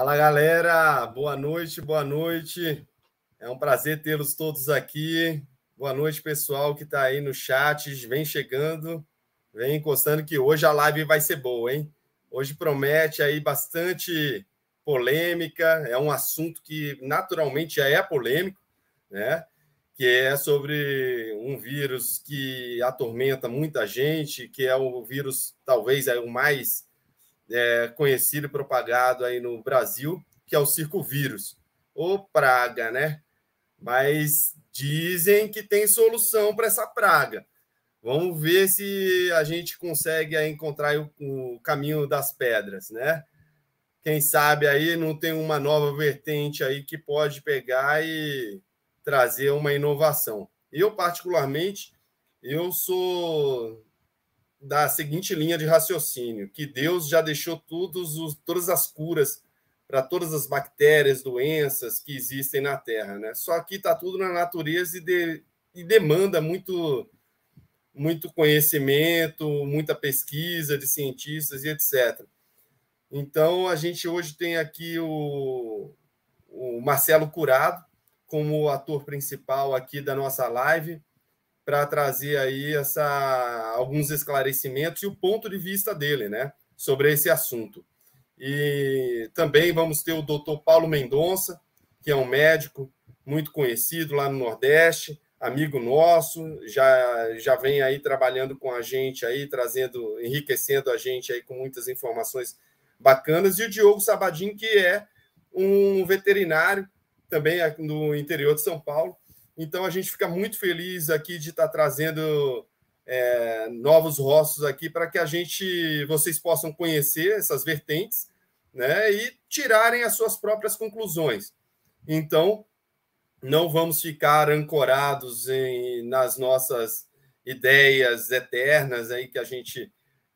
Fala, galera. Boa noite, boa noite. É um prazer tê-los todos aqui. Boa noite, pessoal que está aí no chat. Vem chegando, vem encostando que hoje a live vai ser boa, hein? Hoje promete aí bastante polêmica. É um assunto que naturalmente já é polêmico, né? Que é sobre um vírus que atormenta muita gente, que é o vírus talvez é o mais conhecido e propagado aí no Brasil, que é o circovírus, ou praga, né? Mas dizem que tem solução para essa praga. Vamos ver se a gente consegue encontrar o caminho das pedras, né? Quem sabe aí não tem uma nova vertente aí que pode pegar e trazer uma inovação. Eu, particularmente, eu sou da seguinte linha de raciocínio, que Deus já deixou todas as curas para todas as bactérias, doenças que existem na Terra, né? Só que está tudo na natureza e demanda muito conhecimento, muita pesquisa de cientistas e etc. Então, a gente hoje tem aqui o Marcelo Curado como ator principal aqui da nossa live, para trazer aí alguns esclarecimentos e o ponto de vista dele, né, sobre esse assunto. E também vamos ter o doutor Paulo Mendonça, que é um médico muito conhecido lá no Nordeste, amigo nosso, já vem aí trabalhando com a gente aí, enriquecendo a gente aí com muitas informações bacanas, e o Diogo Sabadin, que é um veterinário também no interior de São Paulo. Então, a gente fica muito feliz aqui de estar trazendo novos rostos aqui para que vocês possam conhecer essas vertentes, né, e tirarem as suas próprias conclusões. Então, não vamos ficar ancorados nas nossas ideias eternas aí que a gente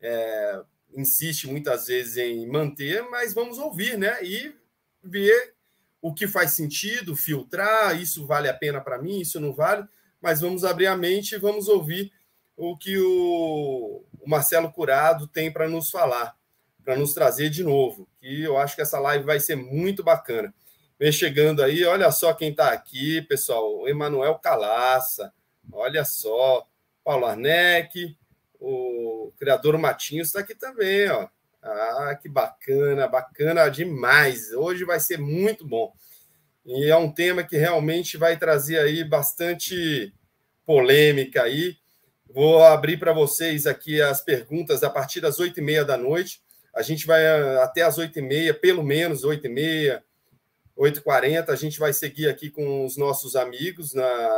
insiste muitas vezes em manter, mas vamos ouvir, né, e ver o que faz sentido, filtrar, isso vale a pena para mim, isso não vale, mas vamos abrir a mente e vamos ouvir o que o Marcelo Curado tem para nos falar, para nos trazer de novo, que eu acho que essa live vai ser muito bacana. Vem chegando aí, olha só quem está aqui, pessoal, o Emanuel Calaça, olha só, Paulo Arnec, o criador Matinhos está aqui também, ó. Ah, que bacana, bacana demais. Hoje vai ser muito bom. E é um tema que realmente vai trazer aí bastante polêmica aí. Vou abrir para vocês aqui as perguntas a partir das 8h30 da noite. A gente vai até as 8h30, pelo menos 8h30, 8h40. A gente vai seguir aqui com os nossos amigos,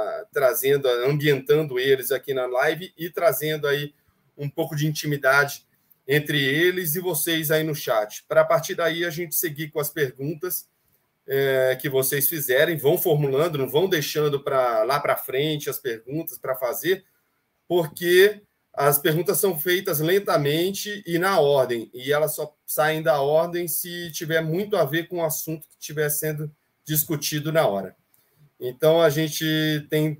ambientando eles aqui na live e trazendo aí um pouco de intimidade entre eles e vocês aí no chat. Para a partir daí a gente seguir com as perguntas que vocês fizerem, vão formulando, não vão deixando para lá para frente as perguntas para fazer, porque as perguntas são feitas lentamente e na ordem, e elas só saem da ordem se tiver muito a ver com o assunto que estiver sendo discutido na hora. Então, a gente tem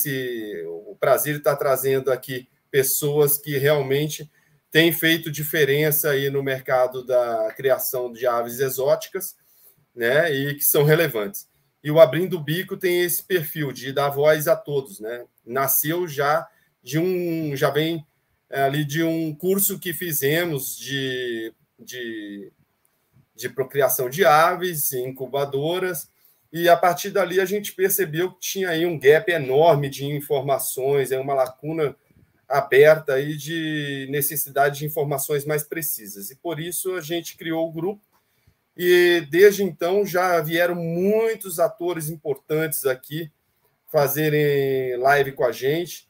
o prazer de estar trazendo aqui pessoas que realmente têm feito diferença aí no mercado da criação de aves exóticas, né, e que são relevantes. E o Abrindo o Bico tem esse perfil de dar voz a todos, né? Nasceu já vem ali de um curso que fizemos de procriação de aves, incubadoras, e a partir dali a gente percebeu que tinha aí um gap enorme de informações, uma lacuna aberta aí de necessidade de informações mais precisas. E por isso a gente criou o grupo, e desde então já vieram muitos atores importantes aqui fazerem live com a gente,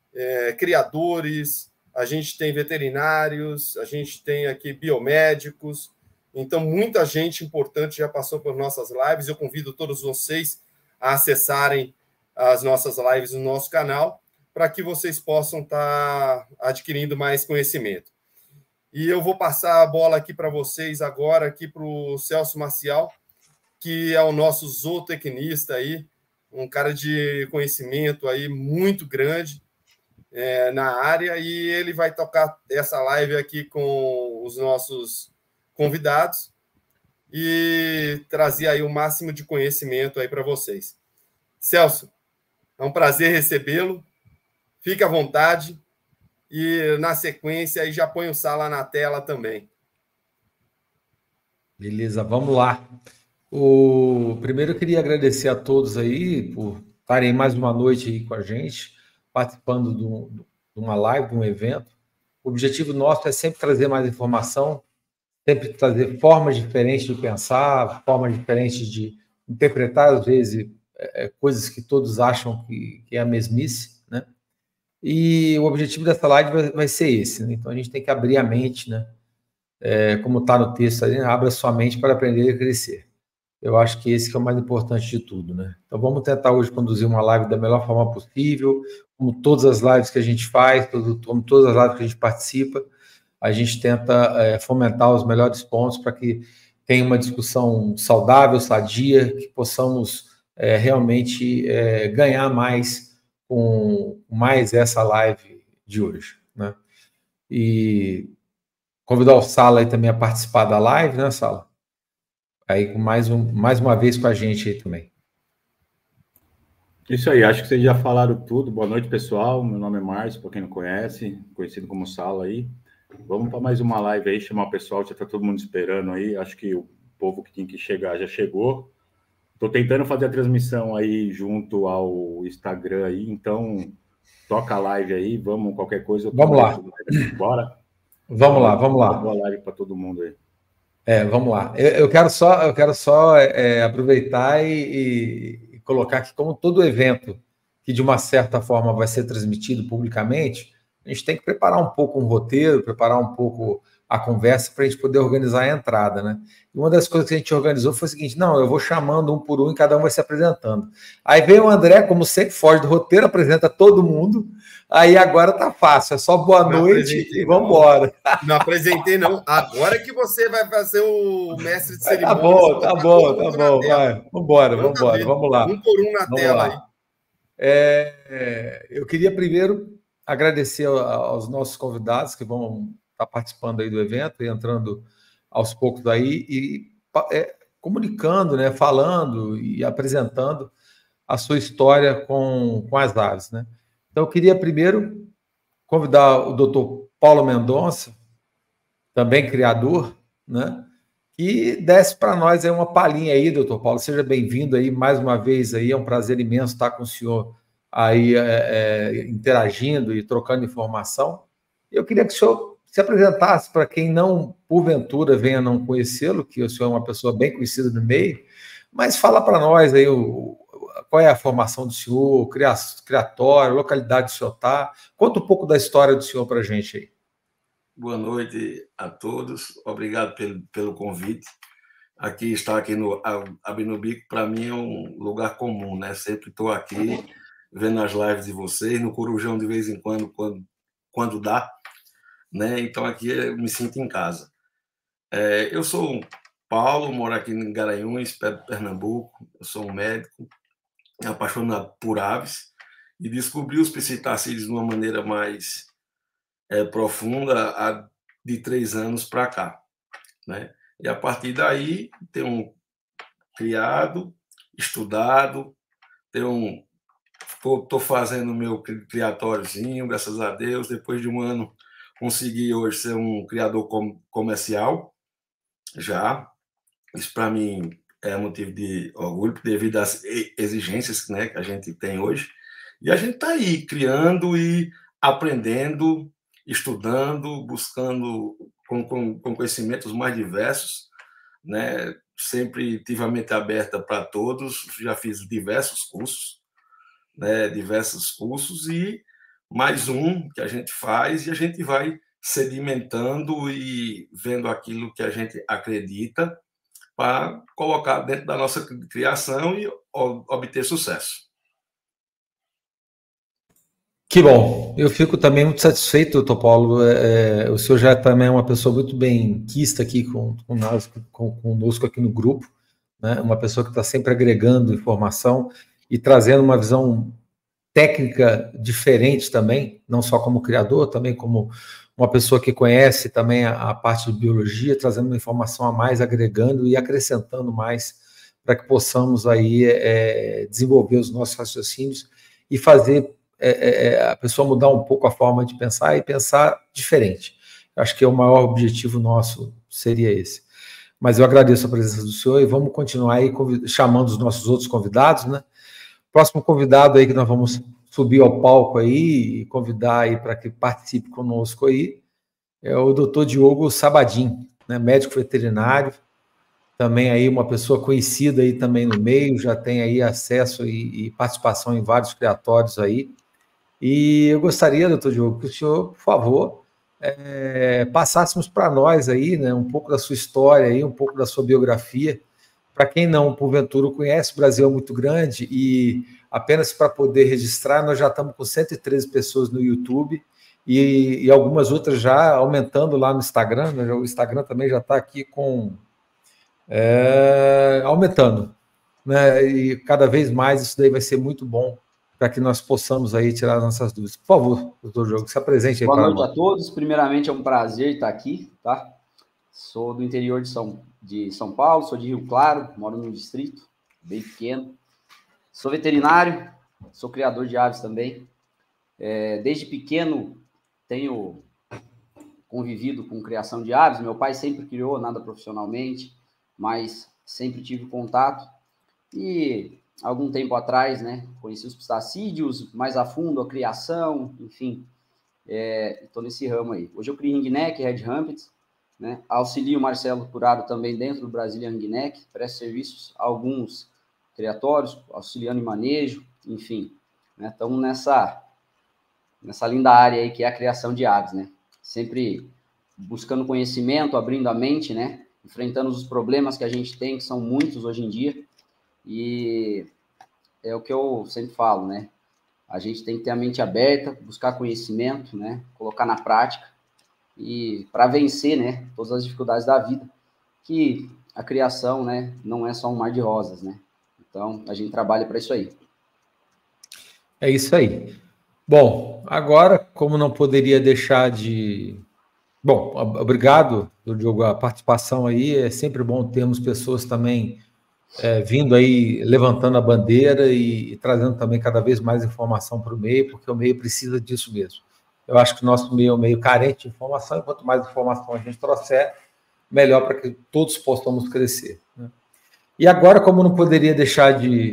criadores, a gente tem veterinários, a gente tem aqui biomédicos, então muita gente importante já passou por nossas lives. Eu convido todos vocês a acessarem as nossas lives no nosso canal, para que vocês possam estar adquirindo mais conhecimento. E eu vou passar a bola aqui para vocês agora, aqui para o Celso Maciel, que é o nosso zootecnista aí, um cara de conhecimento aí muito grande na área, e ele vai tocar essa live aqui com os nossos convidados. e trazer aí o máximo de conhecimento aí para vocês. Celso, é um prazer recebê-lo. Fique à vontade e, na sequência, aí já põe o Sala na tela também. Beleza, vamos lá. Primeiro eu queria agradecer a todos aí por estarem mais uma noite aí com a gente, participando de uma live, de um evento. O objetivo nosso é sempre trazer mais informação, sempre trazer formas diferentes de pensar, formas diferentes de interpretar, às vezes, coisas que todos acham que é a mesmice, né? E o objetivo dessa live vai ser esse, né? Então a gente tem que abrir a mente, né? Como está no texto ali, abra sua mente para aprender e crescer. Eu acho que esse que é o mais importante de tudo, né? Então vamos tentar hoje conduzir uma live da melhor forma possível, como todas as lives que a gente faz, como todas as lives que a gente participa, a gente tenta fomentar os melhores pontos para que tenha uma discussão saudável, sadia, que possamos realmente ganhar mais com mais essa live de hoje, né? E convidar o Sala aí também a participar da live, né, Sala? Aí mais uma vez com a gente aí também. Isso aí, acho que vocês já falaram tudo. Boa noite, pessoal. Meu nome é Márcio, para quem não conhece, conhecido como Sala aí. Vamos para mais uma live aí, chamar o pessoal, já está todo mundo esperando aí. Acho que o povo que tinha que chegar já chegou. Estou tentando fazer a transmissão aí junto ao Instagram aí, então toca a live aí, vamos, qualquer coisa. Vamos lá. Bora? Vamos lá. Boa live para todo mundo aí. Vamos lá. Eu quero só aproveitar e colocar que, como todo evento que de uma certa forma vai ser transmitido publicamente, a gente tem que preparar um pouco um roteiro, preparar um pouco a conversa para a gente poder organizar a entrada, né? E uma das coisas que a gente organizou foi o seguinte: não, eu vou chamando um por um e cada um vai se apresentando. Aí veio o André, como sempre, foge do roteiro, apresenta todo mundo. Aí agora tá fácil, é só boa noite e vamos embora. Não apresentei, não. Agora que você vai fazer o mestre de cerimônia. Tá bom, vai. Vambora, vamos lá. Um por um na tela aí. Eu queria primeiro agradecer aos nossos convidados que vão estar participando aí do evento e entrando aos poucos aí e comunicando, né, falando e apresentando a sua história com as aves, né? Então, eu queria primeiro convidar o Dr. Paulo Mendonça, também criador, né, que desse para nós aí uma palhinha aí, doutor Paulo. Seja bem-vindo aí mais uma vez aí, é um prazer imenso estar com o senhor aí interagindo e trocando informação. Eu queria que o senhor se apresentasse para quem não, porventura, venha não conhecê-lo, que o senhor é uma pessoa bem conhecida no meio, mas fala para nós aí qual é a formação do senhor, criatório, localidade do senhor está. Conta um pouco da história do senhor para a gente aí. Boa noite a todos, obrigado pelo convite. Estar aqui no Abrindo-Bico, para mim, é um lugar comum, né? Sempre estou aqui vendo as lives de vocês, no Corujão de vez em quando dá, né? Então aqui eu me sinto em casa. Eu sou Paulo, moro aqui em Garanhuns, Pernambuco. Eu sou um médico, apaixonado por aves e descobri os psitacídeos de uma maneira mais profunda de 3 anos para cá, né? E a partir daí tenho criado, estudado, estou fazendo meu criatóriozinho, graças a Deus. Depois de um ano consegui hoje ser um criador comercial já. Isso para mim é motivo de orgulho devido às exigências, né, que a gente tem hoje. E a gente está aí criando e aprendendo, estudando, buscando com conhecimentos mais diversos, né? Sempre tive a mente aberta para todos, já fiz diversos cursos, né? E mais um que a gente faz e a gente vai sedimentando e vendo aquilo que a gente acredita para colocar dentro da nossa criação e obter sucesso. Que bom, eu fico também muito satisfeito, doutor Paulo. O senhor já também é uma pessoa muito bem quista aqui conosco aqui no grupo, né? Uma pessoa que está sempre agregando informação e trazendo uma visão técnica diferente também, não só como criador, também como uma pessoa que conhece também a parte de biologia, trazendo uma informação a mais, agregando e acrescentando mais para que possamos aí desenvolver os nossos raciocínios e fazer a pessoa mudar um pouco a forma de pensar e pensar diferente. Eu acho que o maior objetivo nosso seria esse. Mas eu agradeço a presença do senhor e vamos continuar aí chamando os nossos outros convidados, né? Próximo convidado aí que nós vamos subir ao palco aí e convidar aí para que participe conosco aí é o Dr. Diogo Sabadim, né? Médico veterinário, também aí uma pessoa conhecida aí também no meio, já tem aí acesso e participação em vários criatórios aí. E eu gostaria, doutor Diogo, que o senhor, por favor, passássemos para nós aí, né, um pouco da sua história aí, um pouco da sua biografia. Para quem não, porventura, conhece, o Brasil é muito grande e apenas para poder registrar, nós já estamos com 113 pessoas no YouTube e algumas outras já aumentando lá no Instagram, né? O Instagram também já está aqui aumentando, né? E cada vez mais isso daí vai ser muito bom para que nós possamos aí tirar nossas dúvidas. Por favor, doutor Diogo, se apresente aí. Boa noite a todos. Primeiramente, é um prazer estar aqui, tá? Sou do interior de São Paulo, sou de Rio Claro, moro num distrito bem pequeno. Sou veterinário, sou criador de aves também. Desde pequeno, tenho convivido com criação de aves. Meu pai sempre criou, nada profissionalmente, mas sempre tive contato. E algum tempo atrás, né, conheci os pistacídeos, mais a fundo, a criação, enfim, estou nesse ramo aí. Hoje eu crio ringneck, red rampants, né, auxilio o Marcelo Curado também dentro do Brazilian Ringneck, presto serviços a alguns criatórios, auxiliando em manejo, enfim, né, estamos nessa linda área aí que é a criação de aves, né, sempre buscando conhecimento, abrindo a mente, né, enfrentando os problemas que a gente tem, que são muitos hoje em dia. E é o que eu sempre falo, né? A gente tem que ter a mente aberta, buscar conhecimento, né? Colocar na prática e para vencer, né? Todas as dificuldades da vida, que a criação, né? Não é só um mar de rosas, né? Então, a gente trabalha para isso aí. É isso aí. Bom, agora, como não poderia deixar de... Bom, obrigado, Diogo, a participação aí. É sempre bom termos pessoas também vindo aí, levantando a bandeira e trazendo também cada vez mais informação para o meio, porque o meio precisa disso mesmo. Eu acho que o nosso meio é um meio carente de informação, e quanto mais informação a gente trouxer, melhor para que todos possamos crescer, né? E agora, como não poderia deixar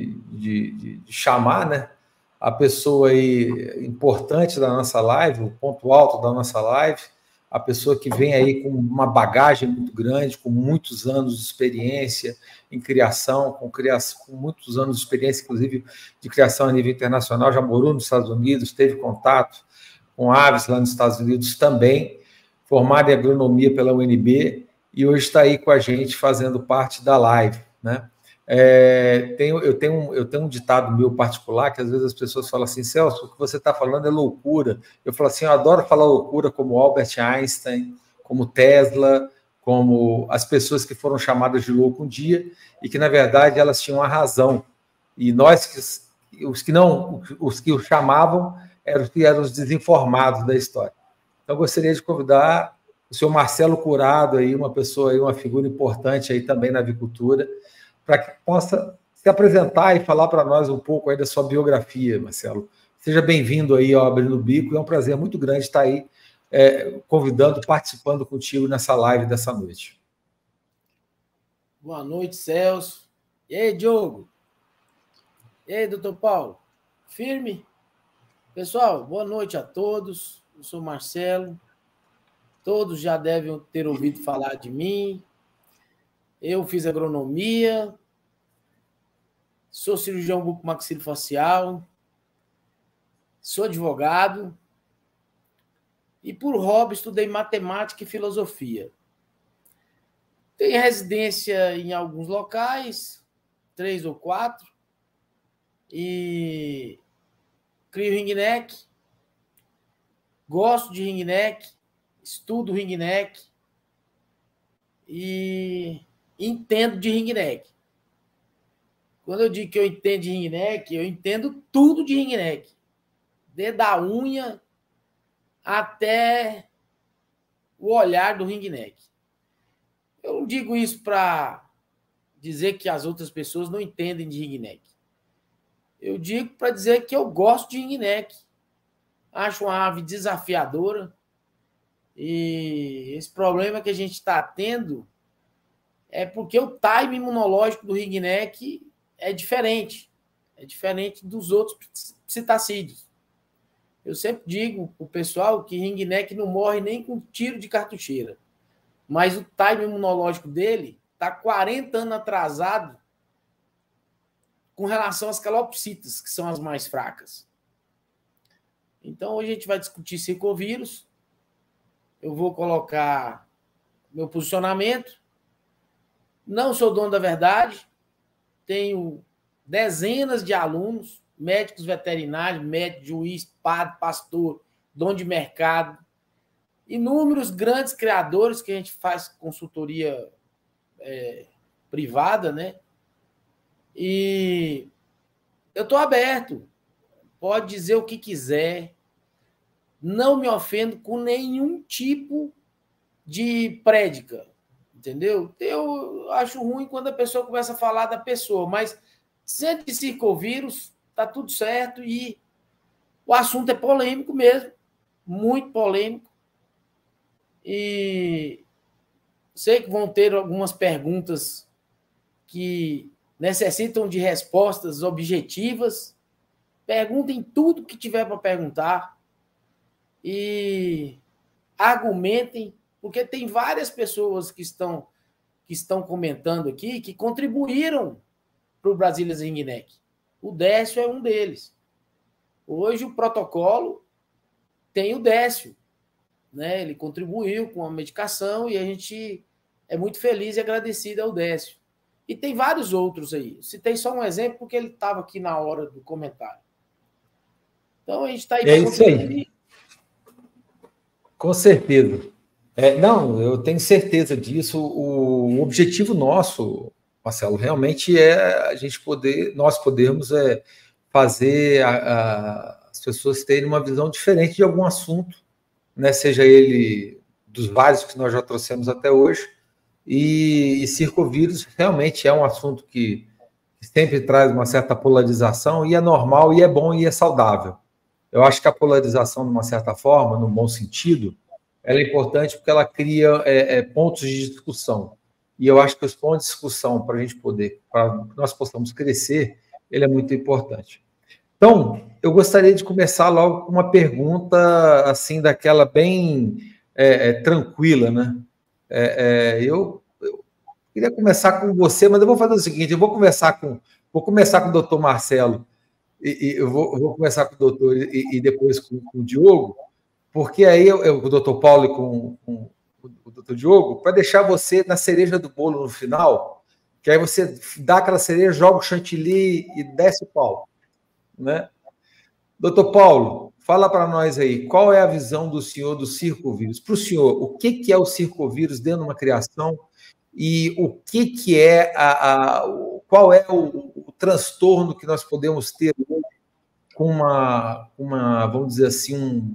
de chamar, né, a pessoa aí importante da nossa live, o ponto alto da nossa live, a pessoa que vem aí com uma bagagem muito grande, com muitos anos de experiência em criação, com muitos anos de experiência, inclusive, de criação a nível internacional, já morou nos Estados Unidos, teve contato com aves lá nos Estados Unidos também, formado em agronomia pela UNB, e hoje está aí com a gente fazendo parte da live, né? Eu tenho um ditado meu particular, que às vezes as pessoas falam assim: Celso, o que você está falando é loucura. Eu falo assim: eu adoro falar loucura, como Albert Einstein, como Tesla, como as pessoas que foram chamadas de louco um dia e que, na verdade, elas tinham a razão. E nós, os que o chamavam, eram os desinformados da história. Então, eu gostaria de convidar o senhor Marcelo Curado, aí, uma pessoa, aí, uma figura importante aí também na avicultura, para que possa se apresentar e falar para nós um pouco aí da sua biografia, Marcelo. Seja bem-vindo aí ao Abrindo o Bico, é um prazer muito grande estar aí convidando, participando contigo nessa live dessa noite. Boa noite, Celso. E aí, Diogo? E aí, doutor Paulo? Firme? Pessoal, boa noite a todos. Eu sou Marcelo. Todos já devem ter ouvido falar de mim. Eu fiz agronomia, sou cirurgião bucomaxilofacial, sou advogado e, por hobby, estudei matemática e filosofia. Tenho residência em alguns locais, 3 ou 4, e crio ringneck, gosto de ringneck, estudo ringneck e entendo de ringneck. Quando eu digo que eu entendo de ringneck, eu entendo tudo de ringneck. Desde a unha até o olhar do ringneck. Eu não digo isso para dizer que as outras pessoas não entendem de ringneck. Eu digo para dizer que eu gosto de ringneck. Acho uma ave desafiadora. E esse problema que a gente está tendo é porque o time imunológico do ringneck é diferente. É diferente dos outros psitacídeos. Eu sempre digo para o pessoal que ringneck não morre nem com tiro de cartucheira. Mas o time imunológico dele está 40 anos atrasado com relação às calopsitas, que são as mais fracas. Então, hoje a gente vai discutir circovírus. Eu vou colocar meu posicionamento. Não sou dono da verdade. Tenho dezenas de alunos, médicos veterinários, médico, juiz, padre, pastor, dono de mercado, inúmeros grandes criadores que a gente faz consultoria privada, né? E eu estou aberto. Pode dizer o que quiser. Não me ofendo com nenhum tipo de prédica, entendeu? Eu acho ruim quando a pessoa começa a falar da pessoa, mas sendo de circovírus, tá tudo certo e o assunto é polêmico mesmo, muito polêmico. E sei que vão ter algumas perguntas que necessitam de respostas objetivas. Perguntem tudo que tiver para perguntar e argumentem, porque tem várias pessoas que estão comentando aqui que contribuíram para o Brasília Ringneck. O Décio é um deles. Hoje o protocolo tem o Décio, né? Ele contribuiu com a medicação e a gente é muito feliz e agradecido ao Décio. E tem vários outros aí. Citei só um exemplo porque ele estava aqui na hora do comentário. Então a gente está aí para contribuir. Com certeza. Não, eu tenho certeza disso. O objetivo nosso, Marcelo, realmente é a gente nós podermos fazer as pessoas terem uma visão diferente de algum assunto, né? Seja ele dos vários que nós já trouxemos até hoje. E circovírus realmente é um assunto que sempre traz uma certa polarização e é normal, e é bom, e é saudável. Eu acho que a polarização, de uma certa forma, no bom sentido, ela é importante porque ela cria pontos de discussão. E eu acho que os pontos de discussão, para que nós possamos crescer, ele é muito importante. Então, eu gostaria de começar logo com uma pergunta, assim, daquela bem tranquila, né? Eu queria começar com você, mas eu vou fazer o seguinte, eu vou começar com o doutor Marcelo, e eu vou começar com o doutor e depois com o Diogo, porque aí o doutor Paulo e com o doutor Diogo, para deixar você na cereja do bolo no final, que aí você dá aquela cereja, joga o chantilly e desce o pau, né? Doutor Paulo, fala para nós aí, qual é a visão do senhor do circovírus? Para o senhor, o que é o circovírus dentro de uma criação e o que é qual é o transtorno que nós podemos ter com uma vamos dizer assim,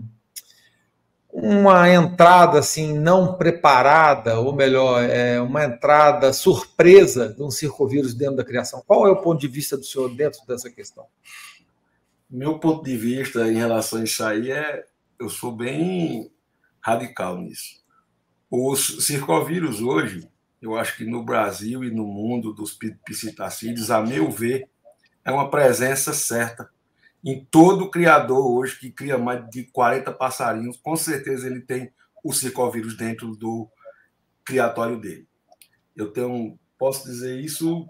uma entrada assim não preparada, ou melhor, uma entrada surpresa de um circovírus dentro da criação? Qual é o ponto de vista do senhor dentro dessa questão? Meu ponto de vista em relação a isso aí eu sou bem radical nisso. Os circovírus hoje, eu acho que no Brasil e no mundo dos psitacídeos, a meu ver, é uma presença certa. Em todo criador hoje que cria mais de 40 passarinhos, com certeza ele tem o circovírus dentro do criatório dele. Posso dizer isso,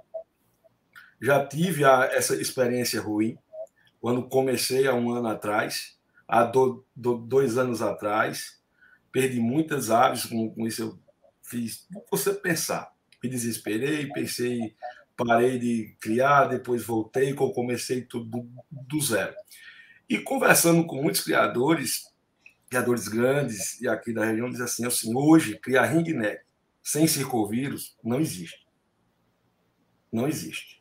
já tive essa experiência ruim, quando comecei há 1 ano atrás, há 2 anos atrás, perdi muitas aves, com isso eu fiz, você pensar, me desesperei, pensei, parei de criar, depois voltei, comecei tudo do zero. E conversando com muitos criadores grandes, e aqui da região, dizem assim, hoje, criar ringneck sem circovírus não existe. Não existe.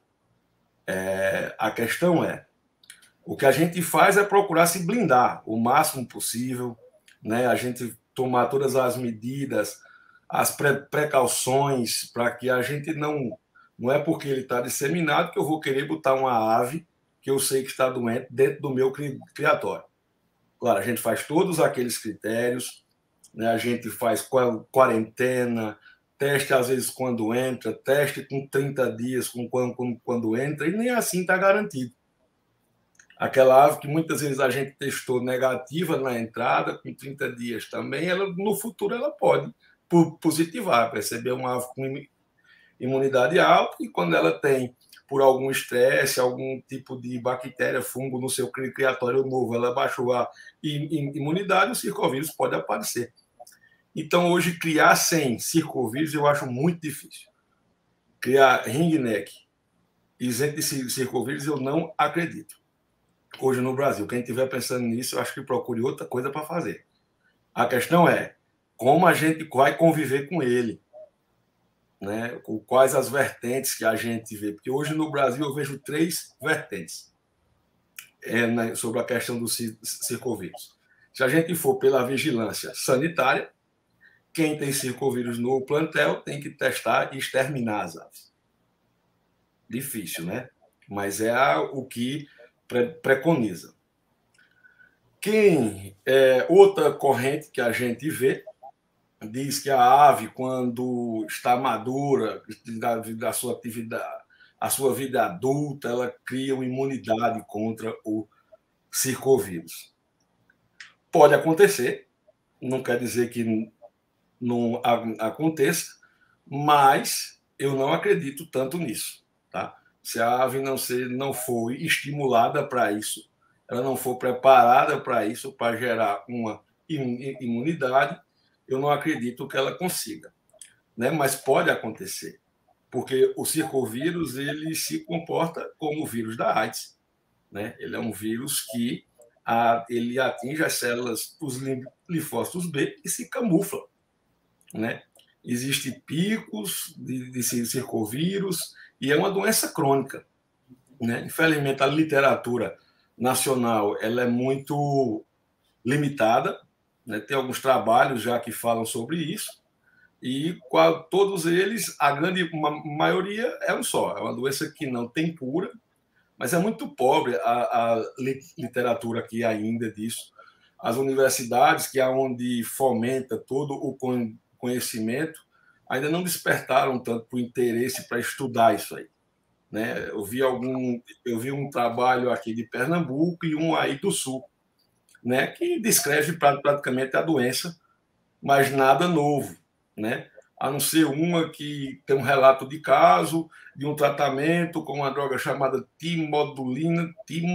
A questão o que a gente faz é procurar se blindar o máximo possível, né? A gente tomar todas as medidas, as precauções, para que a gente não é porque ele está disseminado que eu vou querer botar uma ave que eu sei que está doente dentro do meu criatório. Claro, a gente faz todos aqueles critérios, né? A gente faz quarentena, teste às vezes quando entra, teste com 30 dias quando entra, e nem assim está garantido. Aquela ave que muitas vezes a gente testou negativa na entrada, com 30 dias também, ela, no futuro ela pode positivar, perceber uma ave com imunidade alta, e quando ela tem, por algum estresse, algum tipo de bactéria, fungo no seu criatório novo, ela baixou a imunidade, o circovírus pode aparecer. Então, hoje, criar sem circovírus eu acho muito difícil. Criar ringneck isento de circovírus eu não acredito. Hoje no Brasil, quem estiver pensando nisso, eu acho que procure outra coisa para fazer. A questão é como a gente vai conviver com ele, né? Quais as vertentes que a gente vê. Porque hoje no Brasil eu vejo 3 vertentes sobre a questão do circovírus. Se a gente for pela vigilância sanitária, quem tem circovírus no plantel tem que testar e exterminar as aves. Difícil, né? Mas é o que preconiza. Outra corrente que a gente vê diz que a ave, quando está madura da sua atividade, a sua vida adulta, ela cria uma imunidade contra o circovírus. Pode acontecer, não quer dizer que não aconteça, mas eu não acredito tanto nisso, tá? Se a ave não for estimulada para isso, ela não for preparada para isso, para gerar uma imunidade, eu não acredito que ela consiga, né? Mas pode acontecer, porque o circovírus ele se comporta como o vírus da AIDS, né? Ele é um vírus que ele atinge as células dos linfócitos B e se camufla, né? Existem picos de circovírus e é uma doença crônica, né? Infelizmente, a literatura nacional ela é muito limitada, né? Tem alguns trabalhos já que falam sobre isso, e todos eles, a grande maioria é um só. É uma doença que não tem cura, mas é muito pobre a literatura aqui ainda disso. As universidades, que é onde fomenta todo o conhecimento, ainda não despertaram tanto o interesse para estudar isso aí, né? Eu vi um trabalho aqui de Pernambuco e um aí do Sul, né, que descreve praticamente a doença, mas nada novo, né? A não ser uma que tem um relato de caso, de um tratamento com uma droga chamada timomodulina,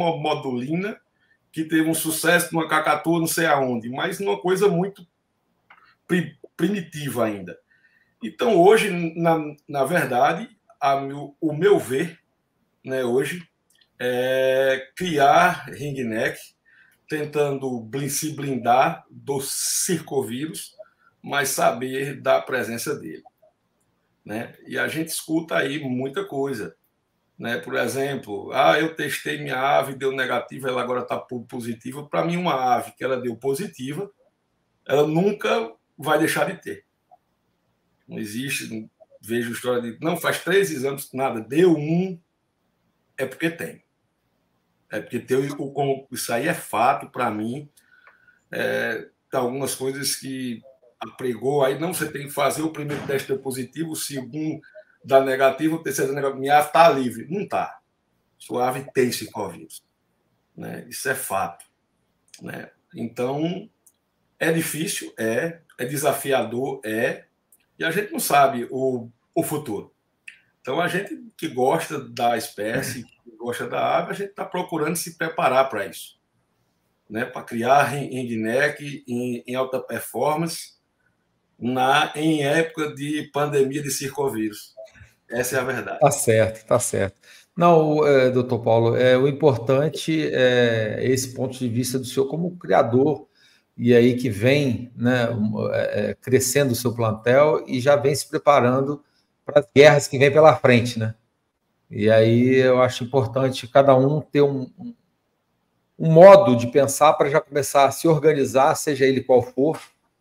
que teve um sucesso numa cacatua não sei aonde, mas numa coisa muito primitiva ainda. Então, hoje, na verdade, o meu ver, né, hoje, é criar ringneck, tentando se blindar do circovírus, mas saber da presença dele, né? E a gente escuta aí muita coisa, né? Por exemplo, eu testei minha ave, deu negativa, ela agora está positiva. Para mim, uma ave que ela deu positiva, ela nunca vai deixar de ter. Não existe, não vejo história de... Não, faz 3 exames, nada, deu um, é porque tem. É porque isso aí é fato para mim. Algumas coisas que apregou, aí não, você tem que fazer o primeiro teste deu positivo, o segundo dá negativo, o terceiro dá negativo. Minha ave está livre. Não está. Sua ave tem circovírus, né? Isso é fato, né? Então, é difícil, é desafiador, e a gente não sabe o futuro. Então, a gente que gosta da espécie, que gosta da ave, a gente está procurando se preparar para isso, né? Para criar ringneck em alta performance em época de pandemia de circovírus. Essa é a verdade. Tá certo, tá certo. Não, doutor Paulo, o importante é esse ponto de vista do senhor como criador, e aí que vem, né, crescendo o seu plantel e já vem se preparando para as guerras que vem pela frente, né? E aí eu acho importante cada um ter um modo de pensar para já começar a se organizar, seja ele qual for,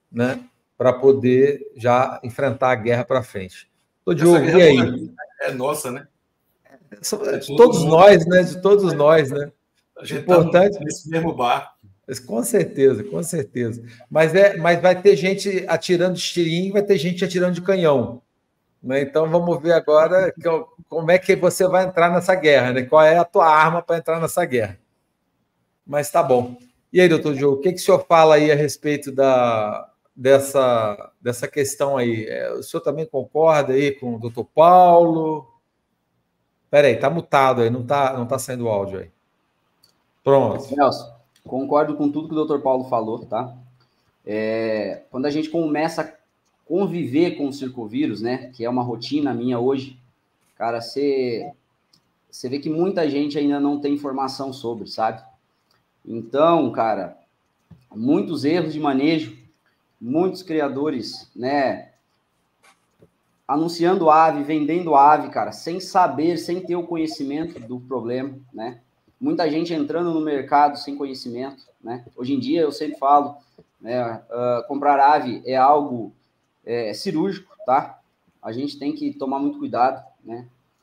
né, para poder já enfrentar a guerra para frente. Ô, Diogo, e aí? É nossa, né? De todos nós, né? De todos nós, né? A gente importante tá nesse mesmo barco. Com certeza, com certeza. Mas vai ter gente atirando de estilingue, vai ter gente atirando de canhão. Né? Então vamos ver agora como é que você vai entrar nessa guerra, né? Qual é a tua arma para entrar nessa guerra. Mas tá bom. E aí, doutor Diogo, o que o senhor fala aí a respeito dessa questão aí? O senhor também concorda aí com o doutor Paulo? Peraí, tá mutado aí, não tá saindo o áudio aí. Pronto. Nelson, concordo com tudo que o Dr. Paulo falou, tá? Quando a gente começa a conviver com o circovírus, né, que é uma rotina minha hoje, cara, você vê que muita gente ainda não tem informação sobre, sabe? Então, cara, muitos erros de manejo, muitos criadores, né, anunciando ave, vendendo ave, cara, sem saber, sem ter o conhecimento do problema, né? Muita gente entrando no mercado sem conhecimento, né? Hoje em dia, eu sempre falo, né, comprar ave é algo cirúrgico, tá? A gente tem que tomar muito cuidado, né?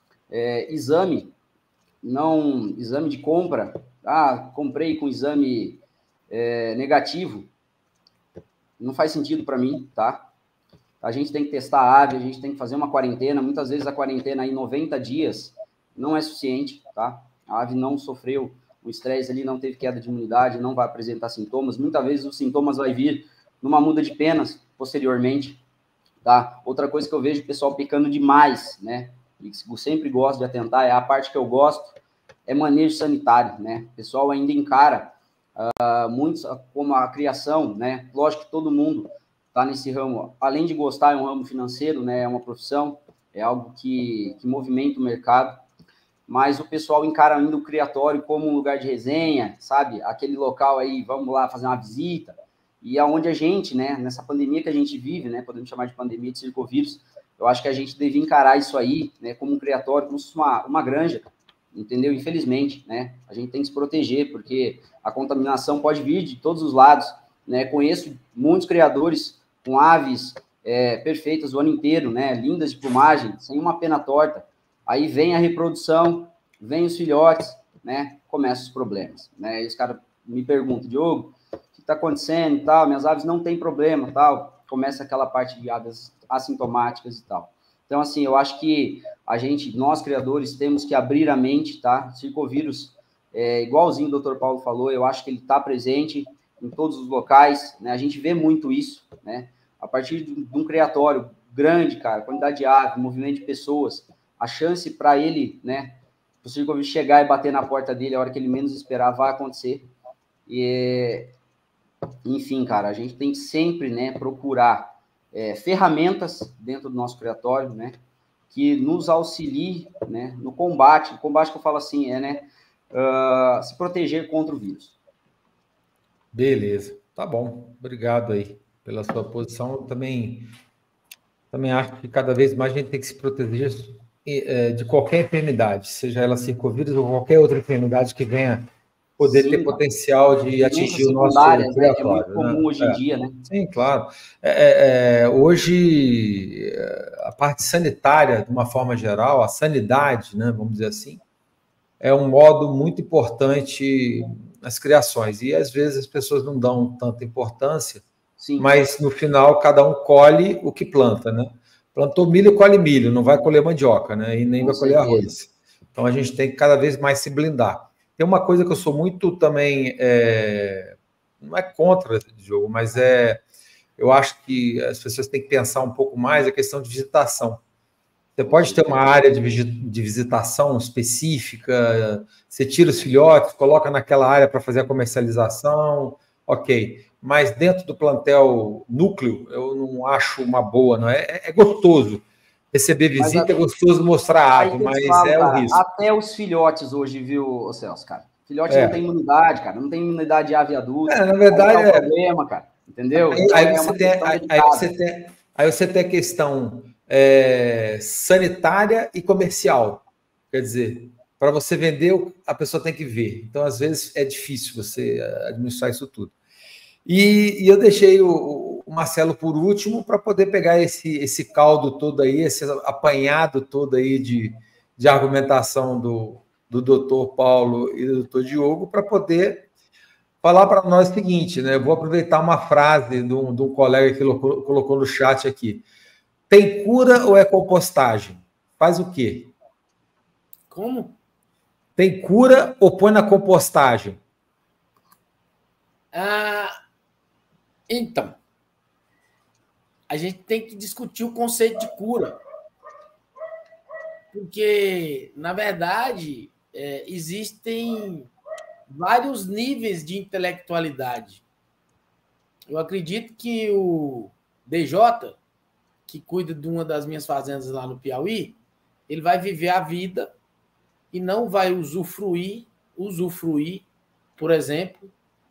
Exame de compra, comprei com exame negativo, não faz sentido para mim, tá? A gente tem que testar a ave, a gente tem que fazer uma quarentena, muitas vezes a quarentena aí 90 dias não é suficiente, tá? A ave não sofreu o estresse ali, não teve queda de imunidade, não vai apresentar sintomas. Muitas vezes os sintomas vai vir numa muda de penas posteriormente, tá? Outra coisa que eu vejo o pessoal pecando demais, né? E que eu sempre gosto de atentar, é a parte que eu gosto, é manejo sanitário, né? O pessoal ainda encara muitos como a criação, né? Lógico que todo mundo tá nesse ramo, além de gostar, é um ramo financeiro, né? É uma profissão, é algo que movimenta o mercado. Mas o pessoal encara ainda o criatório como um lugar de resenha, sabe? Aquele local aí, vamos lá fazer uma visita. E aonde a gente, né, nessa pandemia que a gente vive, né, podemos chamar de pandemia de circovírus, eu acho que a gente deve encarar isso aí, né, como um criatório, como se fosse uma granja, entendeu? Infelizmente, né, a gente tem que se proteger, porque a contaminação pode vir de todos os lados, né? Conheço muitos criadores com aves perfeitas o ano inteiro, né, lindas de plumagem, sem uma pena torta. Aí vem a reprodução, vem os filhotes, né? Começam os problemas, né? E os caras me perguntam, Diogo, o que está acontecendo e tal? Minhas aves não tem problema, tal. Começa aquela parte de aves assintomáticas e tal. Então, assim, eu acho que nós criadores, temos que abrir a mente, tá? Circovírus, igualzinho o Dr. Paulo falou, eu acho que ele está presente em todos os locais, né? A gente vê muito isso, né? A partir de um criatório grande, cara, quantidade de ave, movimento de pessoas, a chance para ele, né, o circovírus chegar e bater na porta dele a hora que ele menos esperar vai acontecer. Enfim, cara, a gente tem que sempre, né, procurar ferramentas dentro do nosso criatório, né, que nos auxiliem, né, no combate. O combate que eu falo assim se proteger contra o vírus. Beleza, tá bom. Obrigado aí pela sua posição. Eu também acho que cada vez mais a gente tem que se proteger de qualquer enfermidade, seja ela circovírus ou qualquer outra enfermidade que venha poder ter potencial de atingir o nosso criatório. É muito comum hoje em dia, né? Sim, claro. Hoje, a parte sanitária, de uma forma geral, a sanidade, né, vamos dizer assim, é um modo muito importante nas criações. E, às vezes, as pessoas não dão tanta importância, sim, mas, no final, cada um colhe o que planta, né? Plantou milho, colhe milho, não vai colher mandioca, né? E nem vai colher arroz. Então, a gente tem que cada vez mais se blindar. Tem uma coisa que eu sou muito também, não é contra esse jogo, mas eu acho que as pessoas têm que pensar um pouco mais a questão de visitação. Você pode ter uma área de visitação específica, você tira os filhotes, coloca naquela área para fazer a comercialização, ok. Mas dentro do plantel núcleo, eu não acho uma boa, não é? É gostoso receber visita, é gostoso mostrar a ave, mas o risco. Até os filhotes hoje, viu, Celso, cara? Filhote não tem imunidade, cara, não tem imunidade de ave adulta. Na verdade, é um problema, cara, entendeu? Aí você tem a questão sanitária e comercial. Quer dizer, para você vender, a pessoa tem que ver. Então, às vezes, é difícil você administrar isso tudo. E eu deixei o o Marcelo por último para poder pegar esse caldo todo aí, esse apanhado todo aí de argumentação do doutor Paulo e do doutor Diogo para poder falar para nós o seguinte, né? Eu vou aproveitar uma frase de um colega que colocou no chat aqui. Tem cura ou é compostagem? Faz o quê? Como? Tem cura ou põe na compostagem? Então, a gente tem que discutir o conceito de cura. Porque, na verdade, existem vários níveis de intelectualidade. Eu acredito que o DJ, que cuida de uma das minhas fazendas lá no Piauí, ele vai viver a vida e não vai usufruir, por exemplo,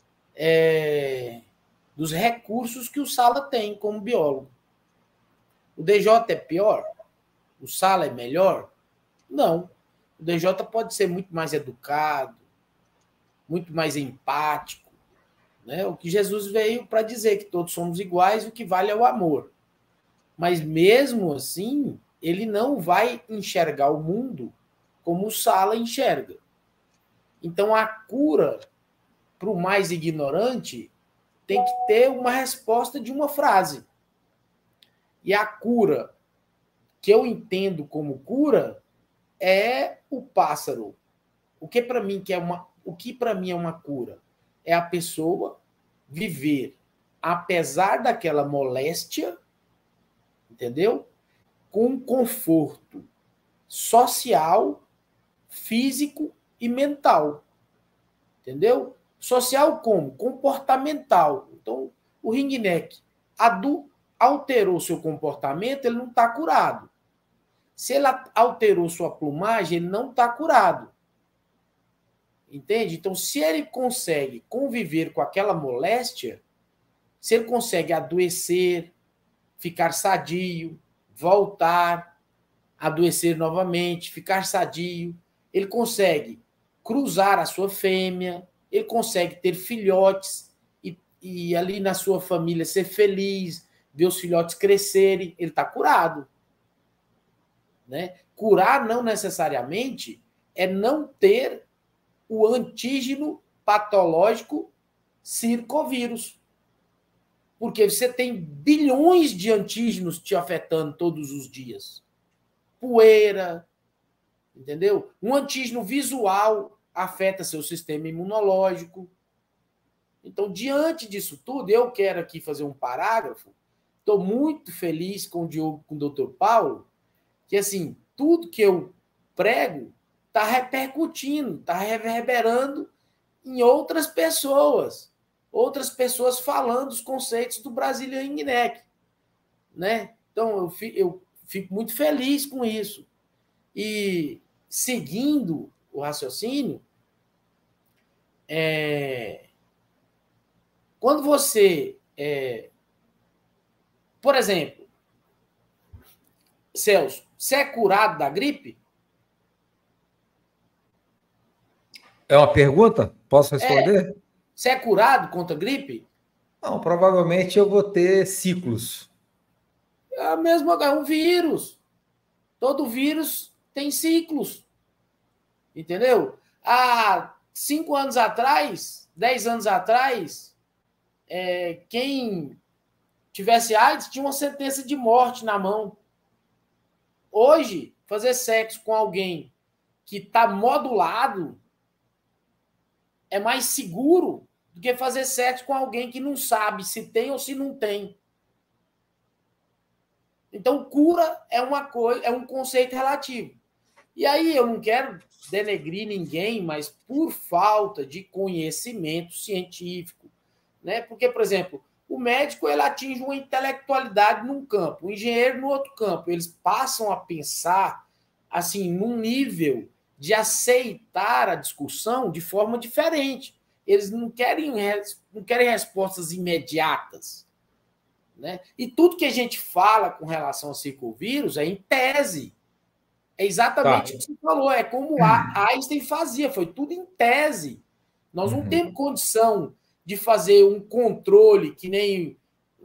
dos recursos que o Sala tem como biólogo. O DJ é pior? O Sala é melhor? Não. O DJ pode ser muito mais educado, muito mais empático, né? O que Jesus veio para dizer que todos somos iguais, o que vale é o amor. Mas mesmo assim, ele não vai enxergar o mundo como o Sala enxerga. Então, a cura para o mais ignorante tem que ter uma resposta de uma frase. E a cura que eu entendo como cura é o pássaro. O que para mim é uma cura? É a pessoa viver, apesar daquela moléstia, entendeu? Com conforto social, físico e mental. Entendeu? Social como? Comportamental. Então, o ringneck alterou seu comportamento, ele não está curado. Se ele alterou sua plumagem, ele não está curado. Entende? Então, se ele consegue conviver com aquela moléstia, se ele consegue adoecer, ficar sadio, voltar, adoecer novamente, ficar sadio, ele consegue cruzar a sua fêmea, ele consegue ter filhotes e ali na sua família ser feliz, ver os filhotes crescerem, ele está curado. Né? Curar não necessariamente é não ter o antígeno patológico circovírus. Porque você tem bilhões de antígenos te afetando todos os dias. Poeira, entendeu? Um antígeno visual afeta seu sistema imunológico. Então, diante disso tudo, eu quero aqui fazer um parágrafo. Estou muito feliz com o Diogo, com o Dr. Paulo, que assim, tudo que eu prego está repercutindo, está reverberando em outras pessoas falando os conceitos do Brazilian Ringneck, né? Então, eu fico muito feliz com isso. E, seguindo o raciocínio, quando você... por exemplo, Celso, você é curado da gripe? É uma pergunta? Posso responder? Você é curado contra a gripe? Não, provavelmente eu vou ter ciclos. É a mesma, é um vírus. Todo vírus tem ciclos. Entendeu? Há 5 anos atrás, 10 anos atrás, quem tivesse AIDS tinha uma sentença de morte na mão. Hoje, fazer sexo com alguém que está modulado é mais seguro do que fazer sexo com alguém que não sabe se tem ou se não tem. Então, cura é uma coisa, é um conceito relativo. E aí eu não quero denegrir ninguém, mas por falta de conhecimento científico, né? Porque, por exemplo, o médico ele atinge uma intelectualidade num campo, o engenheiro no outro campo. Eles passam a pensar assim num nível de aceitar a discussão de forma diferente. Eles não querem respostas imediatas. Né? E tudo que a gente fala com relação ao circovírus é em tese. É exatamente o que você falou. É como Einstein fazia, foi tudo em tese. Nós não temos condição de fazer um controle que nem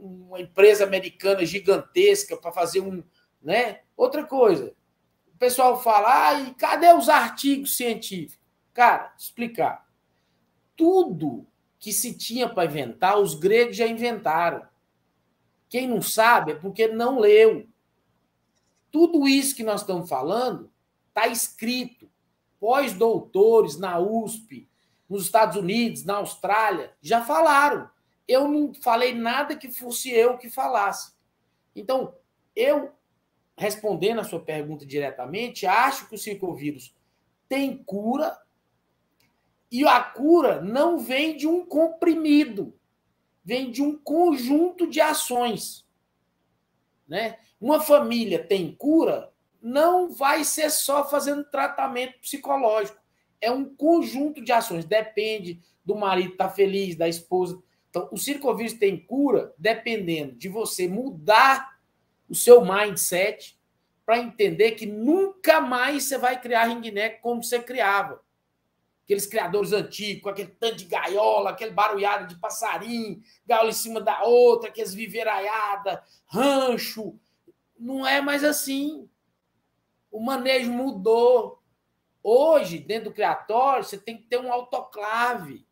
uma empresa americana gigantesca para fazer um... Né? Outra coisa, o pessoal fala, e cadê os artigos científicos? Cara, explicar. Tudo que se tinha para inventar, os gregos já inventaram. Quem não sabe é porque não leu. Tudo isso que nós estamos falando está escrito. Pós-doutores na USP, nos Estados Unidos, na Austrália, já falaram. Eu não falei nada que fosse eu que falasse. Então, eu, respondendo a sua pergunta diretamente, acho que o circovírus tem cura e a cura não vem de um comprimido, vem de um conjunto de ações. Né? Uma família tem cura, não vai ser só fazendo tratamento psicológico. É um conjunto de ações. Depende do marido estar feliz, da esposa. Então, o circovírus tem cura dependendo de você mudar o seu mindset para entender que nunca mais você vai criar ringneck como você criava. Aqueles criadores antigos, com aquele tanto de gaiola, aquele barulhado de passarinho, gaiola em cima da outra, aqueles viveiraiadas, rancho. Não é mais assim. O manejo mudou. Hoje, dentro do criatório, você tem que ter um autoclave.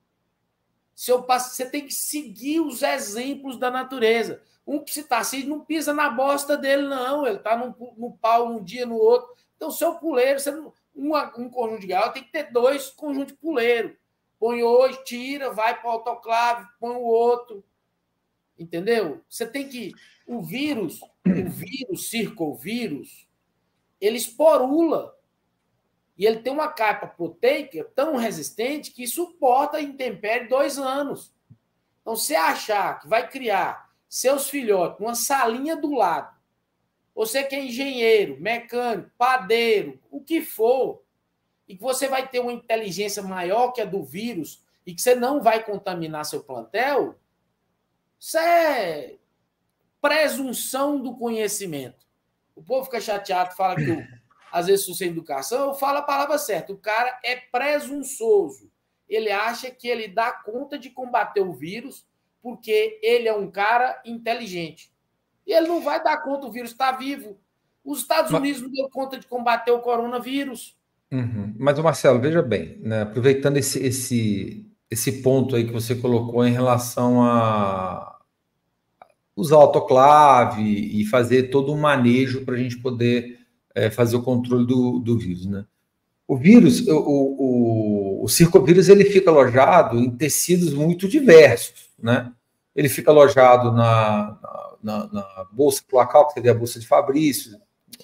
Você tem que seguir os exemplos da natureza. Um psitacídeo não pisa na bosta dele, não. Ele está no pau um dia, no outro. Então, seu puleiro, um conjunto de gaiola tem que ter 2 conjuntos de puleiro. Põe hoje, tira, vai para o autoclave, põe o outro. Entendeu? Você tem que... O vírus, circovírus, ele esporula. E ele tem uma capa proteica tão resistente que suporta a intempérie 2 anos. Então, se achar que vai criar seus filhotes numa salinha do lado, você que é engenheiro, mecânico, padeiro, o que for, e que você vai ter uma inteligência maior que a do vírus e que você não vai contaminar seu plantel, isso é presunção do conhecimento. O povo fica chateado, fala que às vezes sou sem educação, eu falo a palavra certa. O cara é presunçoso. Ele acha que ele dá conta de combater o vírus porque ele é um cara inteligente. E ele não vai dar conta, o vírus está vivo. Os Estados Unidos não deu conta de combater o coronavírus. Mas, Marcelo, veja bem, né? Aproveitando esse ponto aí que você colocou em relação a usar autoclave e fazer todo um manejo para a gente poder fazer o controle do vírus, né? O vírus, o circovírus, ele fica alojado em tecidos muito diversos, né? Ele fica alojado na bolsa cloacal, que seria a bolsa de Fabrício,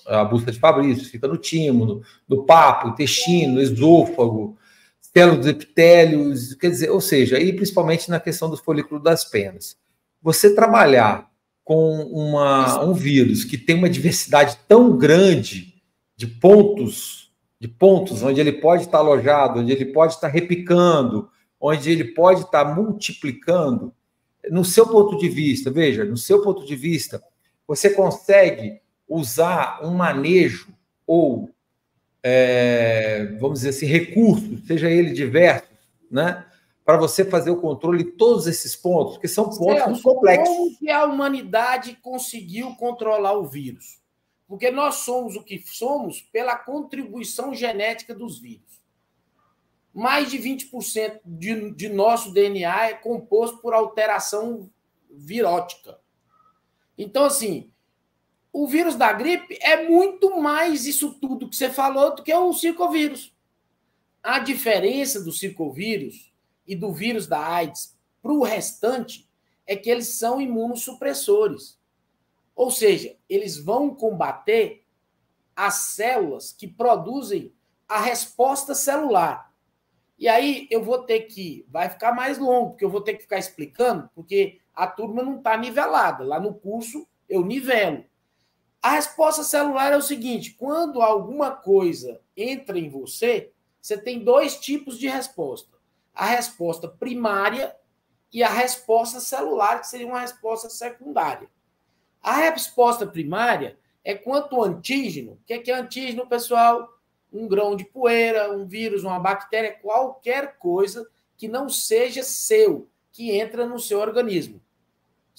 fica no timo, no papo, intestino, esôfago, células dos epitélios, quer dizer, ou seja, aí principalmente na questão do folículo das penas. Você trabalhar com um vírus que tem uma diversidade tão grande de pontos onde ele pode estar alojado, onde ele pode estar replicando, onde ele pode estar multiplicando, no seu ponto de vista, veja, no seu ponto de vista, você consegue usar um manejo ou, vamos dizer assim, recursos, seja ele diverso, né, para você fazer o controle de todos esses pontos, que são pontos muito complexos. Como que a humanidade conseguiu controlar o vírus? Porque nós somos o que somos pela contribuição genética dos vírus. Mais de 20% de nosso DNA é composto por alteração virótica. Então, assim, o vírus da gripe é muito mais isso tudo que você falou do que o circovírus. A diferença do circovírus e do vírus da AIDS para o restante é que eles são imunossupressores. Ou seja, eles vão combater as células que produzem a resposta celular. E aí eu vou ter que... Vai ficar mais longo, porque eu vou ter que ficar explicando, porque a turma não está nivelada. Lá no curso eu nivelo. A resposta celular é o seguinte: quando alguma coisa entra em você, você tem 2 tipos de resposta. A resposta primária e a resposta celular, que seria uma resposta secundária. A resposta primária é quanto o antígeno. O que é antígeno, pessoal? Um grão de poeira, um vírus, uma bactéria, qualquer coisa que não seja seu, que entra no seu organismo.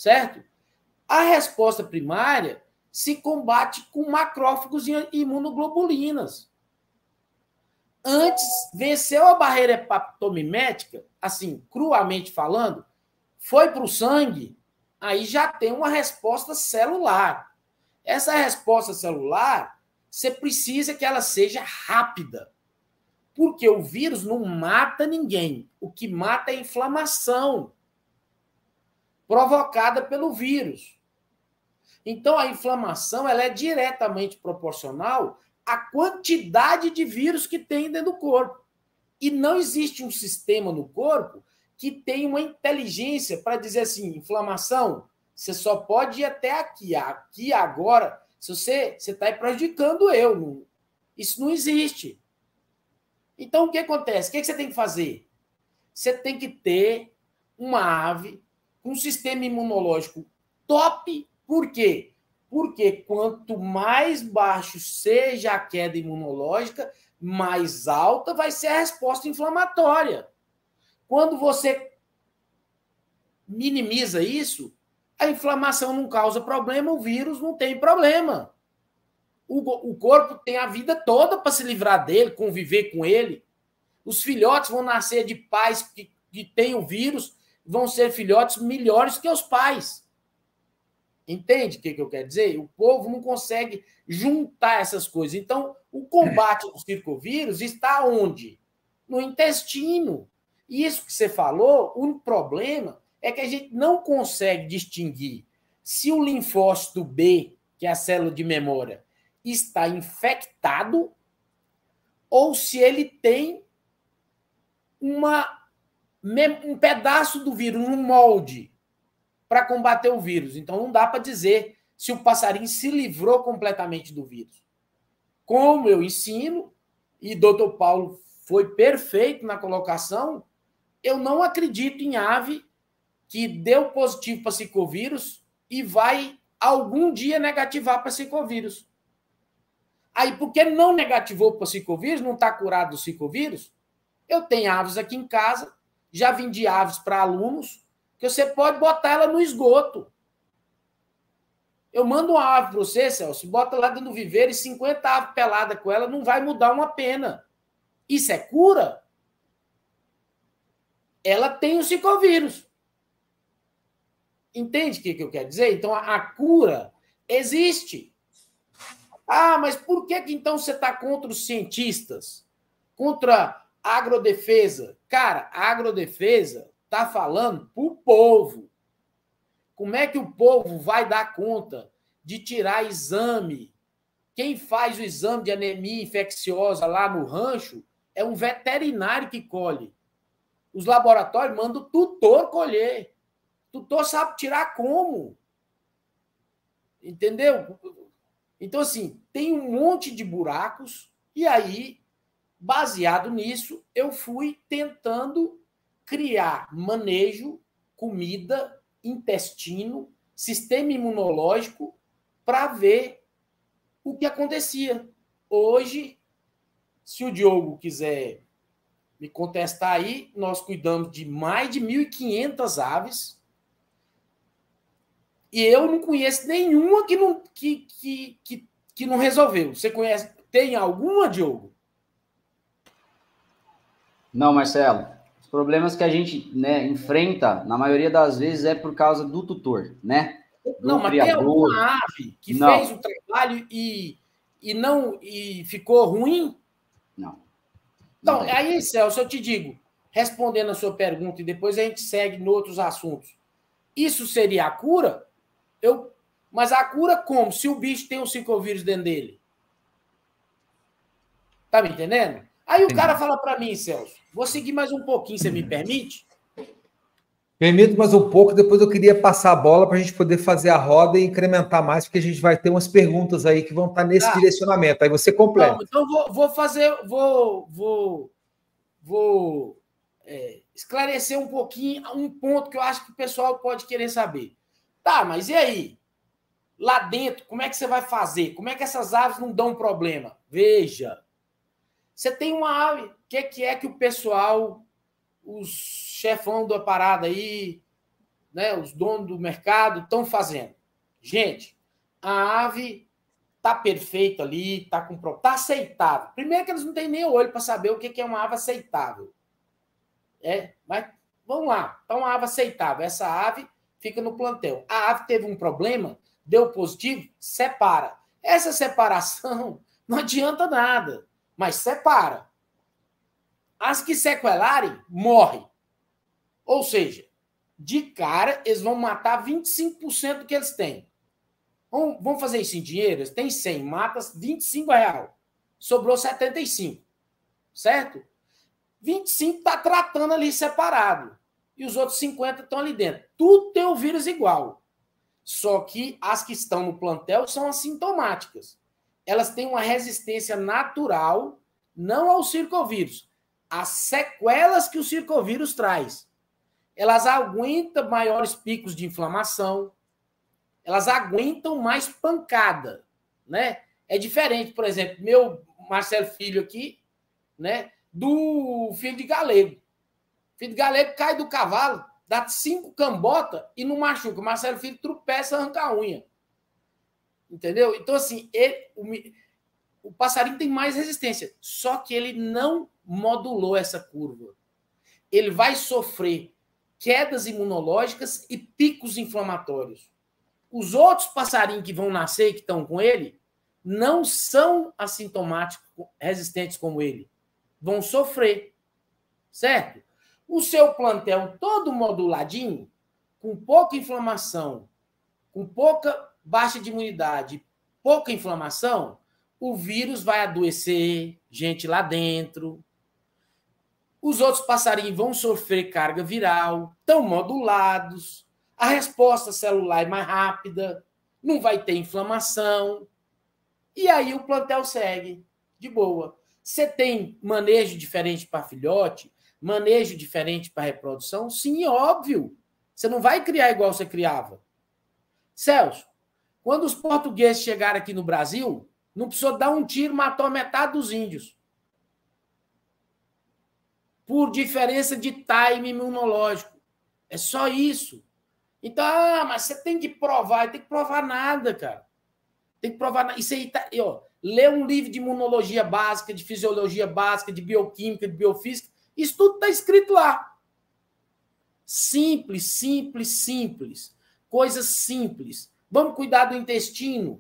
certo? A resposta primária se combate com macrófagos e imunoglobulinas. Antes, venceu a barreira hepatomimética, assim, cruamente falando, foi para o sangue, aí já tem uma resposta celular. Essa resposta celular, você precisa que ela seja rápida, porque o vírus não mata ninguém. O que mata é a inflamação provocada pelo vírus. Então, a inflamação ela é diretamente proporcional à quantidade de vírus que tem dentro do corpo. E não existe um sistema no corpo que tenha uma inteligência para dizer assim, inflamação, você só pode ir até aqui. Aqui, agora, se você está prejudicando eu. Não, isso não existe. Então, o que acontece? O que você tem que fazer? Você tem que ter uma ave com um sistema imunológico top. Por quê? Porque quanto mais baixo seja a queda imunológica, mais alta vai ser a resposta inflamatória. Quando você minimiza isso, a inflamação não causa problema, o vírus não tem problema. O corpo tem a vida toda para se livrar dele, conviver com ele. Os filhotes vão nascer de pais que têm o vírus, vão ser filhotes melhores que os pais. Entende o que eu quero dizer? O povo não consegue juntar essas coisas. Então, o combate do circovírus está onde? No intestino. E isso que você falou, o problema é que a gente não consegue distinguir se o linfócito B, que é a célula de memória, está infectado ou se ele tem um pedaço do vírus, um molde, para combater o vírus. Então, não dá para dizer se o passarinho se livrou completamente do vírus. Como eu ensino, e Dr. Paulo foi perfeito na colocação, eu não acredito em ave que deu positivo para zicovírus e vai algum dia negativar para zicovírus. Aí, porque não negativou para zicovírus, não está curado do zicovírus, eu tenho aves aqui em casa, já vendi aves para alunos, que você pode botar ela no esgoto. Eu mando uma ave para você, Celso, bota lá dentro do viveiro e 50 aves peladas com ela, não vai mudar uma pena. Isso é cura? Ela tem o zicovírus. Entende o que eu quero dizer? Então, a cura existe. Ah, mas por que então você está contra os cientistas? Contra a agrodefesa? Cara, a agrodefesa está falando para o povo. Como é que o povo vai dar conta de tirar exame? Quem faz o exame de anemia infecciosa lá no rancho é um veterinário que colhe. Os laboratórios mandam o tutor colher. O tutor sabe tirar como. Entendeu? Então, assim, tem um monte de buracos e aí, baseado nisso, eu fui tentando criar manejo, comida, intestino, sistema imunológico para ver o que acontecia. Hoje, se o Diogo quiser me contestar aí, nós cuidamos de mais de 1.500 aves e eu não conheço nenhuma que não resolveu. Você conhece? Tem alguma, Diogo? Não, Marcelo. Os problemas que a gente, né, enfrenta, na maioria das vezes, é por causa do tutor, né? Não, mas tem alguma ave que fez o trabalho e ficou ruim? Não. Então, aí, Celso, eu te digo, respondendo a sua pergunta, e depois a gente segue em outros assuntos. Isso seria a cura? Mas a cura como? Se o bicho tem um zicovírus dentro dele. Tá me entendendo? Aí o cara fala para mim, Celso, vou seguir mais um pouquinho, você me permite? Permito mais um pouco, depois eu queria passar a bola para a gente poder fazer a roda e incrementar mais, porque a gente vai ter umas perguntas aí que vão estar nesse direcionamento. Aí você completa. Então vou esclarecer um pouquinho um ponto que eu acho que o pessoal pode querer saber. Tá, mas e aí? Lá dentro, como é que você vai fazer? Como é que essas aves não dão problema? Veja, você tem uma ave, o que é que o pessoal, os chefão da parada aí, né, os donos do mercado estão fazendo. Gente, a ave tá perfeita ali, tá aceitável. Primeiro que eles não têm nem olho para saber o que é uma ave aceitável. Mas vamos lá, tá uma ave aceitável. Essa ave fica no plantel. A ave teve um problema, deu positivo, separa. Essa separação não adianta nada, mas separa. As que sequelarem, morrem. Ou seja, de cara, eles vão matar 25% do que eles têm. Vamos fazer isso em dinheiro? Eles têm 100, mata R$25. Sobrou 75. Certo? 25 está tratando ali separado. E os outros 50 estão ali dentro. Tudo tem o vírus igual. Só que as que estão no plantel são assintomáticas. Elas têm uma resistência natural, não ao circovírus, às sequelas que o circovírus traz. Elas aguentam maiores picos de inflamação, elas aguentam mais pancada, né? É diferente, por exemplo, meu Marcelo Filho aqui, né, do filho de galego. Filho de galego cai do cavalo, dá 5 cambotas e não machuca. O Marcelo Filho tropeça, arranca a unha. Entendeu? Então, assim, o passarinho tem mais resistência, só que ele não modulou essa curva. Ele vai sofrer quedas imunológicas e picos inflamatórios. Os outros passarinhos que vão nascer e que estão com ele não são assintomáticos, resistentes como ele. Vão sofrer, certo? O seu plantel todo moduladinho, com pouca inflamação, com pouca baixa de imunidade, pouca inflamação, o vírus vai adoecer, gente lá dentro. Os outros passarinhos vão sofrer carga viral, estão modulados, a resposta celular é mais rápida, não vai ter inflamação, e aí o plantel segue, de boa. Você tem manejo diferente para filhote, manejo diferente para reprodução? Sim, óbvio. Você não vai criar igual você criava. Celso, quando os portugueses chegaram aqui no Brasil, não precisou dar um tiro, matou metade dos índios. Por diferença de time imunológico. É só isso. Então, mas você tem que provar. Tem que provar nada, cara. Tem que provar nada. Isso aí tá... Lê um livro de imunologia básica, de fisiologia básica, de bioquímica, de biofísica. Isso tudo está escrito lá. Simples, simples, simples. Coisas simples. Vamos cuidar do intestino.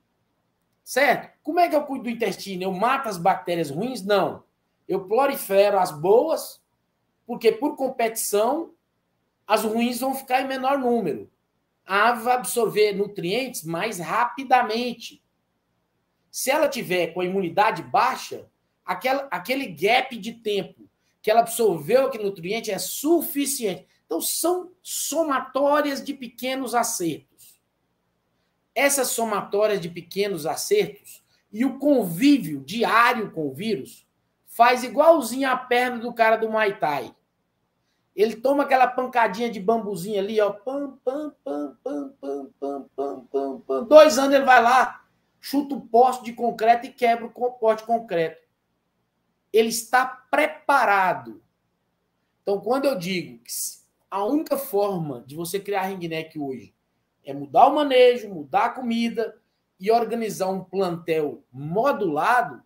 Certo? Como é que eu cuido do intestino? Eu mato as bactérias ruins? Não. Eu prolifero as boas, porque por competição as ruins vão ficar em menor número. A ave vai absorver nutrientes mais rapidamente. Se ela tiver com a imunidade baixa, aquele gap de tempo que ela absorveu aquele nutriente é suficiente. Então, são somatórias de pequenos acertos. Essas somatórias de pequenos acertos e o convívio diário com o vírus faz igualzinho a perna do cara do Muay Thai. Ele toma aquela pancadinha de bambuzinho ali, ó. Pam, pam, pam, pam, pam, pam, pam, pam, pam. 2 anos ele vai lá, chuta o poste de concreto e quebra o poste de concreto. Ele está preparado. Então, quando eu digo que a única forma de você criar ringneck hoje é mudar o manejo, mudar a comida e organizar um plantel modulado,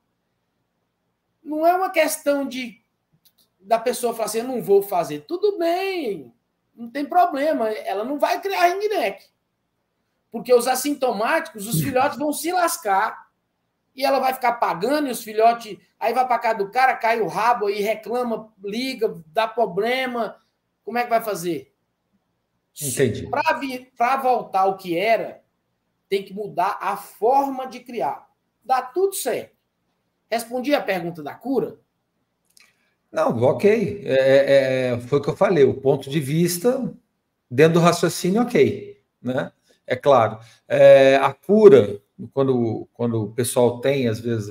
não é uma questão da pessoa falar assim, eu não vou fazer. Tudo bem, não tem problema. Ela não vai criar ringneck. Porque os assintomáticos, os filhotes vão se lascar. E ela vai ficar pagando, e os filhotes... Aí vai para casa do cara, cai o rabo, aí reclama, liga, dá problema. Como é que vai fazer? Entendi. Para voltar ao que era, tem que mudar a forma de criar. Dá tudo certo. Respondi a pergunta da cura? Não, ok. Foi o que eu falei, o ponto de vista, dentro do raciocínio, ok. Né? É claro. A cura, quando o pessoal tem, às vezes,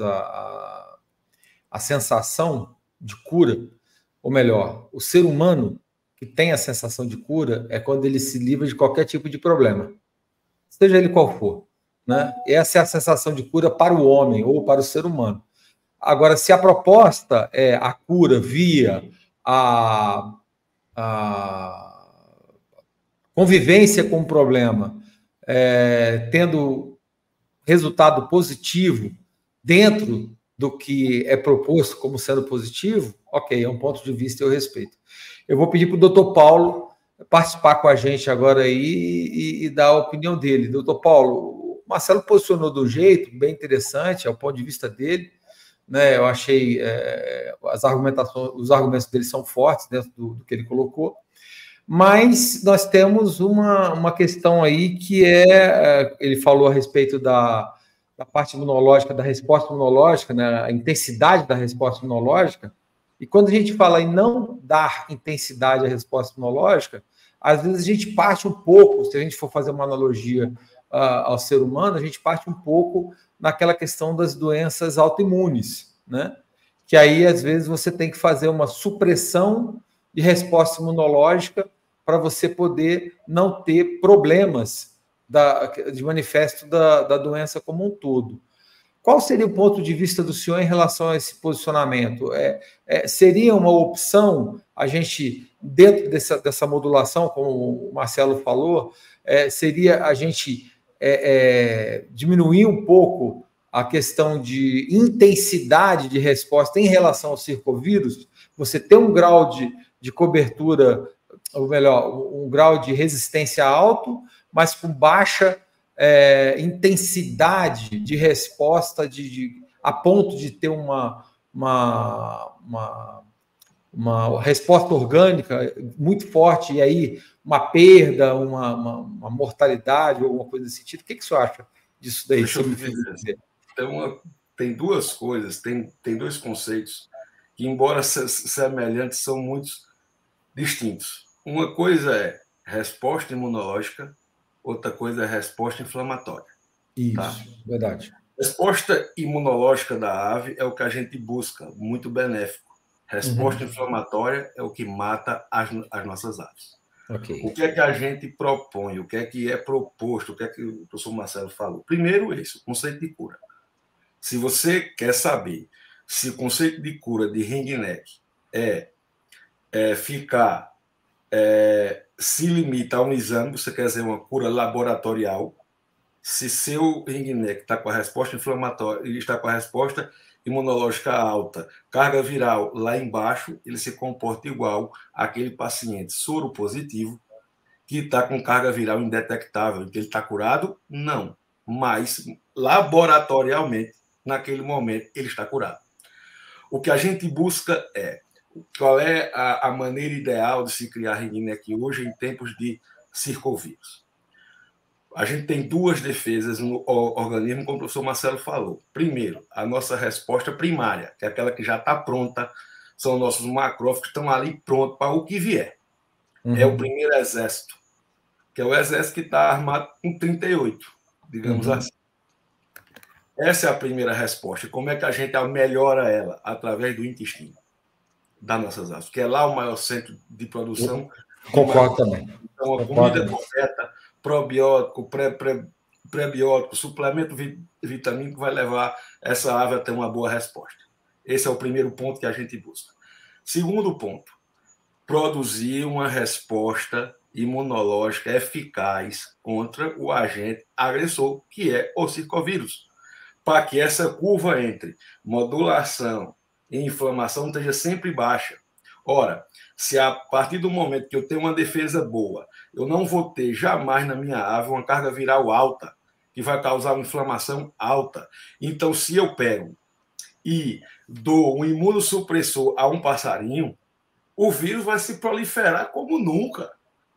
a sensação de cura, ou melhor, o ser humano que tem a sensação de cura é quando ele se livra de qualquer tipo de problema, seja ele qual for. Né? Essa é a sensação de cura para o homem ou para o ser humano. Agora, se a proposta é a cura via a convivência com o problema, tendo resultado positivo dentro do que é proposto como sendo positivo, ok, é um ponto de vista e eu respeito. Eu vou pedir para o doutor Paulo participar com a gente agora aí e dar a opinião dele. Doutor Paulo, o Marcelo posicionou de um jeito bem interessante, é o ponto de vista dele, né? Eu achei os argumentos dele são fortes dentro do que ele colocou, mas nós temos uma questão aí que ele falou a respeito da parte imunológica, da resposta imunológica, né? A intensidade da resposta imunológica. E quando a gente fala em não dar intensidade à resposta imunológica, às vezes a gente parte um pouco, se a gente for fazer uma analogia ao ser humano, a gente parte um pouco naquela questão das doenças autoimunes, né? Que aí, às vezes, você tem que fazer uma supressão de resposta imunológica para você poder não ter problemas de manifesto da doença como um todo. Qual seria o ponto de vista do senhor em relação a esse posicionamento? Seria uma opção a gente, dentro dessa modulação, como o Marcelo falou, seria a gente diminuir um pouco a questão de intensidade de resposta em relação ao circovírus? Você ter um grau de cobertura, ou melhor, um grau de resistência alto, mas com baixa intensidade de resposta a ponto de ter uma resposta orgânica muito forte e aí uma perda, uma mortalidade ou alguma coisa desse sentido. O que o senhor acha disso daí? Deixa eu dizer. Tem duas coisas, tem dois conceitos que, embora semelhantes, são muito distintos. Uma coisa é resposta imunológica, outra coisa é resposta inflamatória. Isso, tá? Verdade. Resposta imunológica da ave é o que a gente busca, muito benéfico. Resposta inflamatória é o que mata as nossas aves. Okay. O que é que a gente propõe? O que é proposto? O que é que o professor Marcelo falou? Primeiro, o conceito de cura. Se você quer saber se o conceito de cura de ring-neck se limita a um exame, você quer dizer uma cura laboratorial, se seu ring-neck está com a resposta inflamatória e está com a resposta imunológica alta, carga viral lá embaixo, ele se comporta igual àquele paciente soro positivo que está com carga viral indetectável, que ele está curado? Não. Mas, laboratorialmente, naquele momento, ele está curado. O que a gente busca qual é a maneira ideal de se criar ring-neck hoje em tempos de circovírus. A gente tem duas defesas no organismo, como o professor Marcelo falou. Primeiro, a nossa resposta primária, que é aquela que já está pronta, são nossos macrófagos que estão ali prontos para o que vier. É o primeiro exército, que é o exército que está armado com 38, digamos assim. Essa é a primeira resposta. Como é que a gente melhora ela? Através do intestino das nossas aves, que é lá o maior centro de produção. Concordo também. Então, a comida correta, probiótico, pré-biótico, suplemento vitamínico vai levar essa ave a ter uma boa resposta. Esse é o primeiro ponto que a gente busca. Segundo ponto, produzir uma resposta imunológica eficaz contra o agente agressor, que é o circovírus, para que essa curva entre modulação e inflamação esteja sempre baixa. Ora, se a partir do momento que eu tenho uma defesa boa, eu não vou ter jamais na minha ave uma carga viral alta, que vai causar uma inflamação alta. Então, se eu pego e dou um imunossupressor a um passarinho, o vírus vai se proliferar como nunca.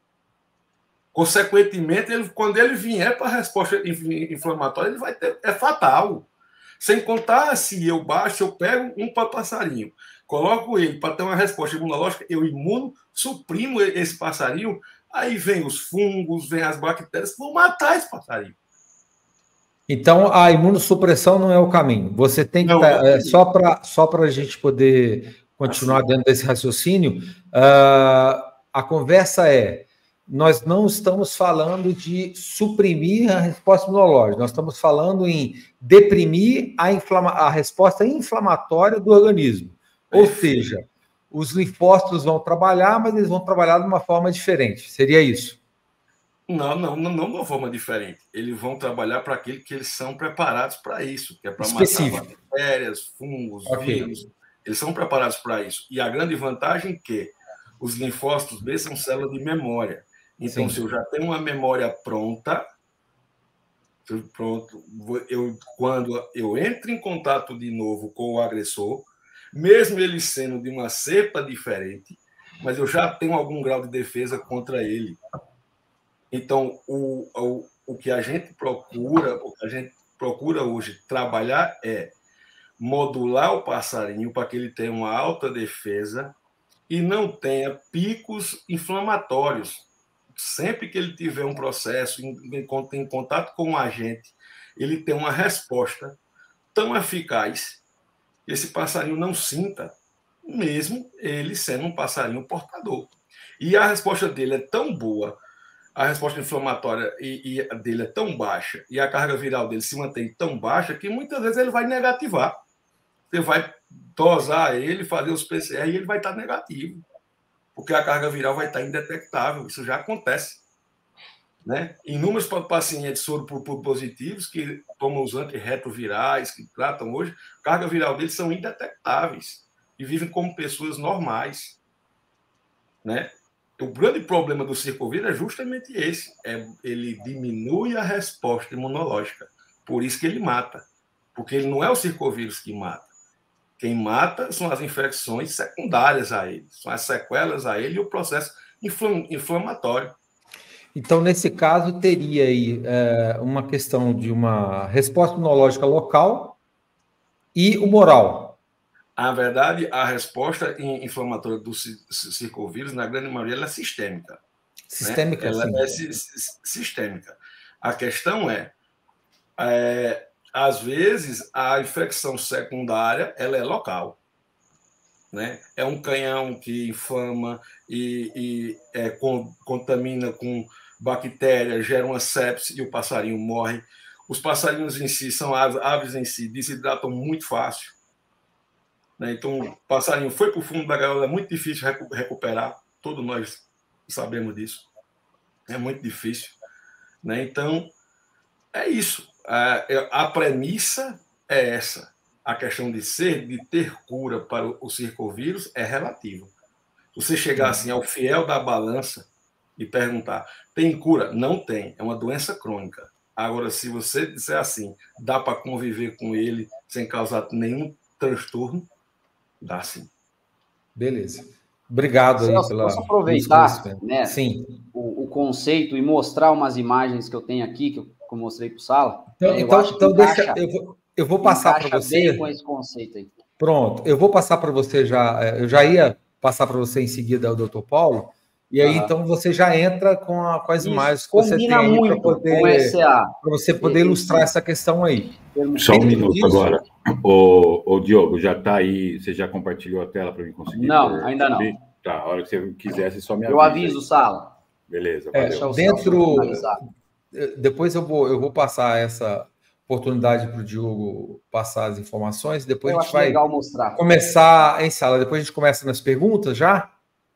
Consequentemente, quando ele vier para a resposta inflamatória, ele vai ter, é fatal. Sem contar, se eu pego um passarinho, coloco ele para ter uma resposta imunológica, eu suprimo esse passarinho, aí vem os fungos, vem as bactérias que vão matar esse passarinho. Então, a imunossupressão não é o caminho. Você tem que... só para a gente poder continuar dentro desse raciocínio, a conversa nós não estamos falando de suprimir a resposta imunológica, nós estamos falando em deprimir a resposta inflamatória do organismo. Ou seja, os linfócitos vão trabalhar, mas eles vão trabalhar de uma forma diferente. Seria isso? Não de uma forma diferente. Eles vão trabalhar para aquilo que eles são preparados para isso, que é para matar bactérias, fungos, vírus. Eles são preparados para isso. E a grande vantagem é que os linfócitos B são células de memória. Então, se eu já tenho uma memória pronta, quando eu entro em contato de novo com o agressor, mesmo ele sendo de uma cepa diferente, mas eu já tenho algum grau de defesa contra ele. Então, o que a gente procura hoje trabalhar é modular o passarinho para que ele tenha uma alta defesa e não tenha picos inflamatórios. Sempre que ele tiver um processo em contato com um agente, ele tem uma resposta tão eficaz que esse passarinho não sinta, mesmo ele sendo um passarinho portador. E a resposta dele é tão boa, a resposta inflamatória dele é tão baixa e a carga viral dele se mantém tão baixa que muitas vezes ele vai negativar. Você vai dosar ele, fazer os PCR e ele vai estar negativo, porque a carga viral vai estar indetectável. Isso já acontece, né? Inúmeros pacientes soro positivos que tomam os antirretrovirais, que tratam hoje, a carga viral deles são indetectáveis e vivem como pessoas normais, né? O grande problema do circovírus é justamente esse, ele diminui a resposta imunológica, por isso que ele mata, porque ele não é o circovírus que mata. Quem mata são as infecções secundárias a ele, são as sequelas a ele e o processo inflamatório. Então, nesse caso, teria aí uma questão de uma resposta imunológica local e humoral. Na verdade, a resposta inflamatória do circovírus, na grande maioria, ela é sistêmica. Sistêmica, né? Ela sim. é sistêmica. A questão às vezes, a infecção secundária ela é local. Né? É um canhão que inflama e contamina com bactéria, gera uma sepse e o passarinho morre. Os passarinhos em si, são aves em si, desidratam muito fácil. Né? Então, o passarinho foi para o fundo da gaiola, é muito difícil recuperar. Todos nós sabemos disso. É muito difícil. Né? Então, é isso. A premissa é essa. A questão de ter cura para o circovírus é relativa. Você chegar assim ao fiel da balança e perguntar, tem cura? Não tem. É uma doença crônica. Agora, se você disser assim, dá para conviver com ele sem causar nenhum transtorno, dá sim. Beleza. Obrigado aí pela... Posso aproveitar, né, sim, o conceito e mostrar umas imagens que eu tenho aqui, que eu mostrei para o Sala? Então deixa... Eu vou passar para você... bem com esse conceito aí. Pronto. Eu vou passar para você já... Eu já ia passar para você em seguida o Dr. Paulo, e aí então você já entra com as imagens que você tem aí para você poder ilustrar essa questão aí. Só um minuto agora. O Diogo, já está aí, você já compartilhou a tela para mim conseguir? Não, ainda não. Tá, a hora que você quiser, você só me avisa. Eu aviso, Sala. Beleza, valeu. Depois eu vou passar essa oportunidade para o Diogo passar as informações, depois a gente vai começar em sala. Depois a gente começa nas perguntas já?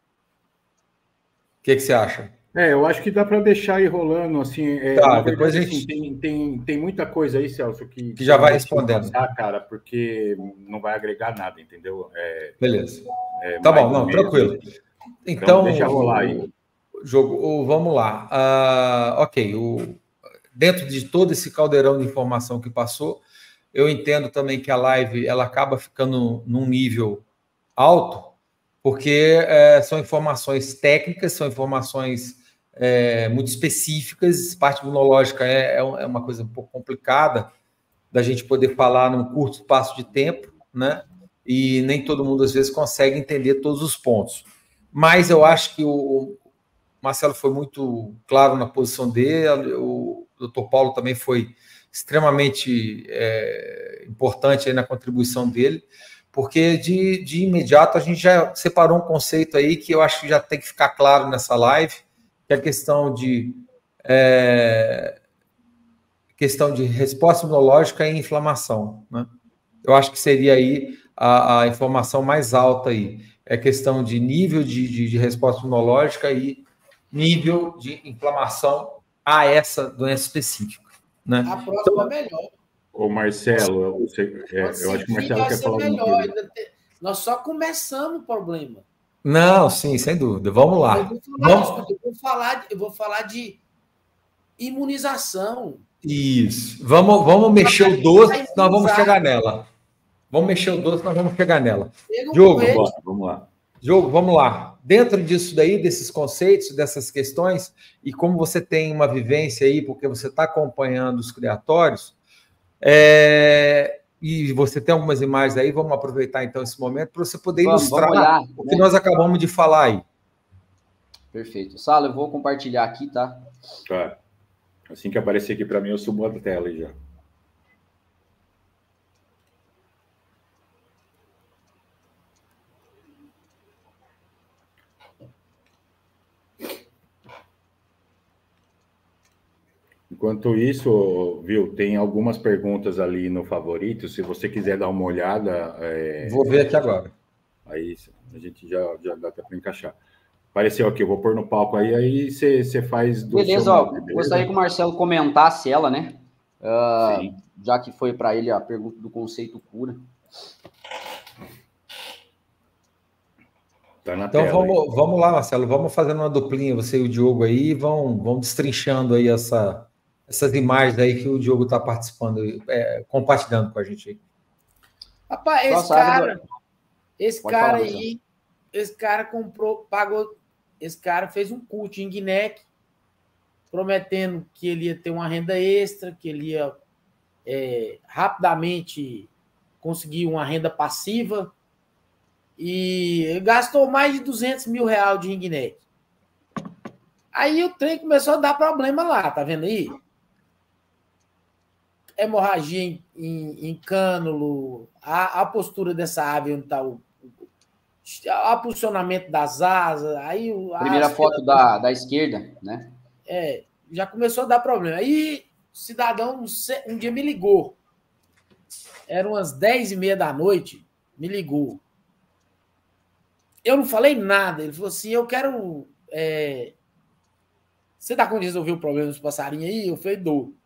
O que você acha? Eu acho que dá para deixar aí rolando, assim. Tá, depois a gente... tem muita coisa aí, Celso, que já vai respondendo. Passar, cara, porque não vai agregar nada, entendeu? Beleza. Tá bom, não, tranquilo. Então, deixa rolar aí. Vamos lá. Ok, dentro de todo esse caldeirão de informação que passou, eu entendo também que a live ela acaba ficando num nível alto, porque são informações técnicas, são informações muito específicas. Parte imunológica é uma coisa um pouco complicada da gente poder falar num curto espaço de tempo, né? E nem todo mundo, às vezes, consegue entender todos os pontos. Mas eu acho que o Marcelo foi muito claro na posição dele, o Dr. Paulo também foi extremamente importante aí na contribuição dele, porque de imediato a gente já separou um conceito aí que eu acho que já tem que ficar claro nessa live, que é a questão de resposta imunológica e inflamação, né? Eu acho que seria aí a informação mais alta aí. É questão de nível de resposta imunológica e nível de inflamação a essa doença específica, né? A próxima é melhor. Ô, Marcelo, eu acho que o Marcelo quer falar alguma coisa. Nós só começamos o problema. Não, sim, sem dúvida. Vamos lá. Eu vou falar de imunização. Isso. Vamos mexer o doce, nós vamos chegar nela. Vamos mexer o doce, nós vamos chegar nela. Diogo, vamos lá. Diogo, vamos lá. Dentro disso daí, desses conceitos, dessas questões, e como você tem uma vivência aí, porque você está acompanhando os criatórios, e você tem algumas imagens aí, vamos aproveitar então esse momento para você poder ilustrar olhar, o que nós acabamos de falar aí. Perfeito. Sala, eu vou compartilhar aqui, tá? Tá. Assim que aparecer aqui para mim, eu subo a tela aí já. Enquanto isso, viu, tem algumas perguntas ali no favorito. Se você quiser dar uma olhada... Vou ver aqui agora. Aí a gente já dá até para encaixar. Apareceu aqui, eu vou pôr no palco aí você faz... Beleza, ó, gostaria que o Marcelo comentasse ela, né? Já que foi para ele a pergunta do conceito cura. Tá na então tela, vamos lá, Marcelo, vamos fazendo uma duplinha, você e o Diogo aí, vão destrinchando aí essas imagens aí que o Diogo está participando, compartilhando com a gente aí. Rapaz, esse cara pagou, esse cara fez um culto em Guiné, prometendo que ele ia ter uma renda extra, que ele ia rapidamente conseguir uma renda passiva, e gastou mais de 200 mil reais de ringneck. Aí o trem começou a dar problema lá, tá vendo aí? Hemorragia em cânulo, a postura dessa ave onde está o posicionamento das asas. Aí primeira foto da esquerda, né? Já começou a dar problema. Aí o cidadão um dia me ligou. Eram umas 10h30 da noite, me ligou. Eu não falei nada. Ele falou assim, eu quero... Você dá conta de resolver o problema dos passarinhos aí? Eu falei, dou.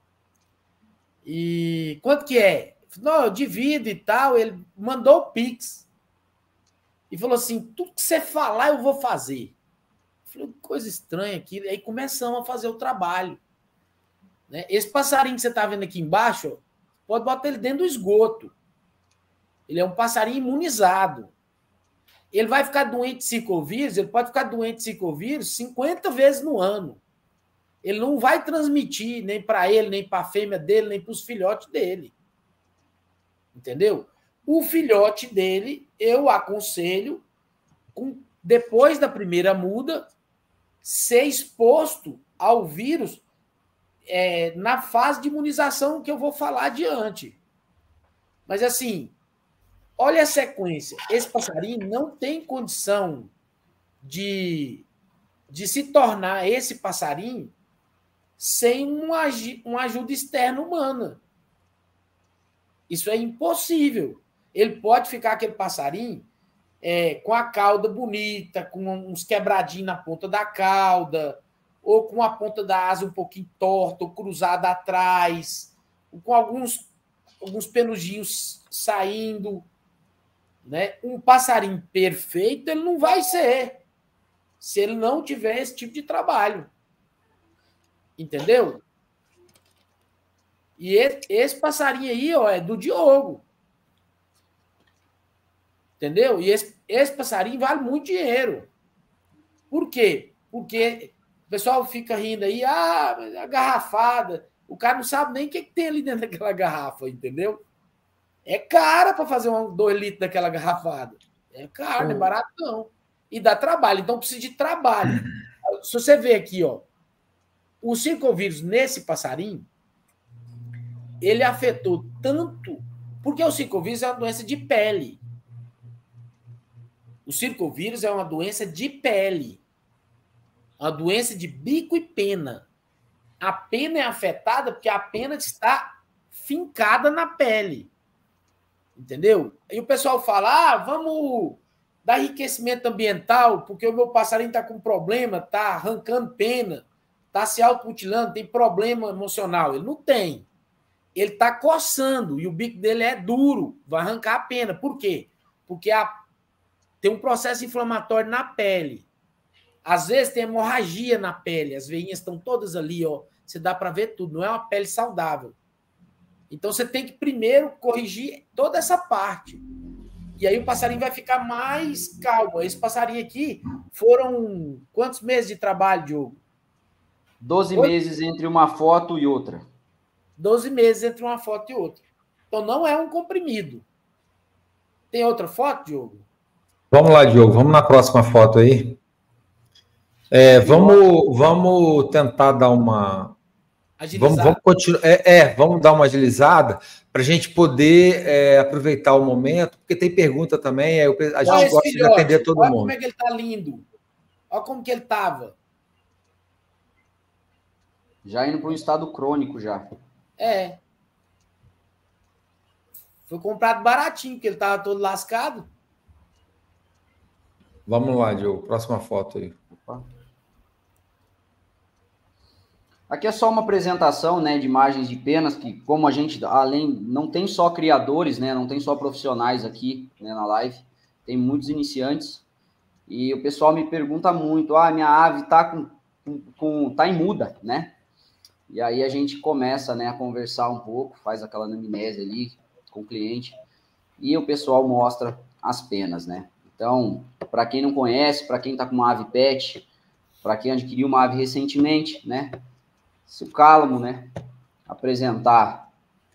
E quanto que é? Não, eu divido e tal. Ele mandou o Pix. E falou assim, tudo que você falar eu vou fazer. Eu falei, coisa estranha aqui. Aí começamos a fazer o trabalho. Né? Esse passarinho que você está vendo aqui embaixo, pode botar ele dentro do esgoto. Ele é um passarinho imunizado. Ele vai ficar doente de zicovírus, ele pode ficar doente de zicovírus 50 vezes no ano. Ele não vai transmitir nem para ele, nem para a fêmea dele, nem para os filhotes dele. Entendeu? O filhote dele, eu aconselho, depois da primeira muda, ser exposto ao vírus na fase de imunização que eu vou falar adiante. Mas assim, olha a sequência. Esse passarinho não tem condição de se tornar esse passarinho sem uma ajuda externa humana. Isso é impossível. Ele pode ficar aquele passarinho com a cauda bonita, com uns quebradinhos na ponta da cauda, ou com a ponta da asa um pouquinho torta, ou cruzada atrás, ou com alguns penugins saindo. Né? Um passarinho perfeito ele não vai ser se ele não tiver esse tipo de trabalho. Entendeu? E esse passarinho aí é do Diogo. Entendeu? E esse passarinho vale muito dinheiro. Por quê? Porque o pessoal fica rindo aí, a garrafada. O cara não sabe nem o que tem ali dentro daquela garrafa, entendeu? É caro para fazer 2 litros daquela garrafada. É caro, não é barato não. E dá trabalho, então precisa de trabalho. Se você ver aqui, ó, o circovírus nesse passarinho, ele afetou tanto... Porque o circovírus é uma doença de pele. O circovírus é uma doença de pele. Uma doença de bico e pena. A pena é afetada porque a pena está fincada na pele. Entendeu? E o pessoal fala, vamos dar enriquecimento ambiental, porque o meu passarinho está com problema, está arrancando pena, está se automutilando, tem problema emocional. Ele não tem. Ele está coçando e o bico dele é duro, vai arrancar a pena. Por quê? Porque tem um processo inflamatório na pele. Às vezes tem hemorragia na pele, as veinhas estão todas ali, ó. Você dá para ver tudo, não é uma pele saudável. Então você tem que primeiro corrigir toda essa parte. E aí o passarinho vai ficar mais calmo. Esse passarinho aqui foram quantos meses de trabalho, Diogo? 12 meses entre uma foto e outra. 12 meses entre uma foto e outra. Então não é um comprimido. Tem outra foto, Diogo? Vamos lá, Diogo. Vamos na próxima foto aí. Vamos tentar dar uma... Vamos continuar. Vamos dar uma agilizada para a gente poder aproveitar o momento, porque tem pergunta também, a gente gosta de atender todo mundo. Olha como é que ele está lindo. Olha como que ele estava. Já indo para um estado crônico já. Foi comprado baratinho, porque ele estava todo lascado. Vamos lá, Diogo. Próxima foto aí. Opa. Aqui é só uma apresentação, né, de imagens de penas, que como a gente, não tem só criadores, né, não tem só profissionais aqui, né, na live, tem muitos iniciantes, e o pessoal me pergunta muito, minha ave tá tá em muda, né, e aí a gente começa, né, a conversar um pouco, faz aquela anamnese ali com o cliente, e o pessoal mostra as penas, né. Então, para quem não conhece, para quem está com uma ave pet, para quem adquiriu uma ave recentemente, né, se o cálamo, né, apresentar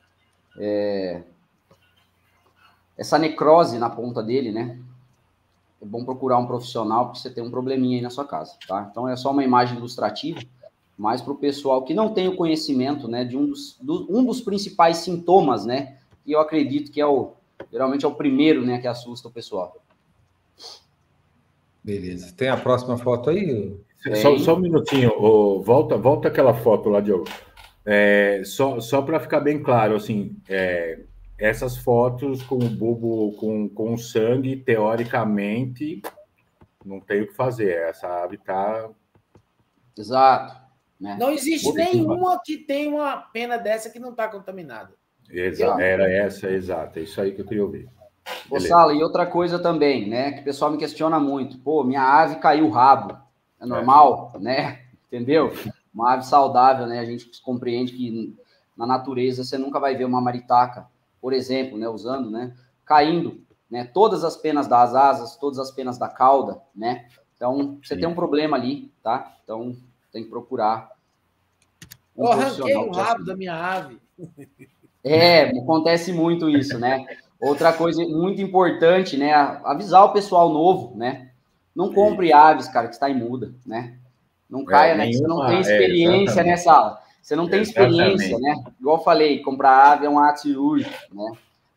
essa necrose na ponta dele, né, é bom procurar um profissional porque você tem um probleminha aí na sua casa, tá? Então é só uma imagem ilustrativa, mas para o pessoal que não tem o conhecimento, né, de um dos principais sintomas, né, que eu acredito que geralmente é o primeiro, né, que assusta o pessoal. Beleza. Tem a próxima foto aí? Só um minutinho. Volta aquela foto lá, Diogo. Só para ficar bem claro, assim, essas fotos com o bulbo com sangue, teoricamente, não tem o que fazer. Essa ave tá... Exato. Né? Não existe nenhuma que tenha uma pena dessa que não está contaminada. Exato. É isso aí que eu queria ouvir. Ô, Sala, e outra coisa também, né, que o pessoal me questiona muito. Pô, minha ave caiu o rabo. É normal, né? Entendeu? Uma ave saudável, né? A gente compreende que na natureza você nunca vai ver uma maritaca, por exemplo, né? Usando, né? Caindo, né? Todas as penas das asas, todas as penas da cauda, né? Então, você tem um problema ali, tá? Então, tem que procurar um profissional. Eu arranquei o rabo da minha ave. Acontece muito isso, né? Outra coisa muito importante, né? Avisar o pessoal novo, né? Não compre aves, cara, que está em muda, né? Não caia, né? Você não tem experiência nessa aula. Você não tem experiência, né? Igual eu falei, comprar ave é um ato cirúrgico, né?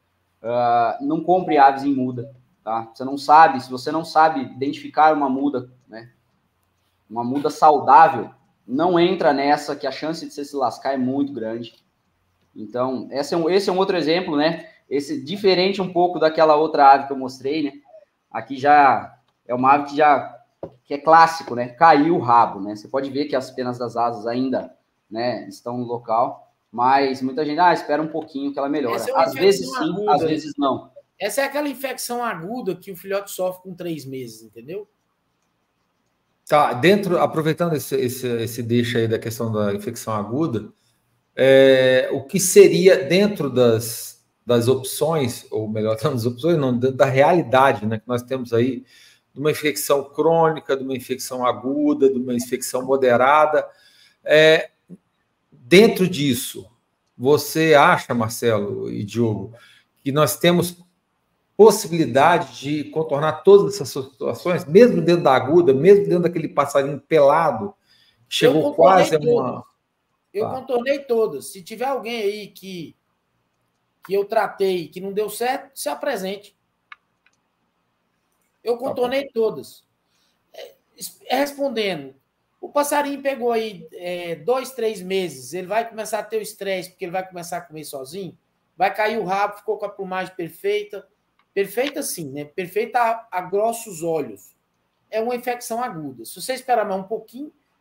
Não compre aves em muda, tá? Você não sabe, se você não sabe identificar uma muda, né? Uma muda saudável, não entra nessa, que a chance de você se lascar é muito grande. Então, esse é um outro exemplo, né? Esse diferente um pouco daquela outra ave que eu mostrei, né? Aqui já é uma ave que é clássico, né? Caiu o rabo, né? Você pode ver que as penas das asas ainda, né, estão no local, mas muita gente, espera um pouquinho que ela melhora. Às vezes sim, aguda, às vezes não. Essa é aquela infecção aguda que o filhote sofre com 3 meses, entendeu? Tá, aproveitando esse deixa aí da questão da infecção aguda, o que seria dentro das opções, ou melhor, das opções, não, da realidade, né, que nós temos aí, de uma infecção crônica, de uma infecção aguda, de uma infecção moderada. Dentro disso, você acha, Marcelo e Diogo, que nós temos possibilidade de contornar todas essas situações, mesmo dentro da aguda, mesmo dentro daquele passarinho pelado, que chegou quase a uma... Eu contornei todas. Se tiver alguém aí que eu tratei que não deu certo, se apresente. Eu contornei todas. Respondendo, o passarinho pegou aí 2, 3 meses, ele vai começar a ter o estresse, porque ele vai começar a comer sozinho, vai cair o rabo, ficou com a plumagem perfeita. Perfeita sim, né? Perfeita a grossos olhos. É uma infecção aguda. Se você esperar mais um pouquinho,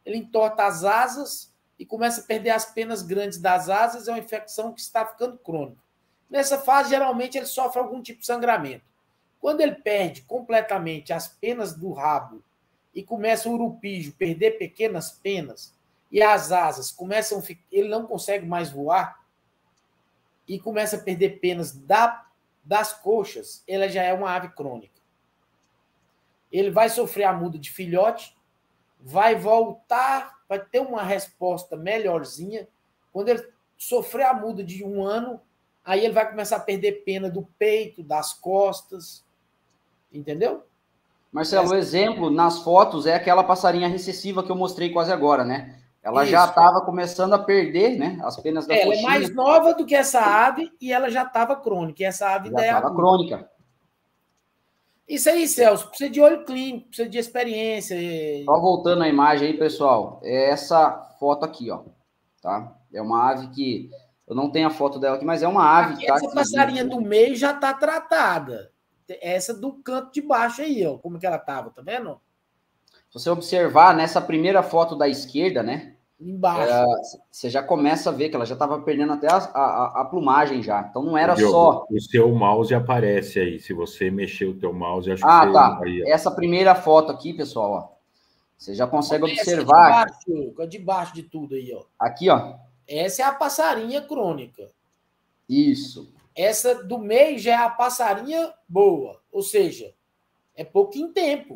ele entorta as asas e começa a perder as penas grandes das asas, é uma infecção que está ficando crônica. Nessa fase, geralmente, ele sofre algum tipo de sangramento. Quando ele perde completamente as penas do rabo e começa o urupígio perder pequenas penas e as asas começam a ficar, ele não consegue mais voar e começa a perder penas das coxas, ele já é uma ave crônica. Ele vai sofrer a muda de filhote, vai voltar, vai ter uma resposta melhorzinha. Quando ele sofrer a muda de 1 ano, aí ele vai começar a perder pena do peito, das costas. Entendeu? Marcelo, o exemplo nas fotos é aquela passarinha recessiva que eu mostrei quase agora, né? Ela já estava começando a perder, né? As penas da coxinha. Ela é mais nova do que essa ave e ela já estava crônica. E essa ave ainda já estava crônica. Isso aí, Celso, precisa de olho clínico, precisa de experiência. Só voltando a imagem aí, pessoal, é essa foto aqui, ó, tá? É uma ave que, eu não tenho a foto dela aqui, mas é uma ave que tá essa passarinha do meio já está tratada. Essa do canto de baixo aí, ó, como que ela estava, tá vendo? Se você observar nessa primeira foto da esquerda, né? Embaixo. Você já começa a ver que ela já estava perdendo até a plumagem já. Então não era Diogo, só... O seu mouse aparece aí. Se você mexer o teu mouse, acho que você... tá. Aí, essa primeira foto aqui, pessoal, ó. Você já consegue observar... De baixo de tudo aí, ó. Aqui, ó. Essa é a passarinha crônica. Isso. Essa do meio já é a passarinha boa. Ou seja, é pouquinho tempo.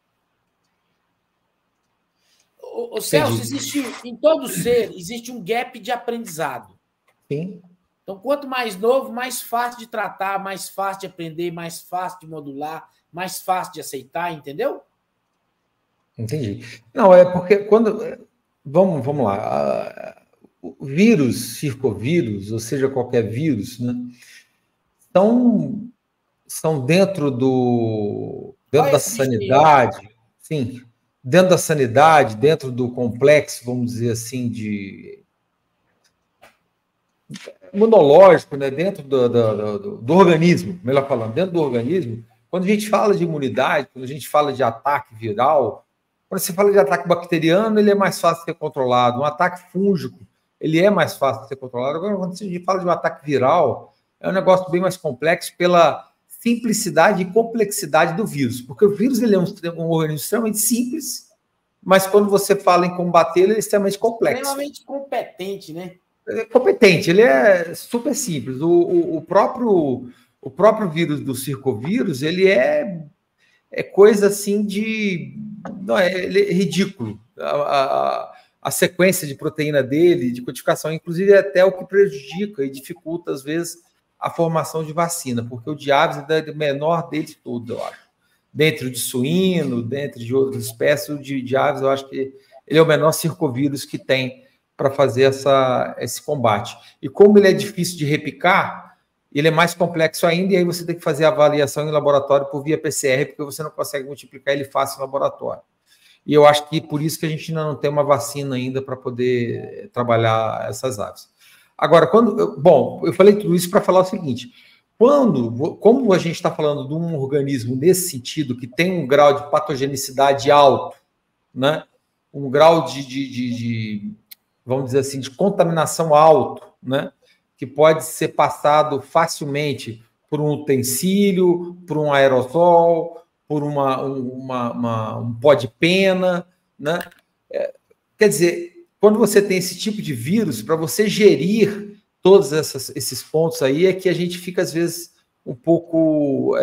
O Celso, existe, em todo ser, existe um gap de aprendizado. Sim. Então, quanto mais novo, mais fácil de tratar, mais fácil de aprender, mais fácil de modular, mais fácil de aceitar, entendeu? Entendi. Não, é porque quando... Vamos lá. O vírus, circovírus, ou seja, qualquer vírus, né, são dentro da sanidade, sim, dentro da sanidade, dentro do complexo, vamos dizer assim, de imunológico, né, dentro do organismo, melhor falando, dentro do organismo. Quando a gente fala de imunidade, quando a gente fala de ataque viral, quando você fala de ataque bacteriano, ele é mais fácil de ser controlado. Um ataque fúngico, ele é mais fácil de ser controlado. Agora, quando a gente fala de um ataque viral, é um negócio bem mais complexo pela simplicidade e complexidade do vírus. Porque o vírus ele é um organismo extremamente simples, mas quando você fala em combater, ele é extremamente complexo. Extremamente competente, né? É competente, ele é super simples. O próprio vírus do circovírus, ele é coisa assim de... Não, ele é ridículo. A sequência de proteína dele, de codificação, inclusive, é até o que prejudica e dificulta, às vezes, a formação de vacina, porque o de aves é o menor deles todos, eu acho. Dentro de suíno, dentro de outras espécies, o de aves, eu acho que ele é o menor circovírus que tem para fazer esse combate. E como ele é difícil de replicar, ele é mais complexo ainda, e aí você tem que fazer a avaliação em laboratório por via PCR, porque você não consegue multiplicar ele fácil em laboratório. E eu acho que por isso que a gente ainda não tem uma vacina ainda para poder trabalhar essas aves. Agora, eu falei tudo isso para falar o seguinte: como a gente está falando de um organismo nesse sentido, que tem um grau de patogenicidade alto, né? Um grau de vamos dizer assim, de contaminação alto, né? Que pode ser passado facilmente por um utensílio, por um aerosol, por um pó de pena, né? Quer dizer, quando você tem esse tipo de vírus, para você gerir todos esses pontos aí, é que a gente fica, às vezes, um pouco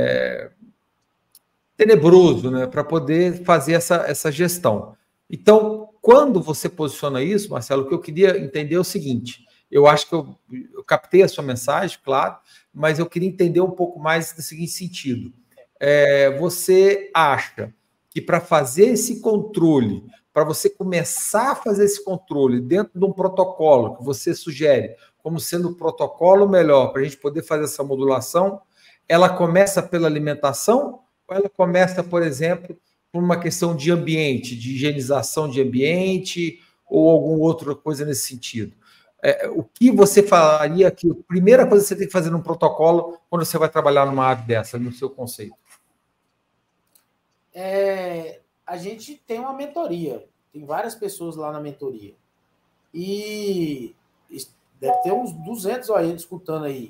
tenebroso, né? Para poder fazer essa gestão. Então, quando você posiciona isso, Marcelo, o que eu queria entender é o seguinte: eu acho que eu captei a sua mensagem, claro, mas eu queria entender um pouco mais no seguinte sentido. Você acha que para fazer esse controle, para você começar a fazer esse controle dentro de um protocolo que você sugere como sendo o protocolo melhor para a gente poder fazer essa modulação, ela começa pela alimentação ou ela começa, por exemplo, por uma questão de ambiente, de higienização de ambiente ou alguma outra coisa nesse sentido? O que você falaria que a primeira coisa que você tem que fazer num protocolo quando você vai trabalhar numa ave dessa, no seu conceito? A gente tem uma mentoria, Tem várias pessoas lá na mentoria. E deve ter uns 200 aí escutando aí.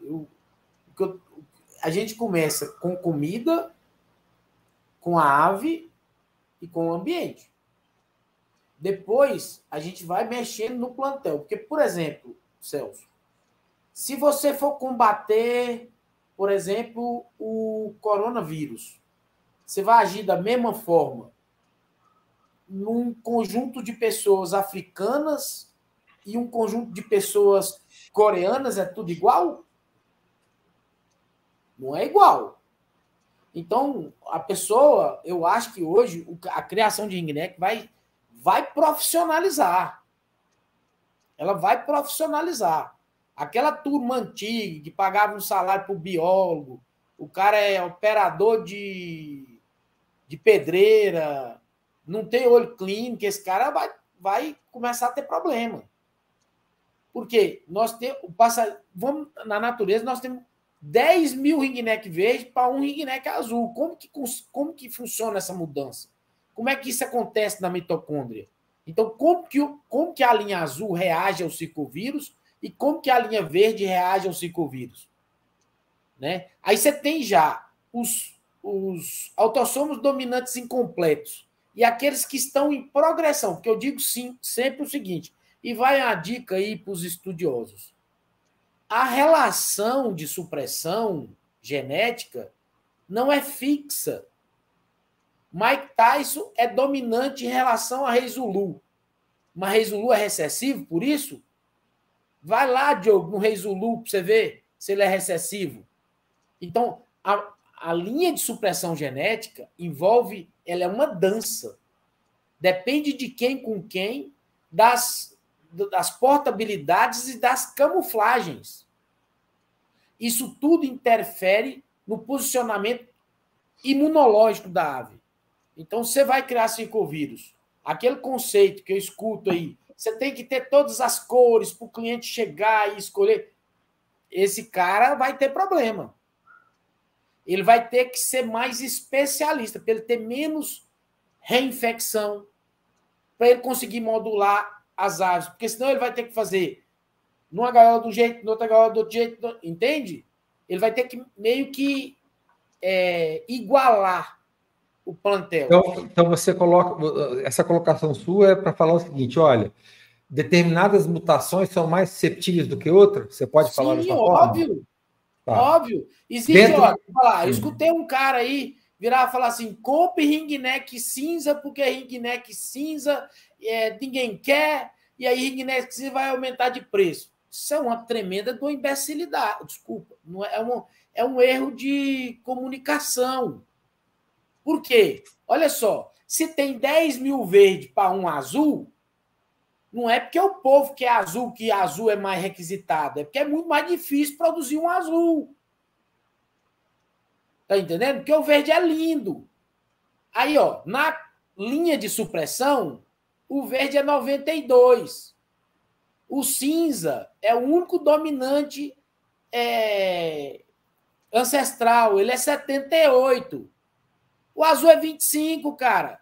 A gente começa com comida, com a ave e com o ambiente. Depois, a gente vai mexendo no plantel. Porque, por exemplo, Celso, se você for combater, por exemplo, o coronavírus, você vai agir da mesma forma num conjunto de pessoas africanas e um conjunto de pessoas coreanas, é tudo igual? Não é igual. Então, a pessoa, eu acho que hoje a criação de ring neck vai profissionalizar. Ela vai profissionalizar. Aquela turma antiga que pagava um salário para o biólogo, o cara é operador de pedreira, não tem olho clínico, esse cara vai começar a ter problema. Por quê? Na natureza, nós temos 10 mil ring neck verde para um ring neck azul. Como que funciona essa mudança? Como é que isso acontece na mitocôndria? Então, como que a linha azul reage ao circovírus e como que a linha verde reage ao circovírus? Né? Aí você tem já os autossomos dominantes incompletos e aqueles que estão em progressão, porque eu digo sim, sempre o seguinte, e vai a dica aí para os estudiosos. A relação de supressão genética não é fixa. Mike Tyson é dominante em relação a Rei Zulu. Mas Rei Zulu é recessivo, por isso? Vai lá, Diogo, no Rei Zulu, para você ver se ele é recessivo. Então, a linha de supressão genética ela é uma dança. Depende de quem com quem, das portabilidades e das camuflagens. Isso tudo interfere no posicionamento imunológico da ave. Então, você vai criar circovírus. Aquele conceito que eu escuto aí, você tem que ter todas as cores para o cliente chegar e escolher. Esse cara vai ter problema. Ele vai ter que ser mais especialista, para ele ter menos reinfecção, para ele conseguir modular as aves, porque senão ele vai ter que fazer numa gaiola de um jeito, noutra gaiola do outro jeito, entende? Ele vai ter que meio que igualar o plantel. Então você coloca, essa colocação sua é para falar o seguinte, olha, determinadas mutações são mais susceptíveis do que outras? Você pode falar dessa forma? Sim, óbvio. Existe, eu escutei um cara aí virar e falar assim, compre ring neck cinza, porque ring neck cinza ninguém quer, e aí ring neck cinza vai aumentar de preço. Isso é uma tremenda imbecilidade, desculpa, não é um erro de comunicação. Por quê? Olha só, se tem 10 mil verde para um azul, não é porque o povo quer azul, que azul é mais requisitado, é porque é muito mais difícil produzir um azul. Tá entendendo? Porque o verde é lindo. Aí, ó, na linha de supressão, o verde é 92. O cinza é o único dominante ancestral, ele é 78. O azul é 25, cara.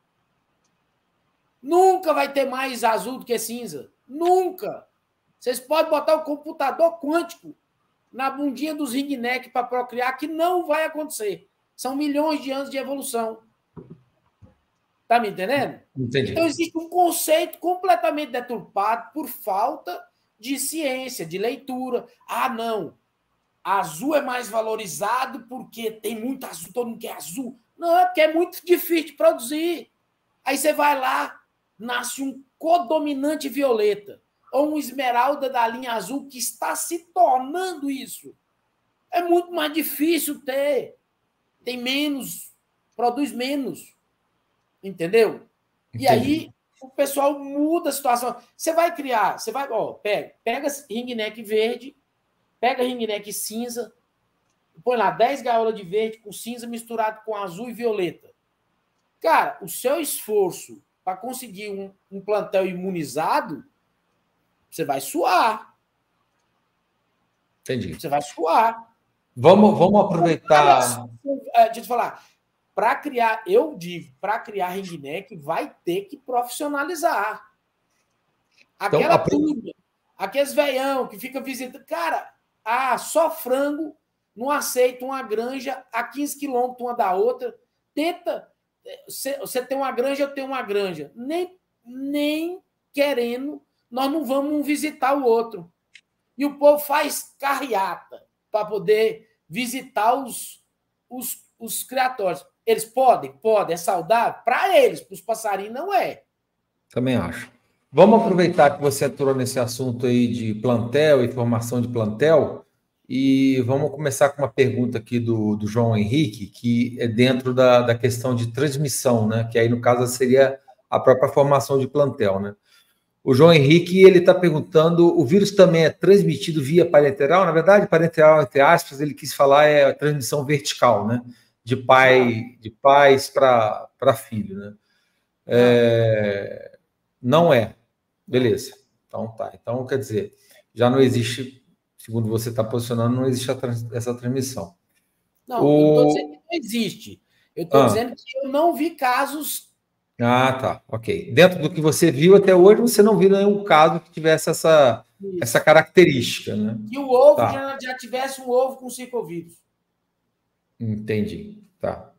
Nunca vai ter mais azul do que cinza. Nunca. Vocês podem botar o computador quântico na bundinha dos ring neck para procriar, que não vai acontecer. São milhões de anos de evolução. Tá me entendendo? Entendi. Então, existe um conceito completamente deturpado por falta de ciência, de leitura. Ah, não. Azul é mais valorizado porque tem muito azul, todo mundo quer azul. Não, é porque é muito difícil de produzir. Aí você vai lá, nasce um codominante violeta ou um esmeralda da linha azul que está se tornando isso. É muito mais difícil ter. Tem menos, produz menos. Entendeu? Entendi. E aí o pessoal muda a situação. Você vai criar, pega ring neck verde, pega ring neck cinza, põe lá 10 gaiolas de verde com cinza misturado com azul e violeta. Cara, o seu esforço para conseguir um plantel imunizado, você vai suar. Entendi. Você vai suar. Vamos aproveitar. Deixa eu te falar. para criar, eu digo, para criar ringneck, vai ter que profissionalizar. Aquela turma, aqueles veião que fica visitando. Cara, só frango não aceita uma granja a 15 quilômetros uma da outra. Tenta. Você tem uma granja, eu tenho uma granja. Nem querendo, nós não vamos visitar o outro. E o povo faz carreata para poder visitar os criatórios. Eles podem, é saudável? Para eles, para os passarinhos não é. Também acho. Vamos aproveitar que você entrou nesse assunto aí de plantel e formação de plantel e vamos começar com uma pergunta aqui do João Henrique, que é dentro da questão de transmissão, né? Que aí, no caso, seria a própria formação de plantel, né? O João Henrique, ele está perguntando, o vírus também é transmitido via parenteral? Na verdade, parenteral, entre aspas, ele quis falar é a transmissão vertical, né? De pais para filho, né? Não é. Beleza. Então, tá. Então, quer dizer, já não existe, segundo você está posicionando, não existe essa transmissão. Não, eu não estou dizendo que não existe. Eu estou dizendo que eu não vi casos... Ah, tá. Ok. Dentro do que você viu até hoje, você não viu nenhum caso que tivesse essa característica, né? Que o ovo já tivesse um ovo com circovírus. Entendi. Tá.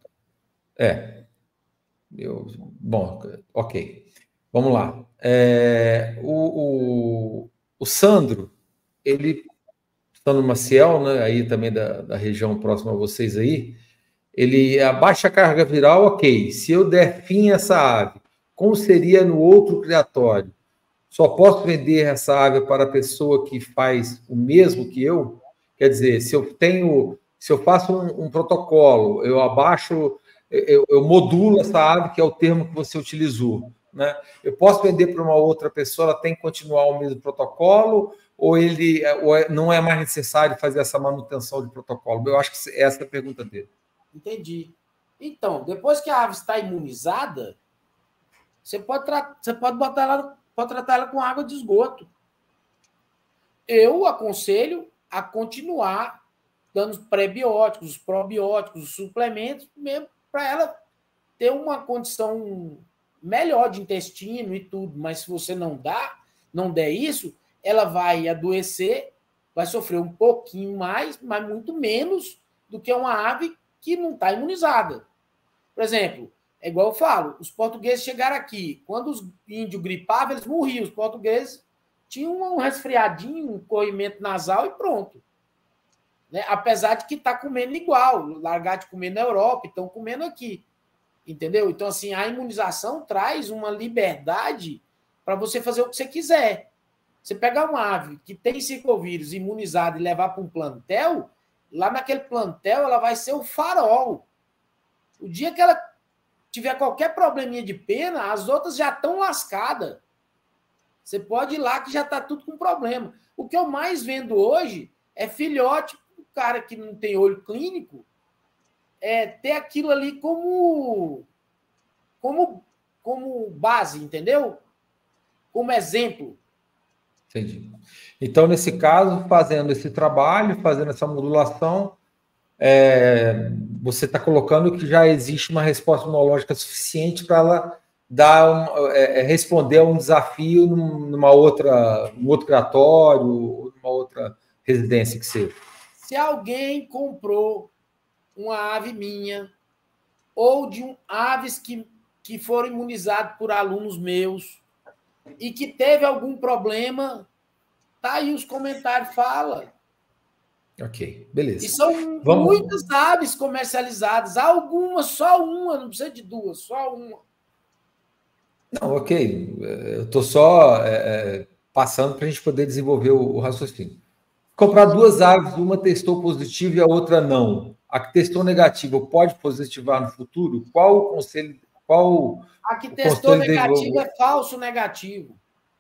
Bom, ok. Vamos lá. O Sandro, ele, Sandro Maciel, né, aí também da região próxima a vocês aí, ele abaixa a carga viral, ok. Se eu der fim a essa ave, como seria no outro criatório? Só posso vender essa ave para a pessoa que faz o mesmo que eu? Quer dizer, se eu faço um protocolo, eu abaixo, eu modulo essa ave, que é o termo que você utilizou, né? Eu posso vender para uma outra pessoa, ela tem que continuar o mesmo protocolo, ou não é mais necessário fazer essa manutenção de protocolo? Eu acho que essa é a pergunta dele. Entendi. Então, depois que a ave está imunizada, você pode tratar ela com água de esgoto. Eu aconselho a continuar dando prebióticos, probióticos, suplementos, mesmo para ela ter uma condição melhor de intestino e tudo. Mas se você não der isso, ela vai adoecer, vai sofrer um pouquinho mais, mas muito menos do que uma ave que não está imunizada. Por exemplo, é igual eu falo, os portugueses chegaram aqui, quando os índios gripavam, eles morriam. Os portugueses tinham um resfriadinho, um corrimento nasal e pronto. Né? Apesar de que está comendo igual, largar de comer na Europa, estão comendo aqui. Entendeu? Então, assim, a imunização traz uma liberdade para você fazer o que você quiser. Você pegar uma ave que tem circovírus imunizada e levar para um plantel, lá naquele plantel ela vai ser o farol. O dia que ela tiver qualquer probleminha de pena, as outras já estão lascadas. Você pode ir lá que já está tudo com problema. O que eu mais vendo hoje é filhote, o cara que não tem olho clínico, ter aquilo ali como base, entendeu? Como exemplo. Entendi. Então, nesse caso, fazendo esse trabalho, fazendo essa modulação, você está colocando que já existe uma resposta imunológica suficiente para ela responder a um desafio num outro criatório, ou numa outra residência que seja. Se alguém comprou uma ave minha ou de aves que foram imunizados por alunos meus e que teve algum problema, tá aí os comentários, fala. Ok, beleza. E são muitas aves comercializadas, algumas, só uma, não precisa de duas, só uma. Não, ok. Eu estou só passando para a gente poder desenvolver o raciocínio. Comprar duas aves, uma testou positivo e a outra não. A que testou negativo pode positivar no futuro? Qual o conselho? A que testou negativo é falso negativo.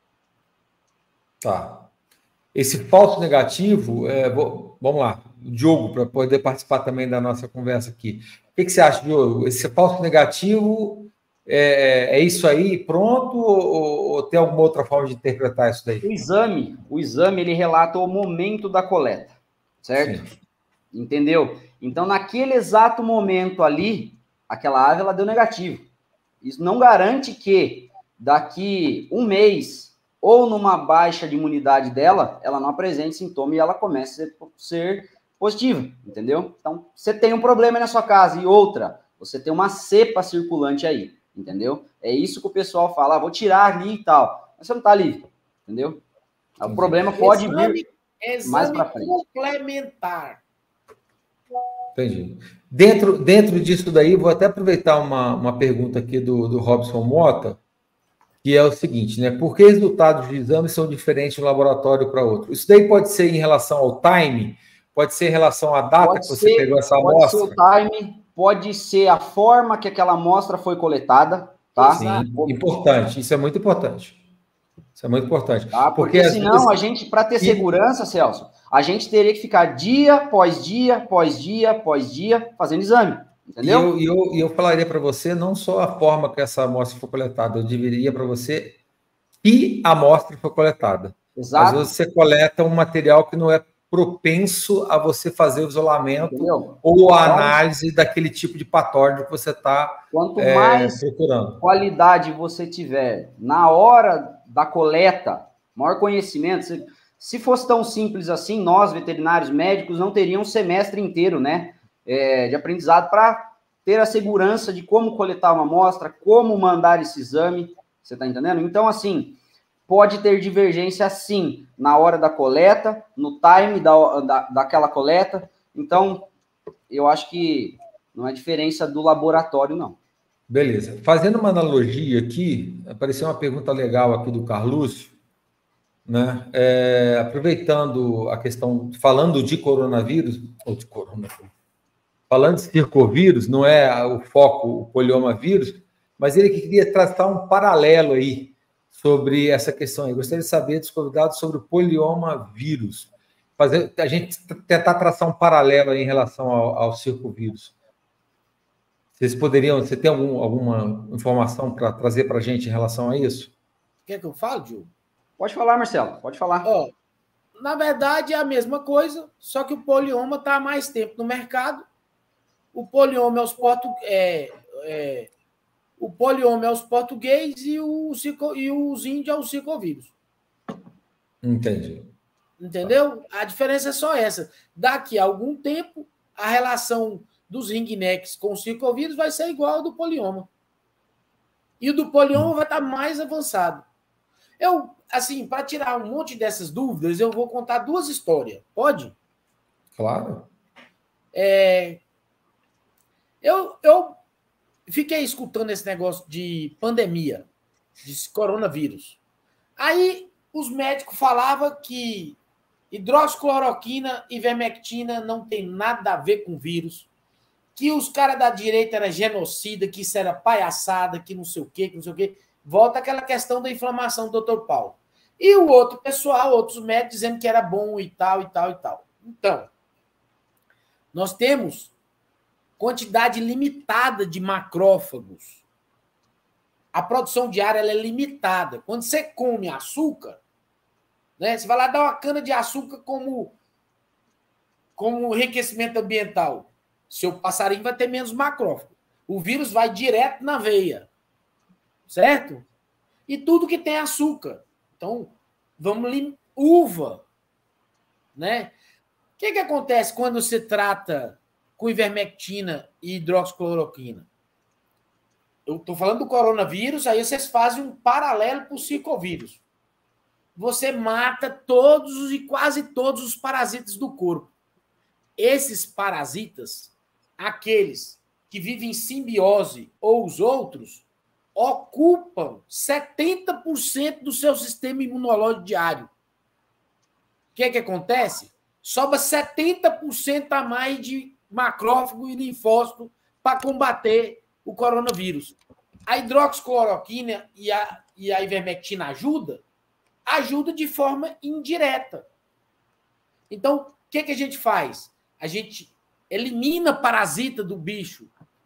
Tá. Esse falso negativo, vamos lá, o Diogo, para poder participar também da nossa conversa aqui. O que você acha, Diogo? Esse falso negativo é isso aí, pronto, ou tem alguma outra forma de interpretar isso daí? O exame ele relata o momento da coleta, certo? Sim. Entendeu? Então, naquele exato momento ali, aquela ave ela deu negativo. Isso não garante que daqui um mês ou numa baixa de imunidade dela, ela não apresente sintoma e ela comece a ser positiva, entendeu? Então, você tem um problema na sua casa e outra, você tem uma cepa circulante aí, entendeu? É isso que o pessoal fala, vou tirar ali e tal. Mas você não tá livre, entendeu? O problema pode vir mais para frente. Complementar. Entendi. Dentro disso daí, vou até aproveitar uma pergunta aqui do Robson Mota, que é o seguinte, né? Por que resultados de exames são diferentes de um laboratório para outro? Isso daí pode ser em relação ao time, pode ser em relação à data que você pegou essa amostra? Pode ser o time, pode ser a forma que aquela amostra foi coletada, tá? Sim, importante. Isso é muito importante. Isso é muito importante. Tá? Porque senão a gente, para ter segurança, Celso, a gente teria que ficar dia após dia, após dia, após dia, fazendo exame. Entendeu? E eu falaria para você não só a forma que essa amostra foi coletada, eu diria para você que a amostra foi coletada. Exato. Às vezes você coleta um material que não é propenso a você fazer o isolamento ou a análise daquele tipo de patógeno que você está quanto mais procurando. Qualidade você tiver na hora da coleta, maior conhecimento. Se fosse tão simples assim, nós, veterinários médicos, não teríamos um semestre inteiro, né? De aprendizado para ter a segurança de como coletar uma amostra, como mandar esse exame, você está entendendo? Então, assim, pode ter divergência, sim, na hora da coleta, no time daquela coleta. Então, eu acho que não é diferença do laboratório, não. Beleza. Fazendo uma analogia aqui, apareceu uma pergunta legal aqui do Carlúcio, né? Aproveitando a questão, falando de coronavírus, ou de coronavírus, falando de circovírus, não é o foco, o poliomavírus, mas ele queria traçar um paralelo aí sobre essa questão. Eu gostaria de saber dos convidados sobre o poliomavírus. A gente tentar traçar um paralelo aí em relação ao circovírus. Você tem alguma informação para trazer para a gente em relação a isso? Quer que eu fale, Diogo? Pode falar, Marcelo, pode falar. Na verdade, é a mesma coisa, só que o polioma está há mais tempo no mercado. O polioma é os portugueses e os índios é o circovírus. Entendi. Entendeu? A diferença é só essa. Daqui a algum tempo, a relação dos ringnecks com o circovírus vai ser igual ao do polioma. E o do polioma vai estar mais avançado. Para tirar um monte dessas dúvidas, eu vou contar duas histórias. Pode? Claro. Eu fiquei escutando esse negócio de pandemia, de coronavírus. Aí os médicos falavam que hidroxicloroquina e ivermectina não tem nada a ver com vírus, que os caras da direita eram genocida, que isso era palhaçada, que não sei o quê, que não sei o quê. Volta aquela questão da inflamação do Dr. Paulo. E o outro pessoal, outros médicos, dizendo que era bom e tal, e tal, e tal. Então, nós temos quantidade limitada de macrófagos. A produção diária ela é limitada. Quando você come açúcar, né, você vai lá dar uma cana de açúcar como enriquecimento ambiental. Seu passarinho vai ter menos macrófago. O vírus vai direto na veia. Certo? E tudo que tem açúcar. Então, uva. Né? O que acontece quando você trata com ivermectina e hidroxicloroquina? Eu estou falando do coronavírus, aí vocês fazem um paralelo para o circovírus. Você mata todos e quase todos os parasitas do corpo. Esses parasitas, aqueles que vivem em simbiose ou os outros, ocupam 70% do seu sistema imunológico diário. O que acontece? Sobra 70% a mais de macrófago e linfócito para combater o coronavírus. A hidroxicloroquina e a ivermectina ajuda de forma indireta. Então, o que a gente faz? A gente elimina parasita do bicho.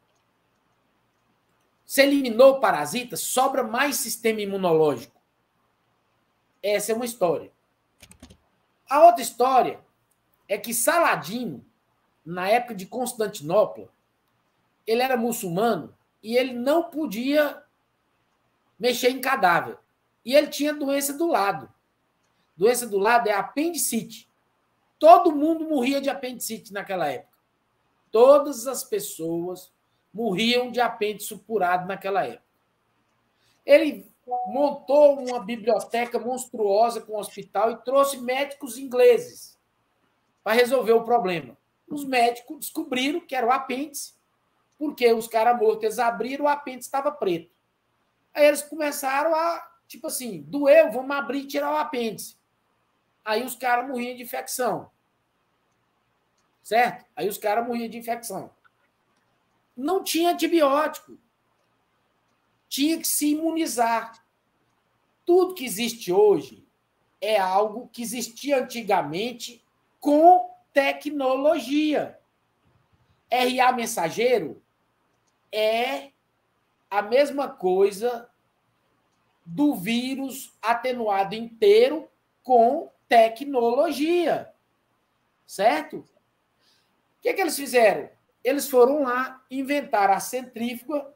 Se eliminou o parasita, sobra mais sistema imunológico. Essa é uma história. A outra história é que Saladino, na época de Constantinopla, ele era muçulmano e ele não podia mexer em cadáver. E ele tinha doença do lado. Doença do lado é apendicite. Todo mundo morria de apendicite naquela época. Todas as pessoas morriam de apêndice supurado naquela época. Ele montou uma biblioteca monstruosa com o hospital e trouxe médicos ingleses para resolver o problema. Os médicos descobriram que era o apêndice, porque os caras mortos, eles abriram, o apêndice estava preto. Aí eles começaram a, tipo assim, doeu, vamos abrir e tirar o apêndice. Aí os caras morriam de infecção. Certo? Aí os caras morriam de infecção. Não tinha antibiótico. Tinha que se imunizar. Tudo que existe hoje é algo que existia antigamente com tecnologia. RA mensageiro é a mesma coisa do vírus atenuado inteiro com tecnologia. Certo? O que eles fizeram? Eles foram lá, inventaram a centrífuga,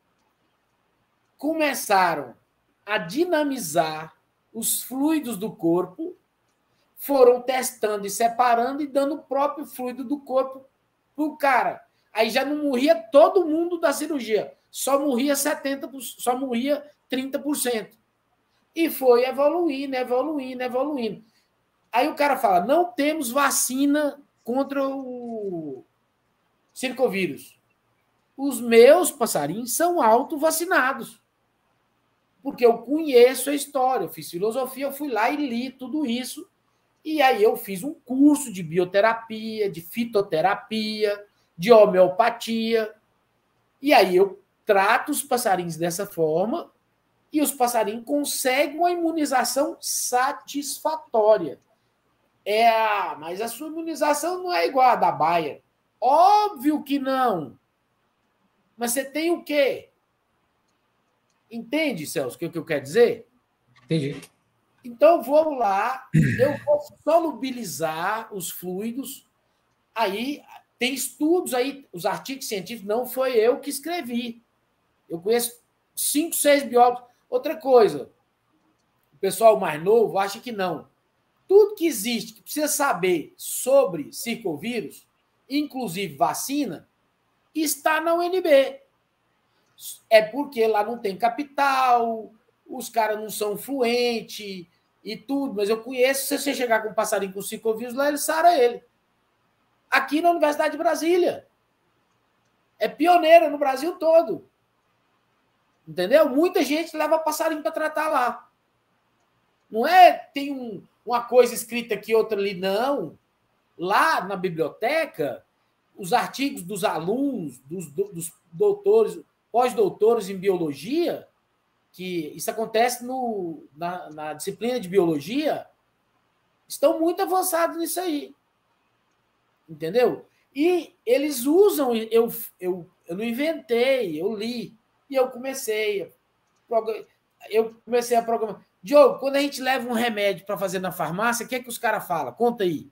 começaram a dinamizar os fluidos do corpo, foram testando e separando e dando o próprio fluido do corpo para o cara. Aí já não morria todo mundo da cirurgia, só morria 70%, só morria 30%. E foi evoluindo. Aí o cara fala, não temos vacina contra o circovírus. Os meus passarinhos são autovacinados. Porque eu conheço a história, eu fiz filosofia, eu fui lá e li tudo isso. E aí eu fiz um curso de bioterapia, de fitoterapia, de homeopatia. E aí eu trato os passarinhos dessa forma e os passarinhos conseguem uma imunização satisfatória. Mas a sua imunização não é igual à da Bayer. Óbvio que não. Mas você tem o quê? Entende, Celso, o que eu quero dizer? Entendi. Então, vou lá, eu vou solubilizar os fluidos. Aí, tem estudos aí, os artigos científicos, não foi eu que escrevi. Eu conheço 5, 6 biólogos. Outra coisa, o pessoal mais novo acha que não. Tudo que existe, que precisa saber sobre circovírus, inclusive vacina, está na UNB. É porque lá não tem capital, os caras não são fluentes e tudo, mas eu conheço, se você chegar com um passarinho com circovírus lá, ele sara ele. Aqui na Universidade de Brasília. É pioneira no Brasil todo. Entendeu? Muita gente leva passarinho para tratar lá. Não é, tem uma coisa escrita aqui, outra ali, não. Lá na biblioteca, os artigos dos alunos, dos doutores, pós-doutores em biologia, que isso acontece na disciplina de biologia, estão muito avançados nisso aí. Entendeu? E eles usam, eu não inventei, eu li, e eu comecei a programar. Diogo, quando a gente leva um remédio para fazer na farmácia, o que é que os caras falam? Conta aí.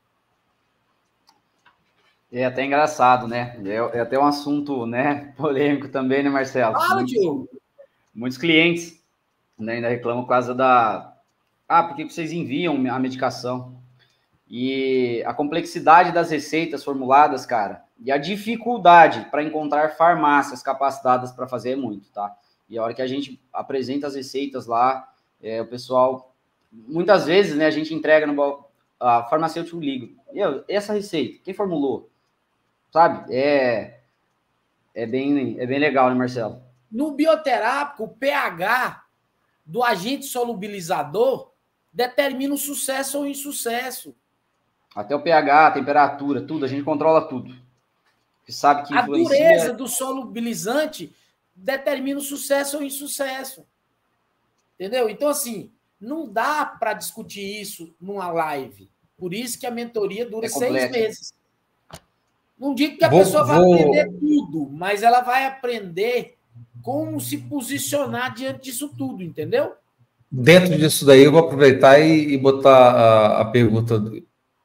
É até engraçado, né? É até um assunto, né, polêmico também, né, Marcelo? Fala, Diogo. Muitos clientes, né, ainda reclamam por causa por que vocês enviam a medicação? E a complexidade das receitas formuladas, cara, e a dificuldade para encontrar farmácias capacitadas para fazer é muito, tá? E a hora que a gente apresenta as receitas lá, o pessoal, muitas vezes, né, a gente entrega a farmacêutico liga. E essa receita, quem formulou? Sabe? É bem legal, né, Marcelo? No bioterápico, o pH do agente solubilizador determina o sucesso ou o insucesso. Até o pH, a temperatura, tudo, a gente controla tudo. Você sabe que a dureza do solubilizante determina o sucesso ou o insucesso. Entendeu? Então, assim, não dá para discutir isso numa live. Por isso que a mentoria dura 6 meses. Não digo que a pessoa vai aprender tudo, mas ela vai aprender como se posicionar diante disso tudo, entendeu? Dentro disso daí, eu vou aproveitar e botar a pergunta.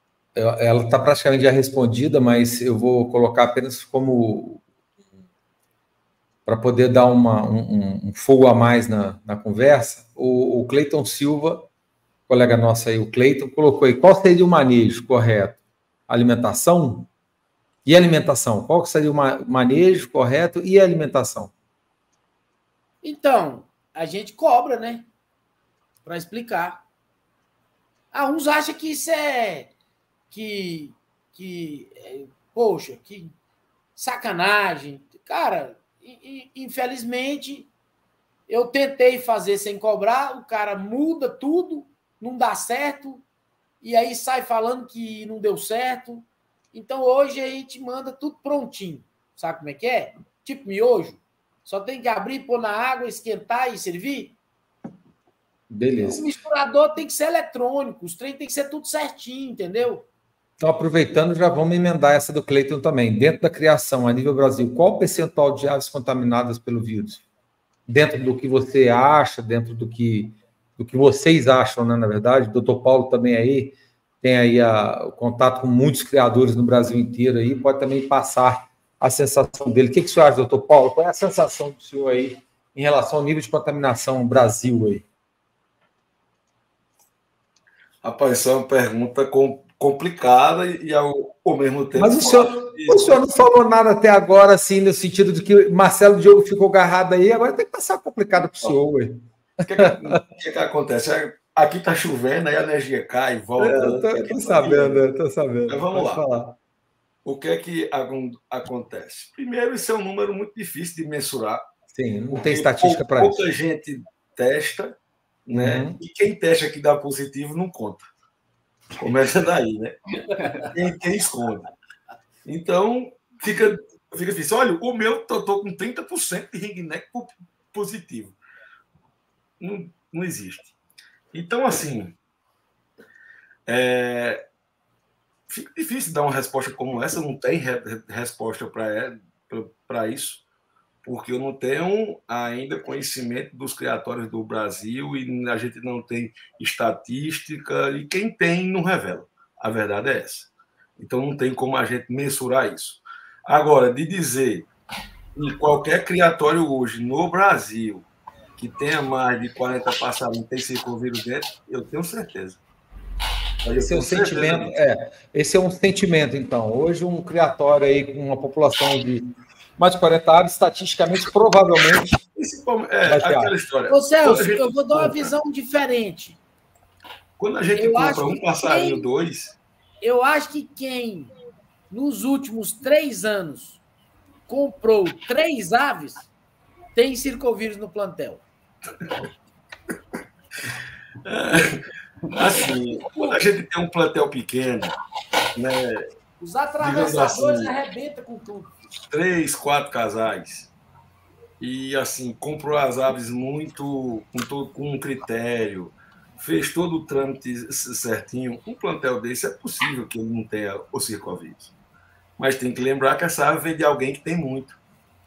Ela está praticamente já respondida, mas eu vou colocar apenas como para poder dar um fogo a mais na conversa, o Cleiton Silva, colega nosso aí, o Cleiton, colocou aí, qual seria o manejo correto? Alimentação? E alimentação? Qual seria o manejo correto e alimentação? Então, a gente cobra, né? Para explicar. Uns acham que isso é... poxa, que sacanagem. Cara, infelizmente, eu tentei fazer sem cobrar, o cara muda tudo, não dá certo, e aí sai falando que não deu certo. Então, hoje a gente manda tudo prontinho. Sabe como é que é? Tipo miojo. Só tem que abrir, pôr na água, esquentar e servir. Beleza. O misturador tem que ser eletrônico, os trem tem que ser tudo certinho, entendeu? Então, aproveitando, já vamos emendar essa do Cleiton também. Dentro da criação, a nível Brasil, qual o percentual de aves contaminadas pelo vírus? Dentro do que você acha, dentro do que vocês acham, né, na verdade? O Dr. Paulo também aí tem aí o contato com muitos criadores no Brasil inteiro aí, pode também passar a sensação dele. O que o senhor acha, Dr. Paulo? Qual é a sensação do senhor aí em relação ao nível de contaminação no Brasil aí? Rapaz, isso é uma pergunta complicada e ao mesmo tempo... Mas o senhor não falou nada até agora, assim, no sentido de que Marcelo Diogo ficou agarrado aí, agora tem que passar complicado para o senhor, ué. O que acontece? Aqui está chovendo, aí a energia cai, volta. Estou sabendo. Mas vamos lá. Falar. O que é que acontece? Primeiro, isso é um número muito difícil de mensurar. Sim, não tem estatística para isso. Pouca gente testa, né? Uhum. E quem testa que dá positivo não conta. Começa daí, né? Quem esconde. Então, fica difícil. Olha, o meu, estou com 30% de ringneck positivo. Não existe. Então, assim, fica difícil dar uma resposta como essa, não tem resposta para isso, porque eu não tenho ainda conhecimento dos criatórios do Brasil e a gente não tem estatística, e quem tem não revela. A verdade é essa. Então, não tem como a gente mensurar isso. Agora, de dizer em qualquer criatório hoje no Brasil que tenha mais de 40 passarinhos tem circovírus dentro, eu tenho certeza. Esse é um sentimento, esse é um sentimento, então. Hoje, um criatório aí com uma população de mais de 40 aves, estatisticamente, provavelmente... aquela história. Ô, Celso, eu vou dar uma visão diferente. Quando a gente compra um passarinho, dois... Eu acho que quem, nos últimos 3 anos, comprou 3 aves, tem circovírus no plantel. Assim, quando a gente tem um plantel pequeno, né? Os atravessadores arrebentam com tudo. 3, 4 casais. E assim, comprou as aves muito com um critério, fez todo o trâmite certinho. Um plantel desse é possível que ele não tenha o circovírus. Mas tem que lembrar que essa ave vem de alguém que tem muito.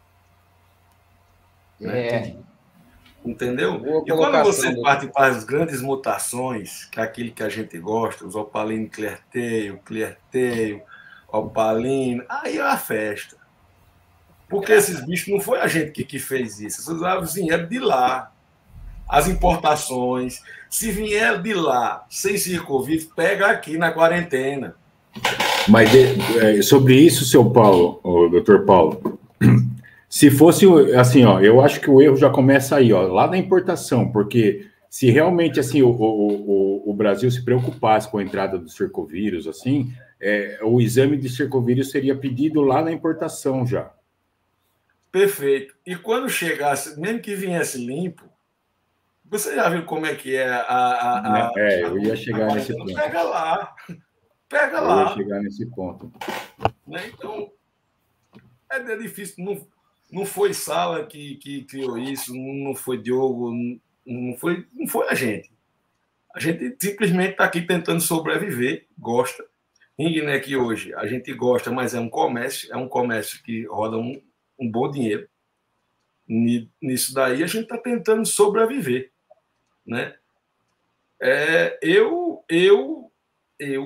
Entendeu? E quando você parte para as grandes mutações, que é aquele que a gente gosta, os opalino clerteio, opalino, aí é a festa. Porque esses bichos não foi a gente que fez isso. Essas aves vieram de lá. As importações, se vier de lá sem circovírus, pega aqui na quarentena. Mas sobre isso, seu Paulo, o doutor Paulo, se fosse assim, ó, eu acho que o erro já começa aí, ó, lá na importação, porque se realmente assim o Brasil se preocupasse com a entrada do circovírus, assim, o exame de circovírus seria pedido lá na importação já. Perfeito. E quando chegasse, mesmo que viesse limpo, você já viu como é que é eu ia chegar nesse ponto. Pega lá. Eu ia chegar nesse ponto. Né? Então, é difícil. Não foi Sala que criou isso, não foi Diogo, não foi a gente. A gente simplesmente está aqui tentando sobreviver, gosta. Ringneck hoje, a gente gosta, mas é um comércio que roda um bom dinheiro. Nisso daí, a gente está tentando sobreviver. Né? Eu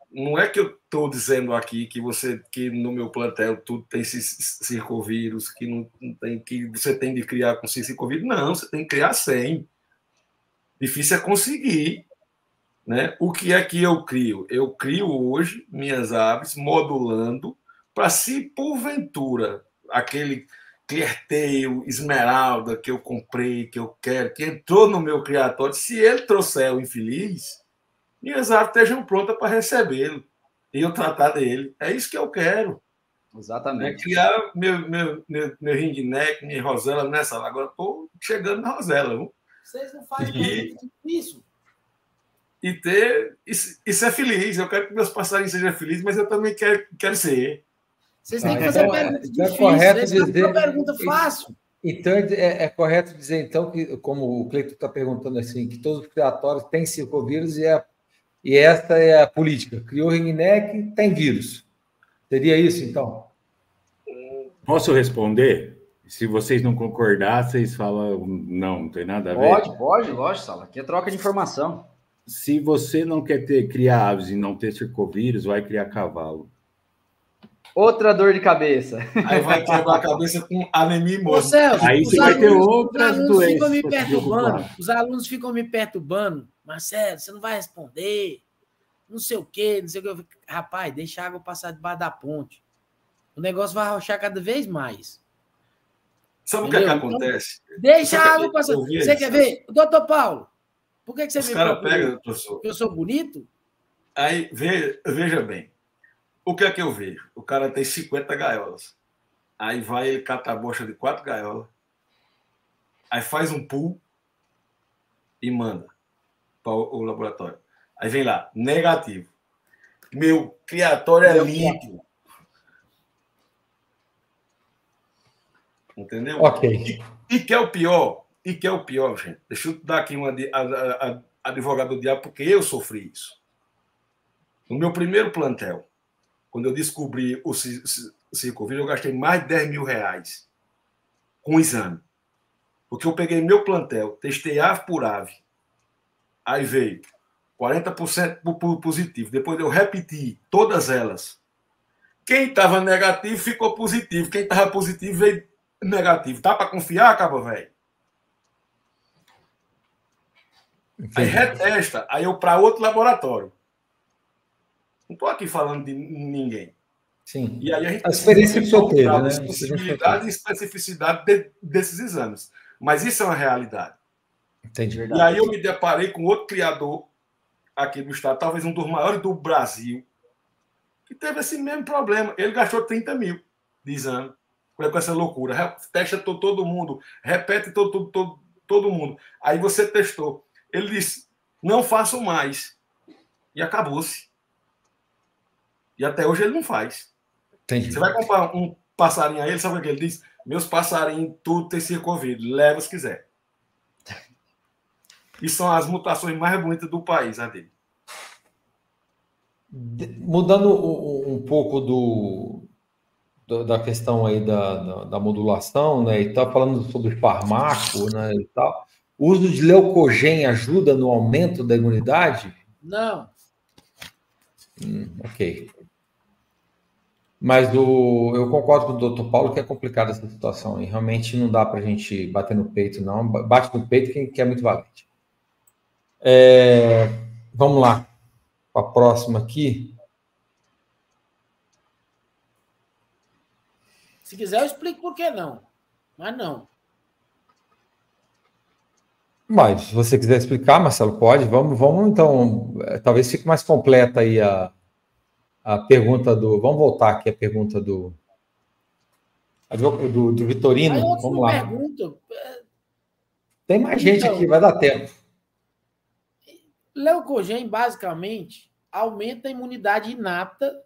não é que eu estou dizendo aqui que no meu plantel tudo tem circovírus, que não tem, que você tem de criar com circovírus. Não, você tem que criar 100. Difícil é conseguir, né? O que é que eu crio? Eu crio hoje minhas aves modulando para, se porventura aquele Cleartail, Esmeralda que eu comprei, que eu quero, que entrou no meu criatório, se ele trouxer o infeliz, minhas aves estejam prontas para recebê-lo e eu tratar dele. É isso que eu quero. Exatamente. É criar meu ringneck, minha rosela nessa. Agora estou chegando na rosela. Viu? Vocês não fazem pergunta difícil. E ter... Isso é feliz. Eu quero que meus passarinhos sejam felizes, mas eu também quero ser. Vocês têm que fazer pergunta difícil. É correto dizer... uma pergunta fácil. Então, é correto dizer, então, que, como o Cleiton está perguntando assim, que todos os criatórios têm circovírus e esta é a política. Criou ringneck, tem vírus. Seria isso, então? Posso responder? Se vocês não concordar, vocês falam não tem nada a ver? Pode, lógico, Sala. Aqui é troca de informação. Se você não quer criar aves e não ter circovírus, vai criar cavalo. Outra dor de cabeça. Aí vai quebrar a cabeça com anemia e morte. Aí você vai ter outras doenças. Os alunos ficam me perturbando. Marcelo, você não vai responder. Não sei o quê, não sei o quê. Rapaz, deixa a água passar debaixo da ponte. O negócio vai arrochar cada vez mais. Sabe o que acontece? Então, deixa a água passar. Você quer ver? Doutor Paulo, por que você me pega, professor? Porque eu sou bonito? Aí, veja bem. O que é que eu vejo? O cara tem 50 gaiolas. Aí vai, ele cata a bocha de 4 gaiolas. Aí faz um pool e manda para o laboratório. Aí vem lá, negativo. Meu criatório é limpo. Entendeu? Ok. E que é o pior? Gente? Deixa eu dar aqui uma advogado do diabo, porque eu sofri isso. No meu primeiro plantel, quando eu descobri o circovírus, eu gastei mais de 10 mil reais com o exame. Porque eu peguei meu plantel, testei ave por ave. Aí veio 40% positivo. Depois eu repeti todas elas. Quem estava negativo ficou positivo. Quem estava positivo veio negativo. Tá para confiar, cabo velho? Aí retesta. Aí eu para outro laboratório. Não estou aqui falando de ninguém. Sim. E aí a gente experiência que teve, né? A possibilidade e especificidade desses exames. Mas isso é uma realidade. Entendi. E aí eu me deparei com outro criador aqui do estado, talvez um dos maiores do Brasil, que teve esse mesmo problema. Ele gastou 30 mil de exame com essa loucura. Testa todo mundo, repete todo mundo. Aí você testou. Ele disse, não faço mais. E acabou-se. E até hoje ele não faz. Entendi. Você vai comprar um passarinho a ele, sabe o que ele diz? Meus passarinhos, tudo tem circovírus. Leva se quiser. E são as mutações mais bonitas do país, a dele. Mudando um pouco da questão aí da modulação, né? E tá falando sobre farmaco, né? E tal. O uso de leucogen ajuda no aumento da imunidade? Não. Ok. Mas eu concordo com o doutor Paulo que é complicada essa situação. E realmente não dá para a gente bater no peito, não. Bate no peito quem é muito valente. Vamos lá. Para a próxima aqui. Se quiser, eu explico por que não. Mas não. Mas, se você quiser explicar, Marcelo, pode. Vamos então. Talvez fique mais completa aí a pergunta do... Vamos voltar aqui a pergunta do Vitorino. Vamos lá. Pergunta. Tem mais gente aqui, vai dar tempo. Leucogen, basicamente, aumenta a imunidade inata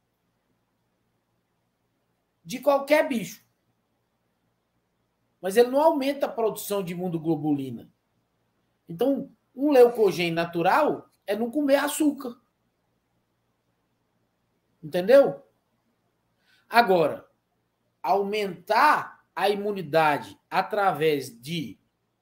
de qualquer bicho. Mas ele não aumenta a produção de imunoglobulina. Então, um leucogen natural é não comer açúcar. Entendeu? Agora, aumentar a imunidade através de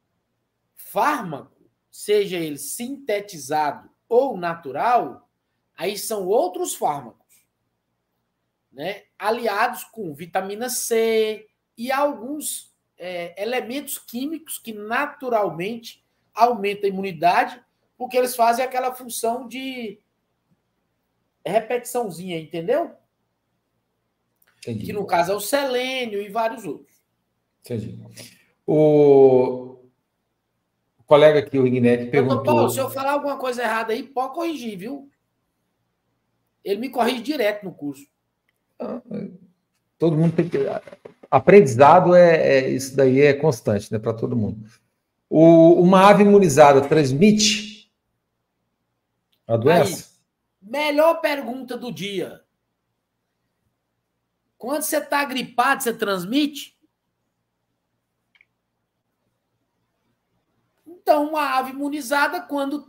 fármaco, seja ele sintetizado ou natural, Aí são outros fármacos, né? Aliados com vitamina C e alguns elementos químicos que naturalmente aumentam a imunidade, porque eles fazem aquela função de repetiçãozinha, entendeu? Entendi. Que no caso é o selênio e vários outros. Entendi. O colega aqui, o Ignetti, perguntou... Doutor Paulo, se eu falar alguma coisa errada aí, pode corrigir, viu? Ele me corrige direto no curso. Todo mundo tem que... Aprendizado isso daí é constante, né, para todo mundo. Uma ave imunizada transmite a doença? Aí, melhor pergunta do dia. Quando você está gripado, você transmite? Então, uma ave imunizada, quando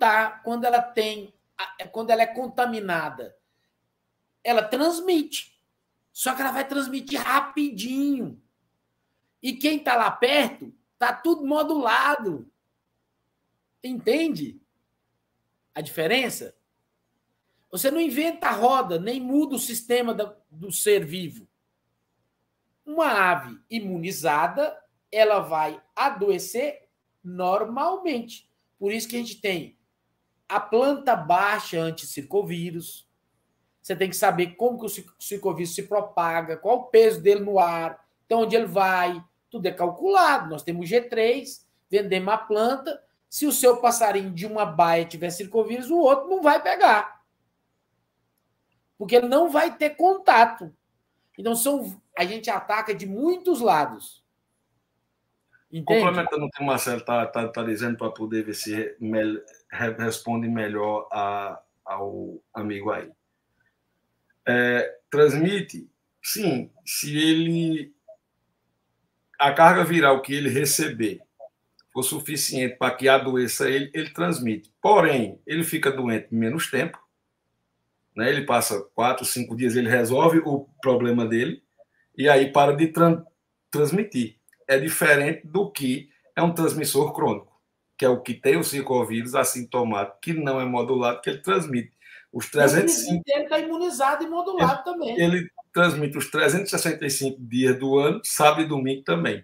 ela é contaminada, ela transmite. Só que ela vai transmitir rapidinho. E quem está lá perto, está tudo modulado. Entende a diferença? Você não inventa a roda, nem muda o sistema do ser vivo. Uma ave imunizada, ela vai adoecer normalmente. Por isso que a gente tem a planta baixa anti-circovírus. Você tem que saber como que o circovírus se propaga, qual o peso dele no ar, até onde ele vai. Tudo é calculado. Nós temos G3, vendemos a planta. Se o seu passarinho de uma baia tiver circovírus, o outro não vai pegar. Porque ele não vai ter contato. Então, a gente ataca de muitos lados. Entende? Complementando o que o Marcelo está dizendo, para poder ver se responde melhor ao amigo aí. Transmite, sim, se a carga viral que ele receber for suficiente para que adoeça ele transmite. Porém, ele fica doente menos tempo, né? Ele passa 4, 5 dias, ele resolve o problema dele e aí para de transmitir. É diferente do que é um transmissor crônico, que é o que tem o circovírus assintomático, que não é modulado, que ele transmite. Os 305... Ele está imunizado e modulado também. Ele transmite os 365 dias do ano, sábado e domingo também.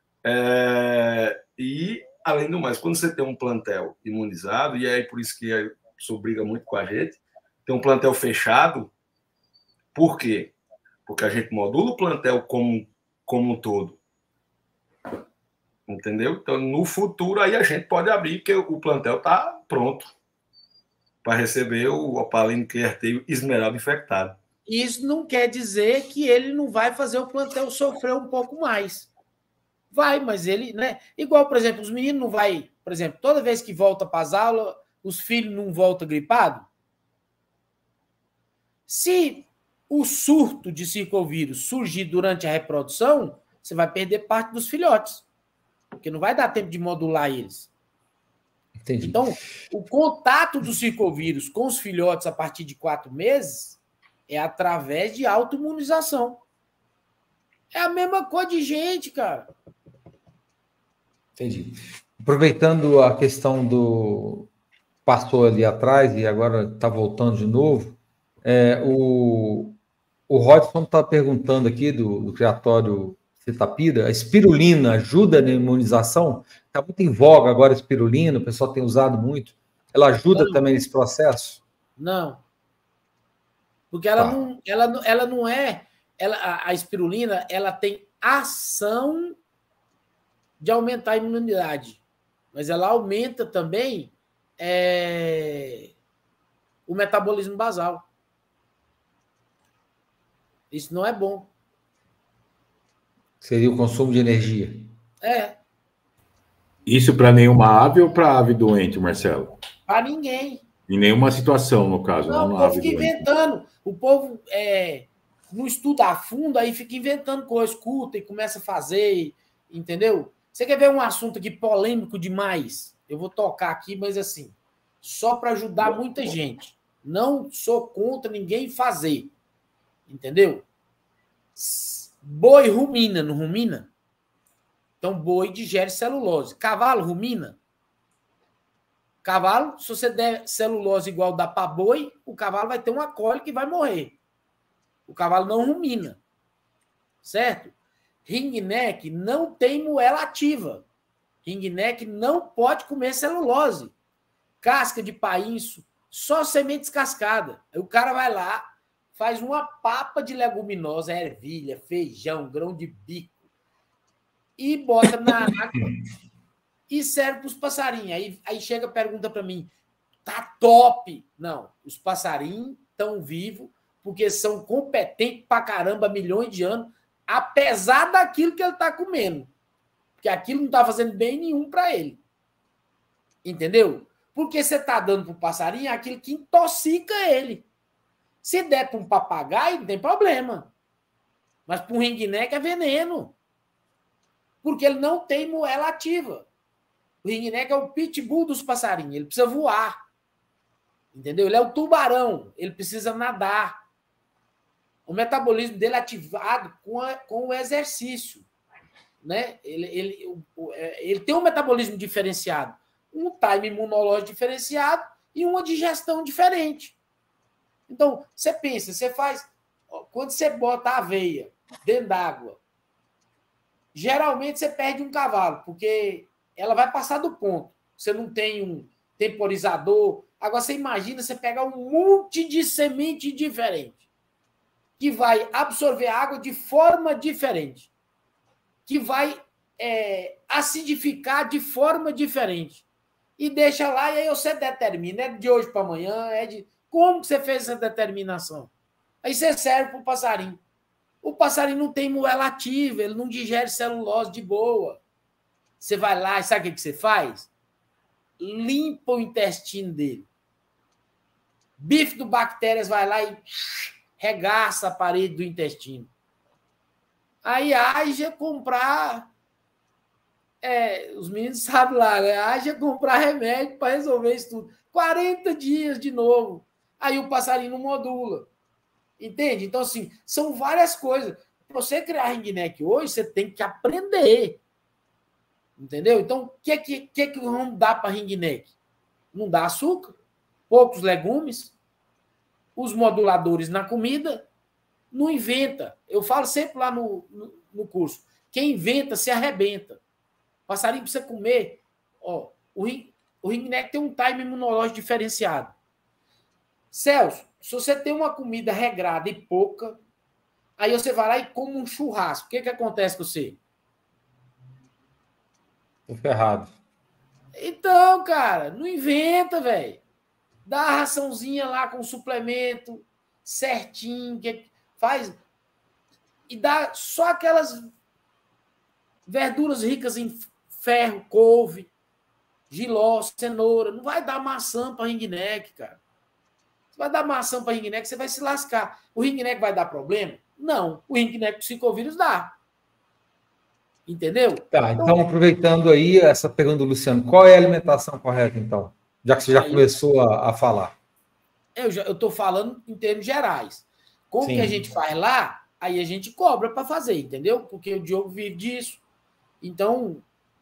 E, além do mais, quando você tem um plantel imunizado, e é por isso que isso briga muito com a gente, tem um plantel fechado, por quê? Porque a gente modula o plantel como um todo. Entendeu? Então, no futuro, aí a gente pode abrir, porque o plantel está pronto para receber o Opalina Cleartail esmeralda infectado. Isso não quer dizer que ele não vai fazer o plantel sofrer um pouco mais. Vai, mas ele, né? Igual, por exemplo, os meninos não vai, por exemplo, toda vez que volta para as aulas, os filhos não voltam gripados. Se o surto de circovírus surgir durante a reprodução, você vai perder parte dos filhotes, porque não vai dar tempo de modular eles. Entendi. Então, o contato do circovírus com os filhotes a partir de 4 meses é através de autoimunização. É a mesma coisa de gente, cara. Entendi. Aproveitando a questão do... Passou ali atrás e agora está voltando de novo, o Rodson está perguntando aqui do criatório Cetapira, a espirulina ajuda na imunização? Está muito em voga agora a espirulina, o pessoal tem usado muito. Ela ajuda também nesse processo? Não. Porque ela não é... a espirulina, ela tem ação de aumentar a imunidade, mas ela aumenta também o metabolismo basal. Isso não é bom. Seria o consumo de energia. Isso para nenhuma ave ou para ave doente, Marcelo? Para ninguém. Em nenhuma situação, no caso. Não, o povo fica inventando. O povo não estuda a fundo, aí fica inventando coisa, escuta e começa a fazer, entendeu? Você quer ver um assunto aqui polêmico demais? Eu vou tocar aqui, mas assim, só para ajudar muita gente. Não sou contra ninguém fazer, entendeu? Boi rumina, não rumina? Então, boi digere celulose. Cavalo rumina? Cavalo, se você der celulose igual dá para boi, o cavalo vai ter uma cólica e vai morrer. O cavalo não rumina. Certo? Ringneck não tem moela ativa. Ringneck não pode comer celulose. Casca de painço, só semente descascada. Aí o cara vai lá, faz uma papa de leguminosa, ervilha, feijão, grão de bico, e bota na água e serve para os passarinhos. Aí chega e pergunta para mim, tá top? Não, os passarinhos estão vivos porque são competentes pra caramba, milhões de anos, apesar daquilo que ele está comendo. Porque aquilo não está fazendo bem nenhum para ele. Entendeu? Porque você está dando para o passarinho aquilo que intoxica ele. Se der para um papagaio, não tem problema. Mas para um ringneck é veneno. Porque ele não tem moela ativa. O ringneck é o pitbull dos passarinhos. Ele precisa voar. Entendeu? Ele é o tubarão. Ele precisa nadar. O metabolismo dele é ativado com o exercício. Né? Ele tem um metabolismo diferenciado. Um time imunológico diferenciado e uma digestão diferente. Então, você pensa, você faz... Quando você bota a aveia dentro d'água, geralmente você perde um cavalo, porque ela vai passar do ponto. Você não tem um temporizador. Agora, você imagina você pegar um monte de semente diferente, que vai absorver água de forma diferente, que vai acidificar de forma diferente. E deixa lá, e aí você determina, é de hoje para amanhã, como que você fez essa determinação? Aí você serve para o passarinho. O passarinho não tem moela ativa, ele não digere celulose de boa. Você vai lá e sabe o que você faz? Limpa o intestino dele. Bifidobactérias vai lá e regaça a parede do intestino. Aí haja comprar... os meninos sabem lá, né? Haja comprar remédio para resolver isso tudo. 40 dias de novo. Aí o passarinho não modula. Entende? Então, assim, são várias coisas. Para você criar ringneck hoje, você tem que aprender. Entendeu? Então, o que vamos dar para ringneck? Não dá açúcar, poucos legumes, os moduladores na comida, não inventa. Eu falo sempre lá no curso, quem inventa se arrebenta. O passarinho precisa comer. Ó, o ringneck tem um time imunológico diferenciado. Celso, se você tem uma comida regrada e pouca, aí você vai lá e come um churrasco. O que acontece com você? Tô ferrado. Então, cara, não inventa, velho. Dá a raçãozinha lá com suplemento certinho, faz e dá só aquelas verduras ricas em ferro, couve, jiló, cenoura. Não vai dar maçã para ringneck, cara. Você vai dar maçã para ringneck, você vai se lascar. O ringneck vai dar problema? Não. O ringneck com psicovírus dá. Entendeu? Tá, então aproveitando aí essa pergunta do Luciano, qual é a alimentação correta, então? Já que você já começou a falar. Eu estou falando em termos gerais. Com o que a gente faz lá, aí a gente cobra para fazer, entendeu? Porque o Diogo vive disso. Então,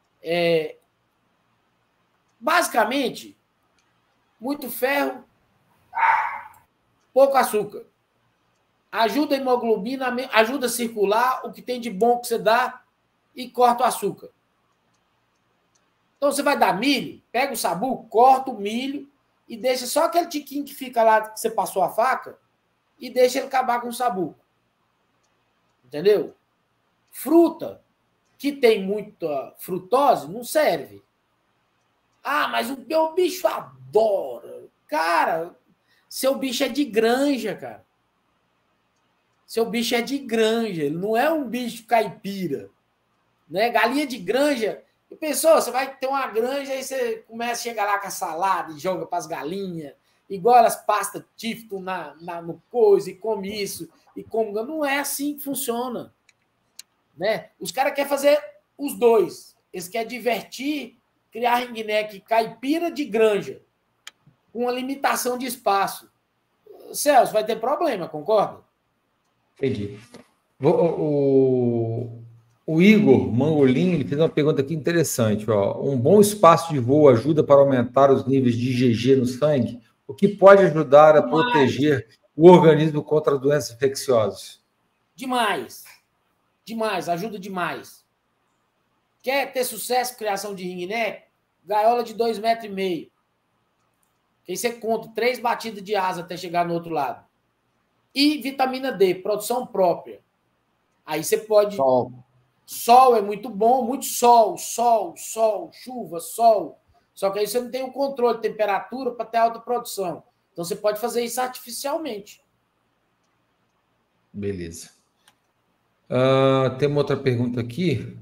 basicamente, muito ferro, pouco açúcar. Ajuda a hemoglobina, ajuda a circular o que tem de bom que você dá e corta o açúcar. Então, você vai dar milho, pega o sabu, corta o milho e deixa só aquele tiquinho que fica lá que você passou a faca e deixa ele acabar com o sabu. Entendeu? Fruta que tem muita frutose não serve. Ah, mas o meu bicho adora. Cara, seu bicho é de granja, cara. Seu bicho é de granja, ele não é um bicho caipira. Né? Galinha de granja. E pensou, você vai ter uma granja e você começa a chegar lá com a salada e joga para as galinhas, igual elas pastas tifton no coisa e come isso. E come... Não é assim que funciona. Né? Os caras querem fazer os dois. Eles querem divertir, criar ringneck caipira de granja, com uma limitação de espaço. Celso, vai ter problema, concorda? Entendi. O Igor Mangolin, ele fez uma pergunta aqui interessante. Ó. Um bom espaço de voo ajuda para aumentar os níveis de IgG no sangue, o que pode ajudar a proteger o organismo contra doenças infecciosas. Demais. Demais, ajuda demais. Quer ter sucesso, criação de ring neck? Gaiola de 2,5 metros. Que aí você conta 3 batidas de asa até chegar no outro lado. E vitamina D, produção própria. Aí você pode... Sol é muito bom, muito sol, chuva, sol. Só que aí você não tem o controle de temperatura para ter alta produção. Então você pode fazer isso artificialmente. Beleza. Tem uma outra pergunta aqui.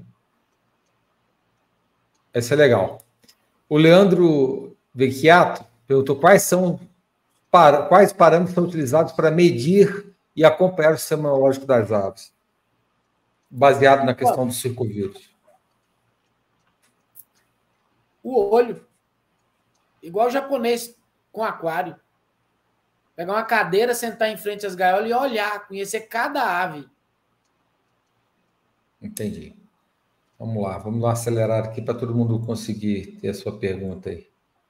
Essa é legal. O Leandro Vecchiato perguntou quais parâmetros são utilizados para medir e acompanhar o sistema imunológico das aves, baseado na questão do circovírus. O olho. Igual o japonês com aquário. Pegar uma cadeira, sentar em frente às gaiolas e olhar, conhecer cada ave. Entendi. Vamos lá acelerar aqui para todo mundo conseguir ter a sua pergunta aí.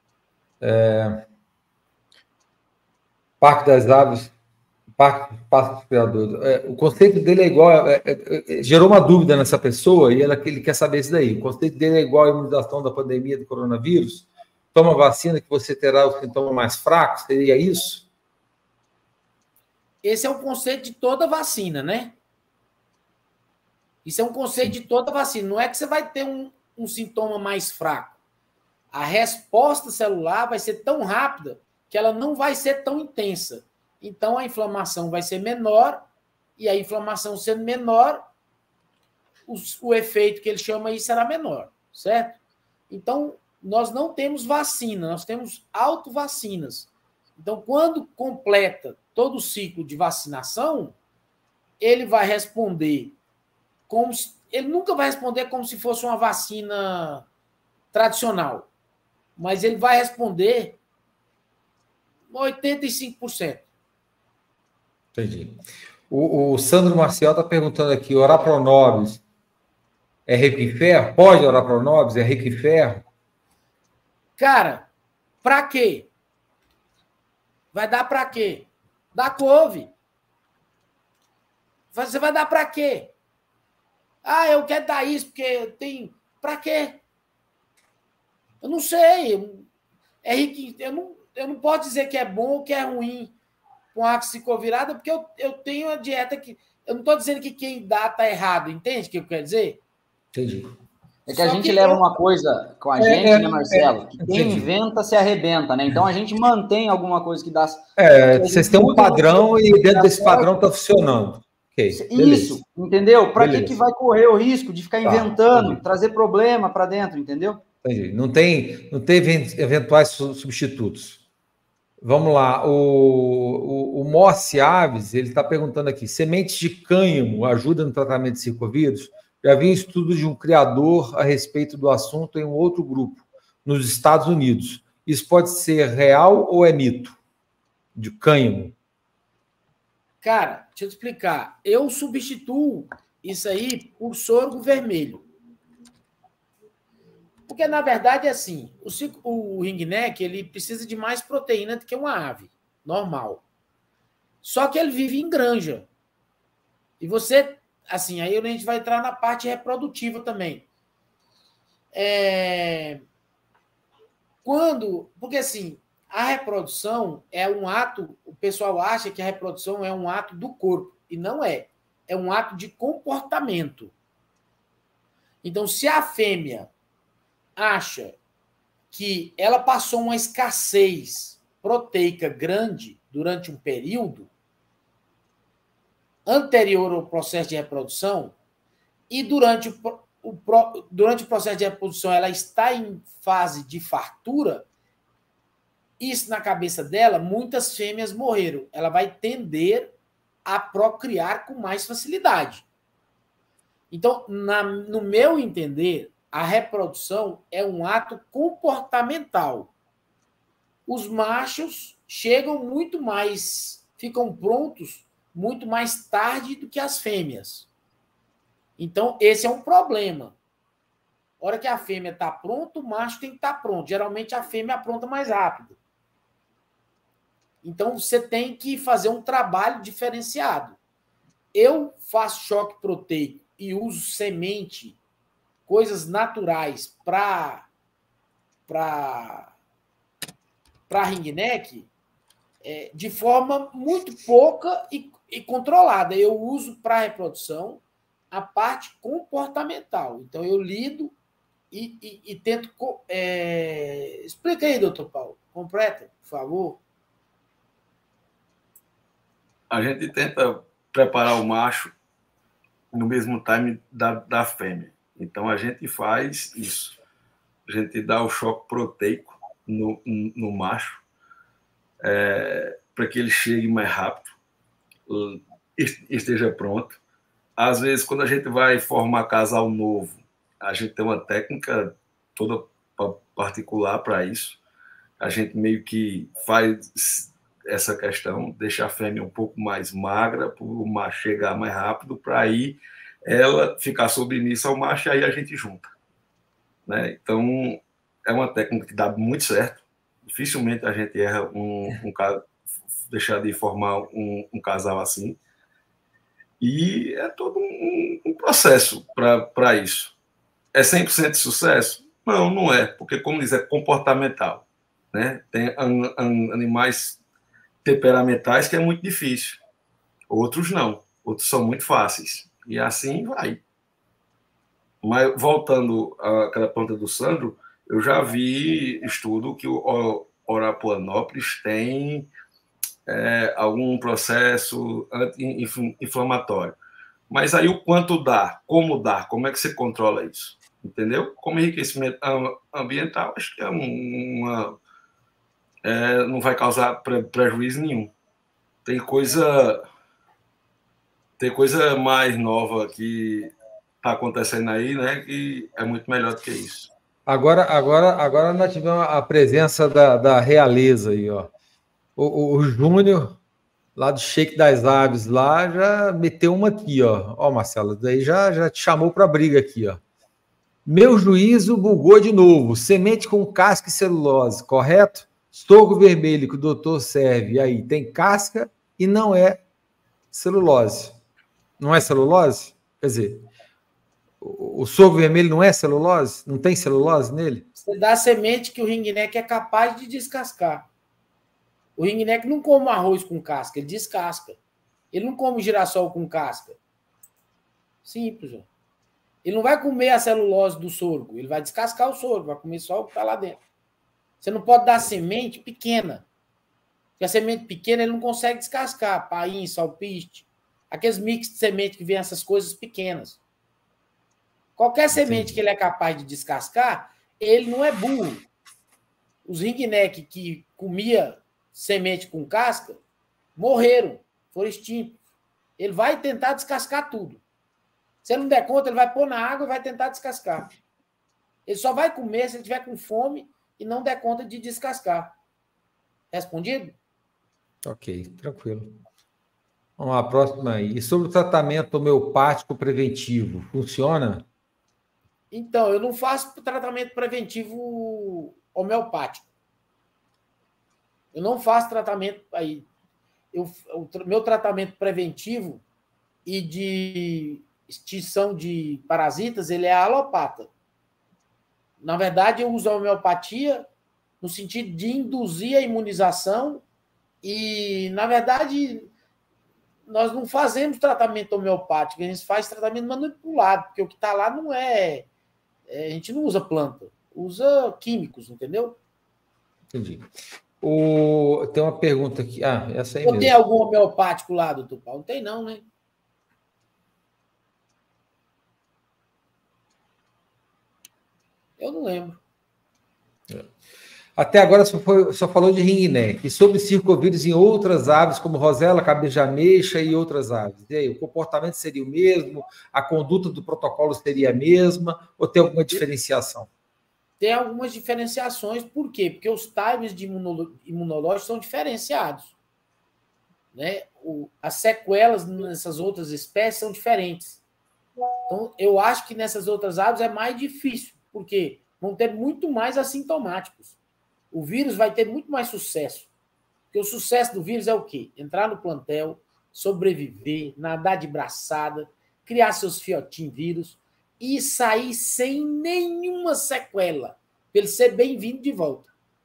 Parque das Aves, Parque dos Criadores. O conceito dele é igual. Gerou uma dúvida nessa pessoa e ele quer saber isso daí. O conceito dele é igual à imunização da pandemia do coronavírus. Toma vacina que você terá os sintomas mais fracos, seria isso? Esse é o conceito de toda vacina, né? Isso é um conceito de toda vacina. Não é que você vai ter um sintoma mais fraco. A resposta celular vai ser tão rápida que ela não vai ser tão intensa. Então, a inflamação vai ser menor, e a inflamação sendo menor, o efeito que ele chama aí será menor, certo? Então, nós não temos vacina, nós temos autovacinas. Então, quando completa todo o ciclo de vacinação, ele vai responder como se, ele nunca vai responder como se fosse uma vacina tradicional, mas ele vai responder 85%. Entendi. O Sandro Marcial está perguntando aqui, orar pronobis é rico em ferro? Pode orar pronobis? É rico em ferro? Cara, para quê? Vai dar para quê? Dá couve. Você vai dar para quê? Eu quero dar isso porque tem... Para quê? Eu não sei. É rico. Eu não posso dizer que é bom ou que é ruim com a axicovirada, porque eu tenho a dieta que... Eu não estou dizendo que quem dá está errado, entende o que eu quero dizer? Entendi. É que a gente leva uma coisa com a gente, né, Marcelo? Que quem inventa se arrebenta, né? Então a gente mantém alguma coisa que dá... Vocês têm um padrão e dentro desse padrão está funcionando. Okay, isso, entendeu? Para que vai correr o risco de ficar inventando, trazer problema para dentro, entendeu? Entendi. Não tem eventuais substitutos. Vamos lá. O Mossi Aves, ele está perguntando aqui, sementes de cânhamo ajudam no tratamento de circovírus? Já vi estudos de um criador a respeito do assunto em um outro grupo, nos Estados Unidos. Isso pode ser real ou é mito? De cânhamo? Cara, deixa eu te explicar. Eu substituo isso aí por sorgo vermelho. Porque, na verdade, é assim, o ringneck, ele precisa de mais proteína do que uma ave normal. Só que ele vive em granja. E você, assim, aí a gente vai entrar na parte reprodutiva também. Porque, assim, a reprodução é um ato, o pessoal acha que a reprodução é um ato do corpo, e não é. É um ato de comportamento. Então, se a fêmea acha que ela passou uma escassez proteica grande durante um período anterior ao processo de reprodução, e durante o processo de reprodução ela está em fase de fartura, isso na cabeça dela, muitas fêmeas morreram. Ela vai tender a procriar com mais facilidade. Então, no meu entender, a reprodução é um ato comportamental. Os machos chegam muito mais, ficam prontos muito mais tarde do que as fêmeas. Então, esse é um problema. A hora que a fêmea está pronta, o macho tem que estar pronto. Geralmente, a fêmea apronta mais rápido. Então, você tem que fazer um trabalho diferenciado. Eu faço choque proteico e uso semente, coisas naturais para ringneck, de forma muito pouca e controlada. Eu uso para reprodução a parte comportamental. Então, eu lido e tento... Explica aí, doutor Paulo. Completa, por favor. A gente tenta preparar o macho no mesmo time da fêmea. Então, a gente faz isso. A gente dá o choque proteico no macho, para que ele chegue mais rápido, esteja pronto. Às vezes, quando a gente vai formar casal novo, a gente tem uma técnica toda particular para isso. A gente meio que faz essa questão, deixa a fêmea um pouco mais magra, para o macho chegar mais rápido, para aí ela ficar submissa ao macho, e aí a gente junta. Né? Então, é uma técnica que dá muito certo. Dificilmente a gente erra deixar de formar um casal assim. E é todo um processo para isso. É 100% de sucesso? Não, não é, porque, como diz, é comportamental. Né? Tem animais temperamentais que é muito difícil. Outros não. Outros são muito fáceis. E assim vai. Mas, voltando àquela planta do Sandro, eu já vi estudo que o Orapuanópolis tem algum processo anti-inflamatório. Mas aí o quanto dá? Como é que você controla isso? Entendeu? Como enriquecimento ambiental, acho que não vai causar prejuízo nenhum. Tem coisa mais nova que está acontecendo aí, né, que é muito melhor do que isso. Agora nós tivemos a presença da realeza aí, ó. O Júnior, lá do Shake das Aves, lá já meteu uma aqui, ó. Ó, Marcelo, daí já te chamou para briga aqui, ó. Meu juízo bugou de novo. Semente com casca e celulose, correto? Estogo vermelho que o doutor serve. E aí, tem casca e não é celulose. Não é celulose? Quer dizer, o sorgo vermelho não é celulose? Não tem celulose nele? Você dá a semente que o ringneck é capaz de descascar. O ringneck não come arroz com casca, ele descasca. Ele não come girassol com casca. Simples, ó. Ele não vai comer a celulose do sorgo, ele vai descascar o sorgo, vai comer só o que está lá dentro. Você não pode dar semente pequena. Porque a semente pequena ele não consegue descascar. Paim, salpiste. Aqueles mix de semente que vem essas coisas pequenas. Qualquer semente que ele é capaz de descascar, ele não é burro. Os ringneck que comia semente com casca morreram, foram extintos. Ele vai tentar descascar tudo. Se ele não der conta, ele vai pôr na água e vai tentar descascar. Ele só vai comer se ele tiver com fome e não der conta de descascar. Respondido? Ok, tranquilo. Vamos lá, próxima aí. E sobre o tratamento homeopático preventivo, funciona? Então, eu não faço tratamento preventivo homeopático. Eu não faço tratamento aí. Meu tratamento preventivo e de extinção de parasitas, ele é alopata. Na verdade, eu uso a homeopatia no sentido de induzir a imunização e, na verdade, nós não fazemos tratamento homeopático, a gente faz tratamento manipulado, porque o que está lá não é... A gente não usa planta, usa químicos, entendeu? Entendi. Tem uma pergunta aqui. Essa aí mesmo. Tem algum homeopático lá, doutor Paulo? Não tem não, né? Eu não lembro. Até agora só falou de ringneck. E sobre circovírus em outras aves, como rosela, cabeça de ameixa e outras aves. E aí, o comportamento seria o mesmo? A conduta do protocolo seria a mesma? Ou tem alguma diferenciação? Tem algumas diferenciações. Por quê? Porque os times de imunológicos são diferenciados. Né? As sequelas nessas outras espécies são diferentes. Então, eu acho que nessas outras aves é mais difícil, porque vão ter muito mais assintomáticos. O vírus vai ter muito mais sucesso. Porque o sucesso do vírus é o quê? Entrar no plantel, sobreviver, nadar de braçada, criar seus fiotinhos vírus e sair sem nenhuma sequela, para ele ser bem-vindo de volta.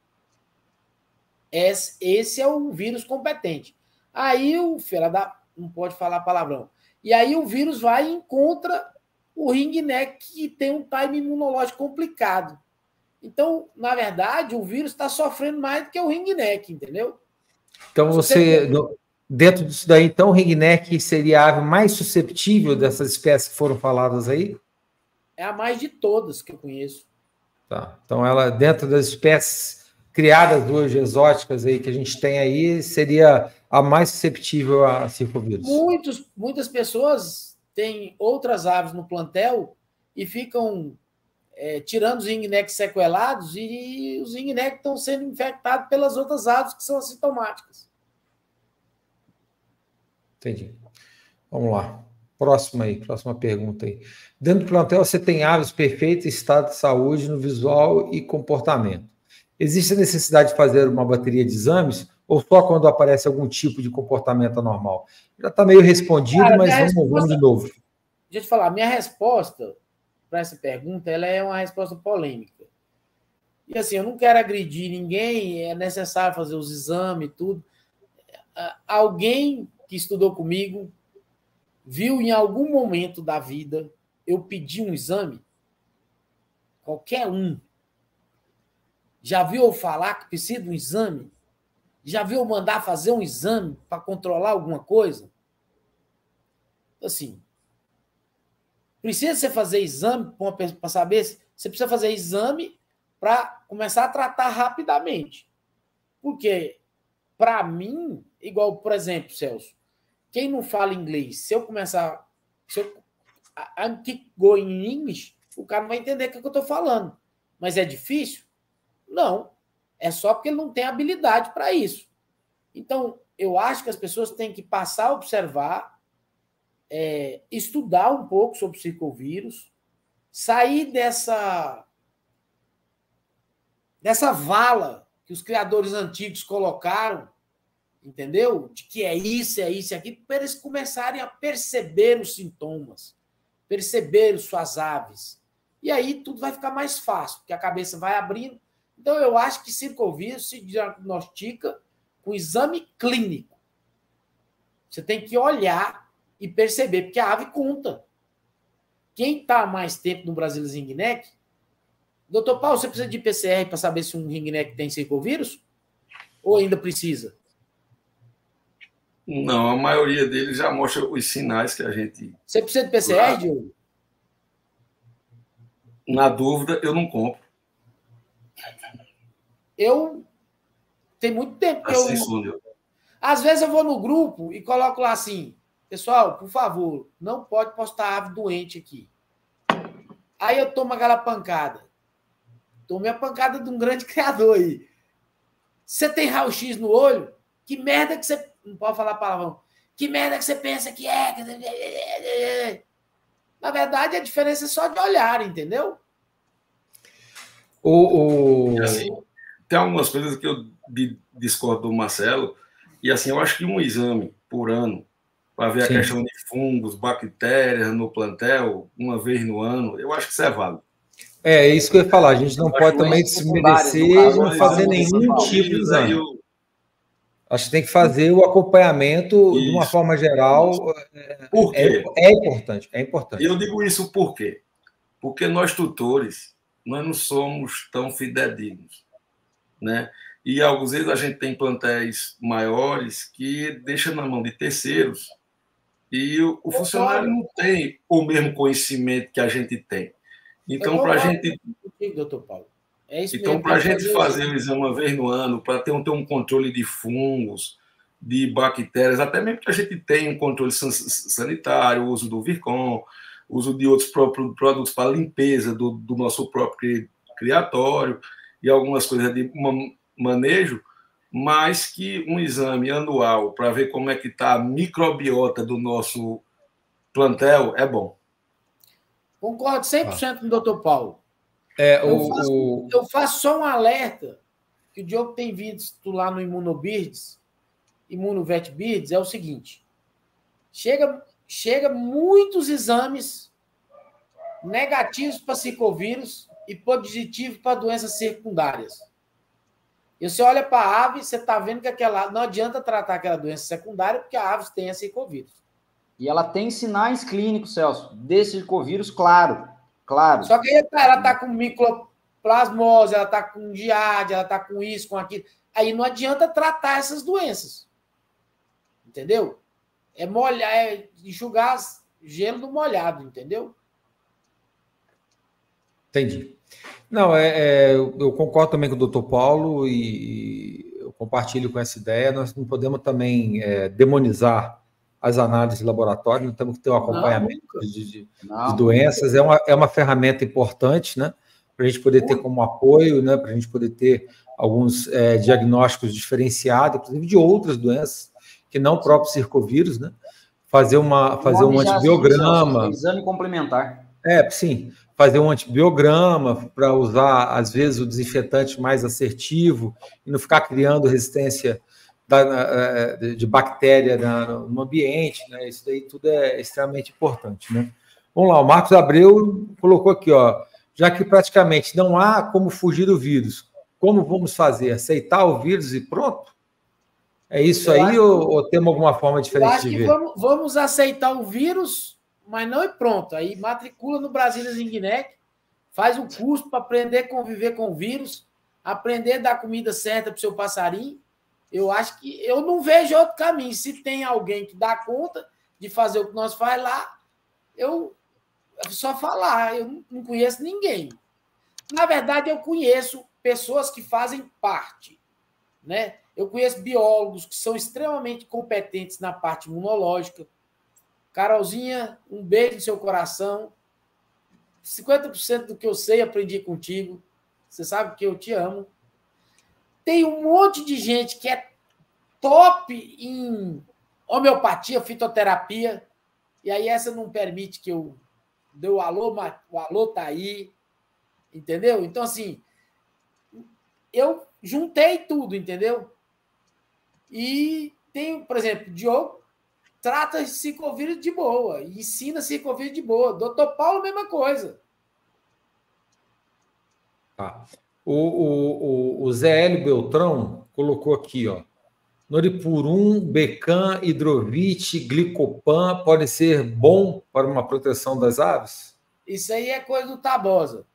Esse é o vírus competente. Aí o não pode falar palavrão. E aí o vírus vai e encontra o ringneck, que tem um time imunológico complicado. Então, na verdade, o vírus está sofrendo mais do que o ringneck, entendeu? Então, dentro disso daí, então, o ringneck seria a ave mais susceptível dessas espécies que foram faladas aí? É a mais de todas que eu conheço. Tá. Então, ela, dentro das espécies criadas hoje, exóticas aí, que a gente tem aí, seria a mais susceptível a circovírus. Muitas pessoas têm outras aves no plantel e ficam tirando os ringnecks sequelados, e os ringnecks estão sendo infectados pelas outras aves que são assintomáticas. Entendi. Vamos lá. Próxima pergunta aí. Dentro do plantel, você tem aves perfeitas em estado de saúde no visual e comportamento. Existe a necessidade de fazer uma bateria de exames ou só quando aparece algum tipo de comportamento anormal? Já está meio respondido, cara, mas vamos de novo. Deixa eu te falar, minha resposta para essa pergunta, ela é uma resposta polêmica. E assim, eu não quero agredir ninguém, é necessário fazer os exames e tudo. Alguém que estudou comigo viu em algum momento da vida eu pedir um exame? Qualquer um. Já viu eu falar que precisa de um exame? Já viu eu mandar fazer um exame para controlar alguma coisa? Assim, precisa você fazer exame para saber? Você precisa fazer exame para começar a tratar rapidamente. Porque, para mim, igual, por exemplo, Celso, quem não fala inglês, se eu começar... I'm keep going in English, o cara não vai entender o que eu estou falando. Mas é difícil? Não. É só porque ele não tem habilidade para isso. Então, eu acho que as pessoas têm que passar a observar, estudar um pouco sobre o circovírus, sair dessa vala que os criadores antigos colocaram, entendeu? De que é isso, aquilo, para eles começarem a perceber os sintomas, perceber suas aves. E aí tudo vai ficar mais fácil, porque a cabeça vai abrindo. Então, eu acho que circovírus se diagnostica com exame clínico. Você tem que olhar e perceber, porque a ave conta. Quem está há mais tempo no Brasilis ringneck, doutor Paulo, você precisa de PCR para saber se um ringneck tem circovírus? Ou ainda precisa? Não, a maioria deles já mostra os sinais que a gente... Você precisa de PCR, Diogo? Na dúvida, eu não compro. Tem muito tempo que assim, Às vezes eu vou no grupo e coloco lá assim, pessoal, por favor, não pode postar ave doente aqui. Aí eu tomo aquela pancada. Tomei a pancada de um grande criador aí. Você tem raio-x no olho? Que merda que você... Não pode falar palavrão. Que merda que você pensa que é? Na verdade, a diferença é só de olhar, entendeu? Assim, tem algumas coisas que eu discordo do Marcelo, e assim, eu acho que um exame por ano, para ver a questão de fungos, bactérias no plantel, uma vez no ano, eu acho que isso é válido. É isso que eu ia falar, a gente não pode também desmerecer e não fazer nenhum tipo de exame. Acho que tem que fazer o acompanhamento de uma forma geral. Por quê? É importante, é importante. E eu digo isso por quê? Porque nós tutores, nós não somos tão fidedignos, né? E algumas vezes a gente tem plantéis maiores que deixam na mão de terceiros e o funcionário não tem o mesmo conhecimento que a gente tem. Então, para a gente... Doutor Paulo. Então, para a gente fazer o exame uma vez no ano, para ter um controle de fungos, de bactérias, até mesmo que a gente tenha um controle sanitário, o uso do Virkon, uso de outros produtos para limpeza do nosso próprio criatório e algumas coisas de manejo, mas que um exame anual para ver como é que está a microbiota do nosso plantel é bom. Concordo 100% com o doutor Paulo. Eu faço só um alerta, que o Diogo tem visto lá no Imunobirds, Imunovet-Birds, é o seguinte, chega muitos exames negativos para circovírus e positivos para doenças secundárias. E você olha para a ave, você está vendo que não adianta tratar aquela doença secundária, porque a ave tem a circovírus. E ela tem sinais clínicos, Celso, de circovírus, claro. Só que aí ela está com micoplasmose, ela está com giardia, ela está com isso, com aquilo. Aí não adianta tratar essas doenças. Entendeu? É enxugar gelo no molhado, entendeu? Entendi. Não, eu concordo também com o doutor Paulo e eu compartilho com essa ideia. Nós não podemos também demonizar as análises de laboratório, nós temos que ter um acompanhamento de doenças. É uma ferramenta importante, né? Para a gente poder ter como apoio, né? Para a gente poder ter alguns diagnósticos diferenciados, inclusive de outras doenças, que não o próprio circovírus, né? Fazer um antibiograma. Exame complementar. Sim. Fazer um antibiograma para usar, às vezes, o desinfetante mais assertivo e não ficar criando resistência de bactéria no ambiente, né? Isso daí tudo é extremamente importante, né? Vamos lá, o Marcos Abreu colocou aqui, ó, já que praticamente não há como fugir do vírus, como vamos fazer? Aceitar o vírus e pronto? É isso aí ou temos alguma forma diferente de ver? Vamos aceitar o vírus, mas não e pronto. Aí matricula no Brasília Zingnec, faz um curso para aprender a conviver com o vírus, aprender a dar comida certa para o seu passarinho. Eu acho que eu não vejo outro caminho. Se tem alguém que dá conta de fazer o que nós faz lá, eu só falar. Eu não conheço ninguém. Na verdade, eu conheço pessoas que fazem parte, né? Eu conheço biólogos que são extremamente competentes na parte imunológica. Carolzinha, um beijo no seu coração. 50% do que eu sei, aprendi contigo. Você sabe que eu te amo. Tem um monte de gente que é top em homeopatia, fitoterapia, e aí essa não permite que eu dê o alô, mas o alô tá aí, entendeu? Então, assim, eu juntei tudo, entendeu? E tem, por exemplo, Diogo trata circovírus de boa, ensina circovírus de boa. Doutor Paulo, mesma coisa. Tá. O Zé Hélio Beltrão colocou aqui, ó, Noripurum, Becan, Hidrovite, Glicopan pode ser bom para uma proteção das aves? Isso aí é coisa do Tabosa.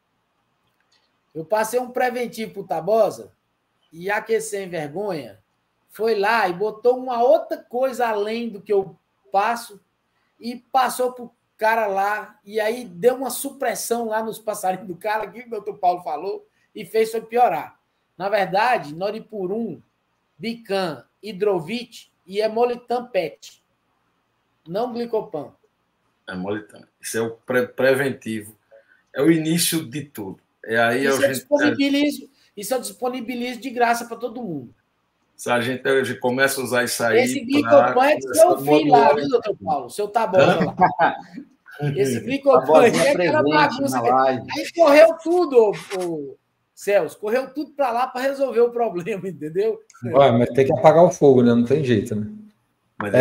Eu passei um preventivo para o Tabosa e aquecer em vergonha, foi lá e botou uma outra coisa além do que eu passo e passou para o cara lá e aí deu uma supressão lá nos passarinhos do cara, que o doutor Paulo falou, e fez foi piorar. Na verdade, Noripurum, Bican, Hidrovite e Emolitan PET. Não Glicopan. Emolitan. Isso é o preventivo. É o início de tudo. Isso eu disponibilizo de graça para todo mundo. Se a gente começa a usar isso aí... Esse Glicopan é que eu vi lá, viu, doutor Paulo? Seu Tabosa lá. Esse Glicopan é aquela bagunça. Aí correu tudo, Celso, correu tudo para lá para resolver o problema, entendeu? Mas tem que apagar o fogo, né? Não tem jeito, né? Mas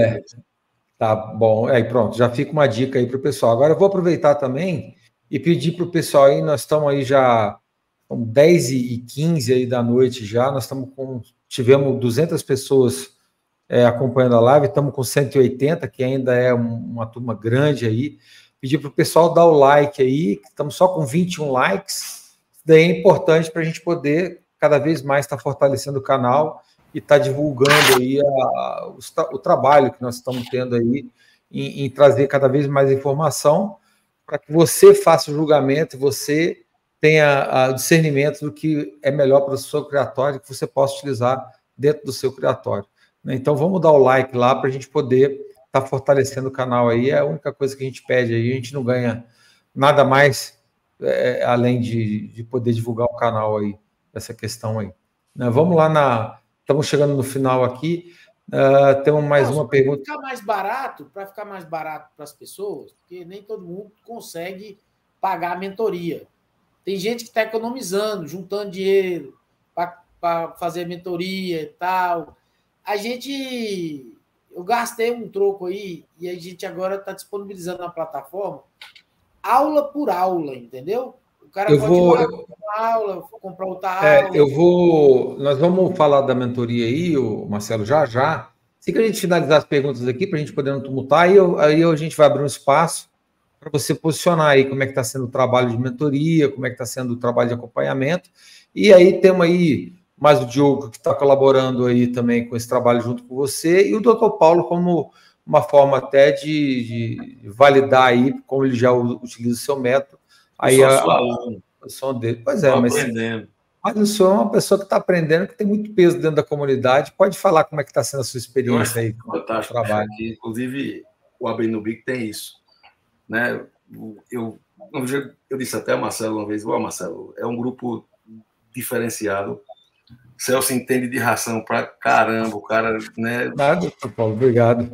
tá bom. Aí pronto, já fica uma dica aí para o pessoal. Agora eu vou aproveitar também e pedir para o pessoal aí, nós estamos aí já são 10h15 aí da noite já, tivemos 200 pessoas acompanhando a live, estamos com 180, que ainda é uma turma grande aí. Pedir para o pessoal dar o like aí, estamos só com 21 likes. Daí é importante para a gente poder cada vez mais estar fortalecendo o canal e estar divulgando aí o trabalho que nós estamos tendo aí em trazer cada vez mais informação para que você faça o julgamento e você tenha o discernimento do que é melhor para o seu criatório que você possa utilizar dentro do seu criatório. Então vamos dar o like lá para a gente poder estar fortalecendo o canal aí. É a única coisa que a gente pede aí, a gente não ganha nada mais além de poder divulgar o canal aí, essa questão aí. Vamos lá estamos chegando no final aqui. Temos mais uma pergunta. Para ficar mais barato para as pessoas, porque nem todo mundo consegue pagar a mentoria. Tem gente que está economizando, juntando dinheiro para fazer a mentoria e tal. Eu gastei um troco aí e a gente agora está disponibilizando na plataforma aula por aula, entendeu? O cara pode ir lá, comprar aula, comprar outra aula. Nós vamos falar da mentoria aí, Marcelo, já. Assim que a gente finalizar as perguntas aqui, para a gente poder não tumultar, aí a gente vai abrir um espaço para você posicionar aí como é que está sendo o trabalho de mentoria, como é que está sendo o trabalho de acompanhamento. E aí temos aí mais o Diogo, que está colaborando aí também com esse trabalho junto com você, e o Dr. Paulo como uma forma até de validar aí, como ele já utiliza o seu método. Aí o som dele. Pois é, mas o senhor é uma pessoa que está aprendendo, que tem muito peso dentro da comunidade. Pode falar como é que está sendo a sua experiência aí com o trabalho. Inclusive, o Abrindo o Bico tem isso. Né? Eu disse até a Marcelo uma vez, Marcelo, é um grupo diferenciado. Celso entende de ração pra caramba, o cara, né? Nada, Paulo, obrigado.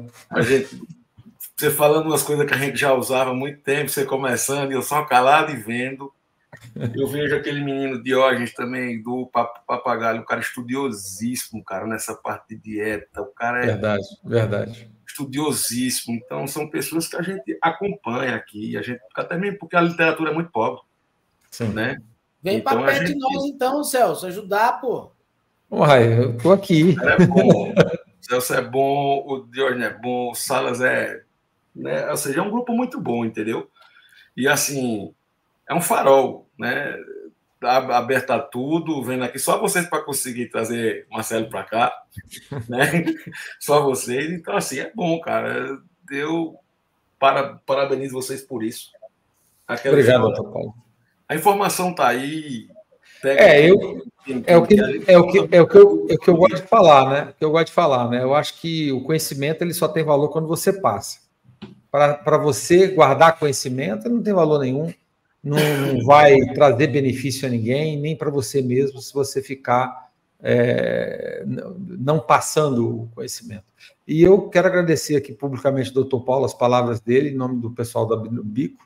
Você falando umas coisas que a gente já usava há muito tempo, você começando, e eu só calado e vendo. Eu vejo aquele menino Diógenes também, do Papagaio, o cara estudiosíssimo, cara, nessa parte de dieta. O cara é verdade. Estudiosíssimo. Então, são pessoas que a gente acompanha aqui, até mesmo porque a literatura é muito pobre. Sim. Né? Vem para perto de nós, então, Celso, ajudar, pô. Uai, eu tô aqui. É bom. O Celso é bom, o Diógenes é bom, o Salas é... Né? Ou seja, é um grupo muito bom, entendeu? E, assim, é um farol, né? Aberto a tudo, vendo aqui só vocês para conseguir trazer Marcelo para cá, né? Só vocês. Então, assim, é bom, cara. Eu parabenizo vocês por isso. Obrigado, doutor Paulo. A informação está aí. É o que eu gosto de falar, né? Eu acho que o conhecimento ele só tem valor quando você passa. Para você guardar conhecimento, não tem valor nenhum. Não vai trazer benefício a ninguém, nem para você mesmo, se você ficar não passando o conhecimento. E eu quero agradecer aqui publicamente ao doutor Paulo as palavras dele, em nome do pessoal da Bico.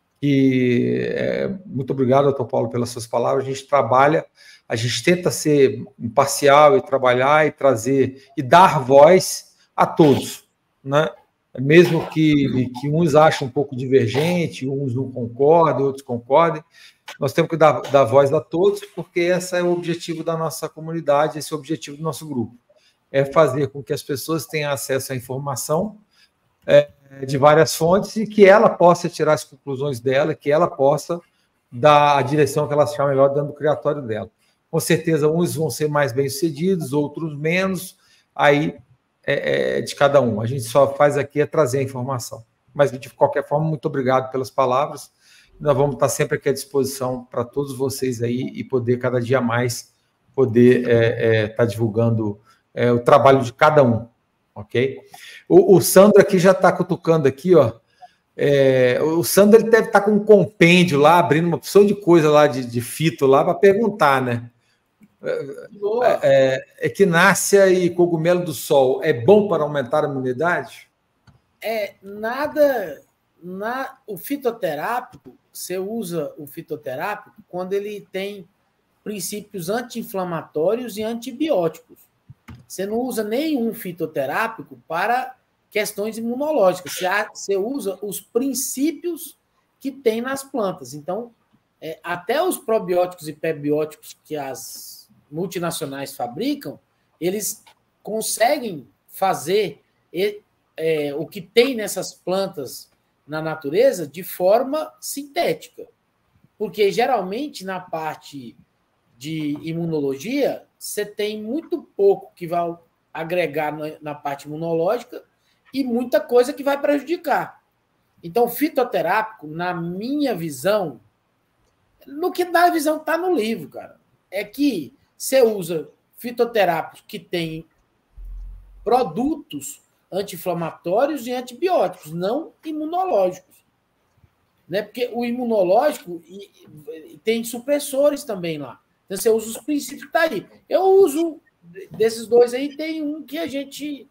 Muito obrigado, doutor Paulo, pelas suas palavras. A gente tenta ser imparcial e trabalhar e trazer e dar voz a todos, né? Mesmo que uns achem um pouco divergente, uns não concordem, outros concordem, nós temos que dar voz a todos, porque esse é o objetivo da nossa comunidade, esse é o objetivo do nosso grupo, é fazer com que as pessoas tenham acesso à informação de várias fontes e que ela possa tirar as conclusões dela, que ela possa dar a direção que ela achar melhor dentro do criatório dela. Com certeza, uns vão ser mais bem-sucedidos, outros menos, aí de cada um. A gente só faz aqui trazer a informação. Mas, de qualquer forma, muito obrigado pelas palavras. Nós vamos estar sempre aqui à disposição para todos vocês aí e poder, cada dia mais, estar divulgando o trabalho de cada um, ok? O Sandro aqui já está cutucando aqui, ó. O Sandro ele deve estar com um compêndio lá, abrindo uma opção de coisa lá de fito lá para perguntar, né? Equinácea e cogumelo do sol é bom para aumentar a imunidade? O fitoterápico, você usa o fitoterápico quando ele tem princípios anti-inflamatórios e antibióticos. Você não usa nenhum fitoterápico para questões imunológicas. Você usa os princípios que tem nas plantas. Então, até os probióticos e prebióticos que as multinacionais fabricam, eles conseguem fazer o que tem nessas plantas na natureza de forma sintética. Porque, geralmente, na parte de imunologia, você tem muito pouco que vai agregar na parte imunológica e muita coisa que vai prejudicar. Então, o fitoterápico, na minha visão, no que dá a visão está no livro, cara, é que você usa fitoterápicos que têm produtos anti-inflamatórios e antibióticos, não imunológicos. Né? Porque o imunológico tem supressores também lá. Então, você usa os princípios que está aí. Eu uso desses dois aí, tem um que a gente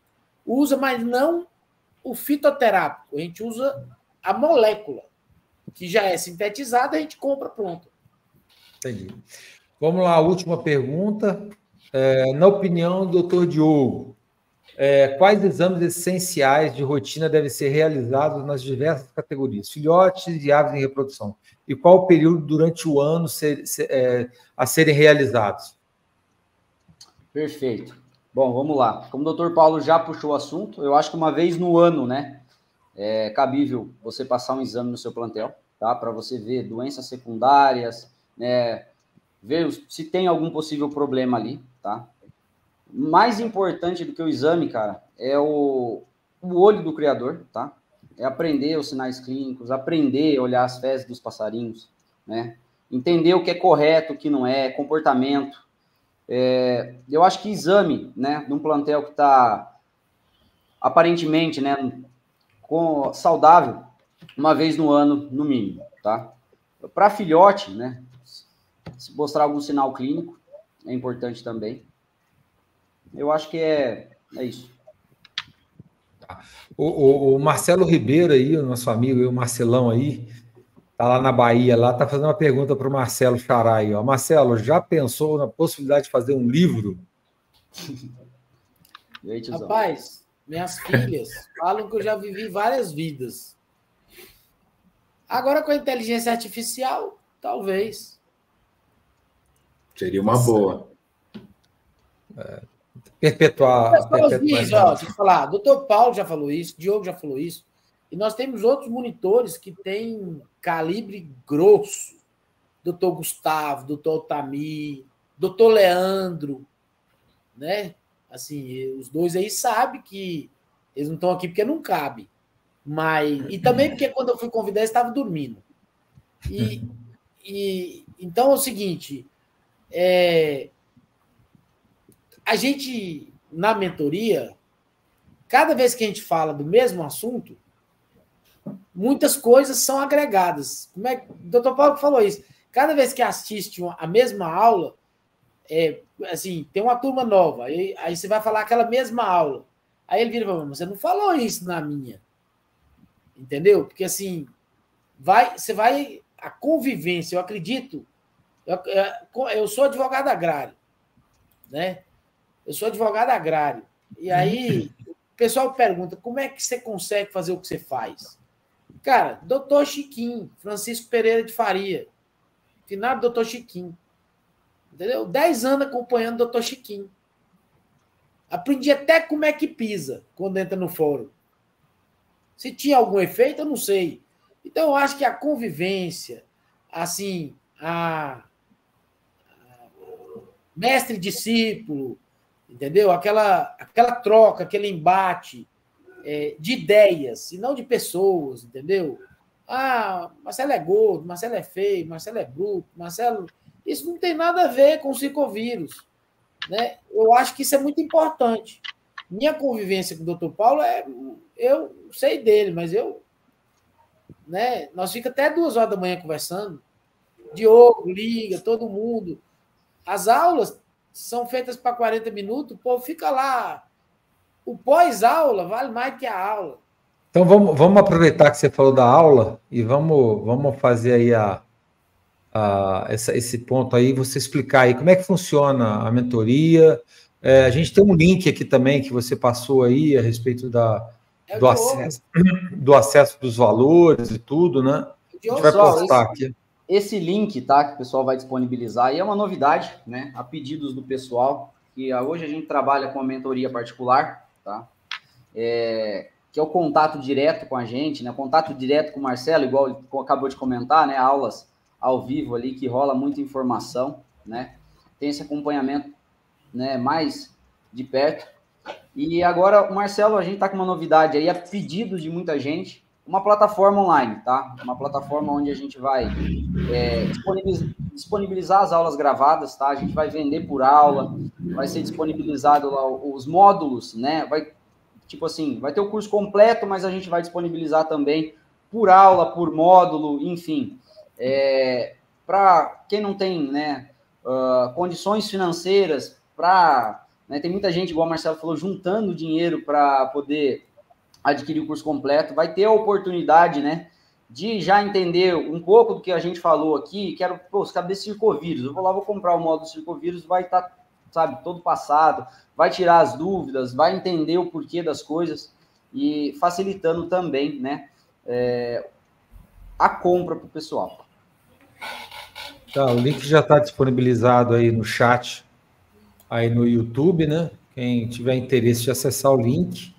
usa, mas não o fitoterápico. A gente usa a molécula, que já é sintetizada, a gente compra pronto. Entendi. Vamos lá, a última pergunta. Na opinião do Dr. Diogo, quais exames essenciais de rotina devem ser realizados nas diversas categorias, filhotes e aves em reprodução? E qual o período durante o ano a serem realizados? Perfeito. Bom, vamos lá. Como o Dr. Paulo já puxou o assunto, eu acho que uma vez no ano, né, é cabível você passar um exame no seu plantel, tá? Para você ver doenças secundárias, né, ver se tem algum possível problema ali, tá? Mais importante do que o exame, cara, é o olho do criador, tá? É aprender os sinais clínicos, aprender a olhar as fezes dos passarinhos, né? Entender o que é correto, o que não é, comportamento. Eu acho que exame, né, de um plantel que está aparentemente, né, saudável, uma vez no ano, no mínimo, tá? Para filhote, né, se mostrar algum sinal clínico, é importante também. Eu acho que é isso. O Marcelo Ribeiro aí, o nosso amigo, o Marcelão aí, tá lá na Bahia, lá tá fazendo uma pergunta para o Marcelo Xará aí, ó. Marcelo, já pensou na possibilidade de fazer um livro? Rapaz, minhas filhas falam que eu já vivi várias vidas. Agora com a inteligência artificial, talvez. Seria uma boa. Perpetuar. Deixa eu falar, Dr. Paulo já falou isso, Diogo já falou isso, e nós temos outros monitores que têm calibre grosso. Dr. Gustavo, Dr. Otami, Dr. Leandro, né? Assim, os dois aí sabem que eles não estão aqui porque não cabe. E também porque quando eu fui convidar, eles estavam dormindo. Então é o seguinte, a gente, na mentoria, cada vez que a gente fala do mesmo assunto, muitas coisas são agregadas. Como é que o Dr. Paulo falou isso? Cada vez que assiste a mesma aula, assim, tem uma turma nova, aí você vai falar aquela mesma aula. Aí ele vira e fala, você não falou isso na minha. Entendeu? Porque assim, a convivência, eu acredito, eu sou advogado agrário, né? Eu sou advogado agrário. E aí, o pessoal pergunta, como é que você consegue fazer o que você faz? Cara, doutor Chiquinho, Francisco Pereira de Faria, finado doutor Chiquinho. Entendeu? 10 anos acompanhando o doutor Chiquinho. Aprendi até como é que pisa quando entra no fórum. Se tinha algum efeito, eu não sei. Então, eu acho que a convivência, assim, a mestre-discípulo, entendeu? Aquela troca, aquele embate de ideias, e não de pessoas, entendeu? Marcelo é gordo, Marcelo é feio, Marcelo é bruto, Marcelo... Isso não tem nada a ver com o psicovírus, né? Eu acho que isso é muito importante. Minha convivência com o Dr. Paulo eu sei dele, mas né? Nós ficamos até 2 horas da manhã conversando. Diogo, liga, todo mundo. As aulas são feitas para 40 minutos, o povo fica lá. O pós-aula vale mais que a aula. Então, vamos aproveitar que você falou da aula e vamos fazer aí esse ponto aí, você explicar aí como é que funciona a mentoria. A gente tem um link aqui também que você passou aí a respeito do acesso dos valores e tudo, né? A gente vai postar aqui. Esse link, tá, que o pessoal vai disponibilizar, e é uma novidade, né, a pedidos do pessoal, que hoje a gente trabalha com a mentoria particular, tá, que é o contato direto com a gente, né, contato direto com o Marcelo, igual ele acabou de comentar, né, aulas ao vivo ali, que rola muita informação, né, tem esse acompanhamento, né, mais de perto. E agora, o Marcelo, a gente tá com uma novidade aí, a pedidos de muita gente, uma plataforma online, tá? Uma plataforma onde a gente vai disponibilizar as aulas gravadas, tá? A gente vai vender por aula, vai ser disponibilizado lá os módulos, né? Tipo assim, vai ter o curso completo, mas a gente vai disponibilizar também por aula, por módulo, enfim. Para quem não tem, né, condições financeiras para né? Tem muita gente, igual o Marcelo falou, juntando dinheiro para poder adquirir o curso completo, vai ter a oportunidade, né, de já entender um pouco do que a gente falou aqui. Quero, saber circovírus, eu vou lá, vou comprar o módulo circovírus, vai estar, sabe, todo passado, vai tirar as dúvidas, vai entender o porquê das coisas e facilitando também, né, a compra para o pessoal. Tá, o link já está disponibilizado aí no chat, aí no YouTube, né? Quem tiver interesse de acessar o link,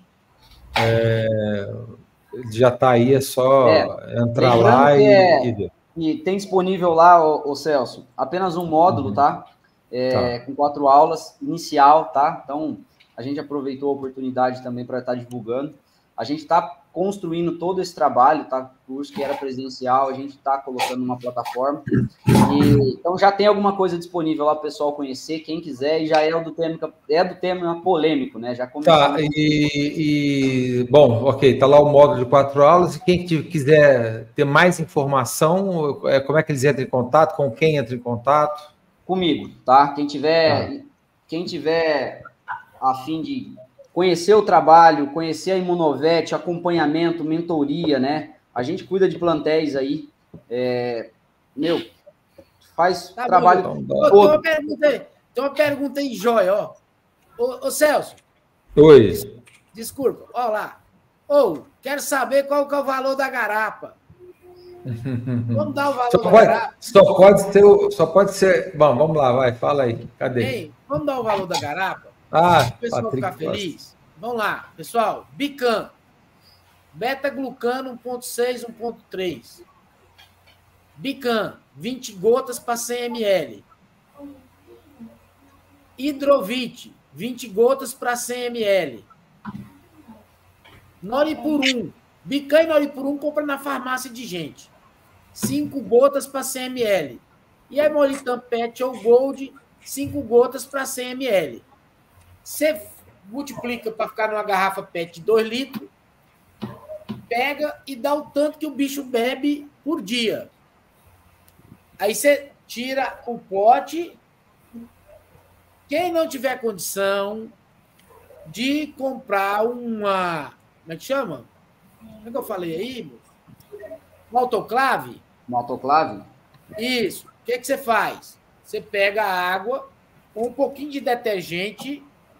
já está aí, é só entrar lá e ver. E tem disponível lá, o Celso, apenas um módulo, tá? Com 4 aulas, inicial, tá? Então, a gente aproveitou a oportunidade também para estar divulgando. A gente está construindo todo esse trabalho, tá? O curso que era presencial, a gente está colocando numa plataforma. Então, já tem alguma coisa disponível lá para o pessoal conhecer, quem quiser, e já é do tema polêmico, né? Já começou. Tá, bom, ok, tá lá o módulo de 4 aulas, e quem quiser ter mais informação, como é que eles entram em contato, com quem entra em contato? Comigo, tá? Quem tiver a fim de conhecer o trabalho, conhecer a Imunovete, acompanhamento, mentoria, né? A gente cuida de plantéis aí, faz trabalho todo. Tem uma pergunta aí, joia, ó. Ô Celso. Oi. Desculpa, ó lá. Quero saber qual que é o valor da garapa. Vamos dar o valor da garapa? Só pode ser... Bom, vamos lá, vai, fala aí. Cadê? Ei, vamos dar o valor da garapa? O pessoal Patrick ficar feliz. Vamos lá, pessoal. Bican. Beta-glucano 1.6, 1.3. Bican, 20 gotas para 100 ml. Hidrovite, 20 gotas para 100 ml. Noripurum. Bican e Noripurum compra na farmácia de gente. 5 gotas para 100 ml. E a Hemolitan PET ou Gold, 5 gotas para 100 ml. Você multiplica para ficar numa garrafa PET de 2 litros, pega e dá o tanto que o bicho bebe por dia. Aí você tira o pote. Quem não tiver condição de comprar uma... Como é que chama? Como é que eu falei aí? Um autoclave? Um autoclave? Isso. O que você faz? Você pega a água com um pouquinho de detergente.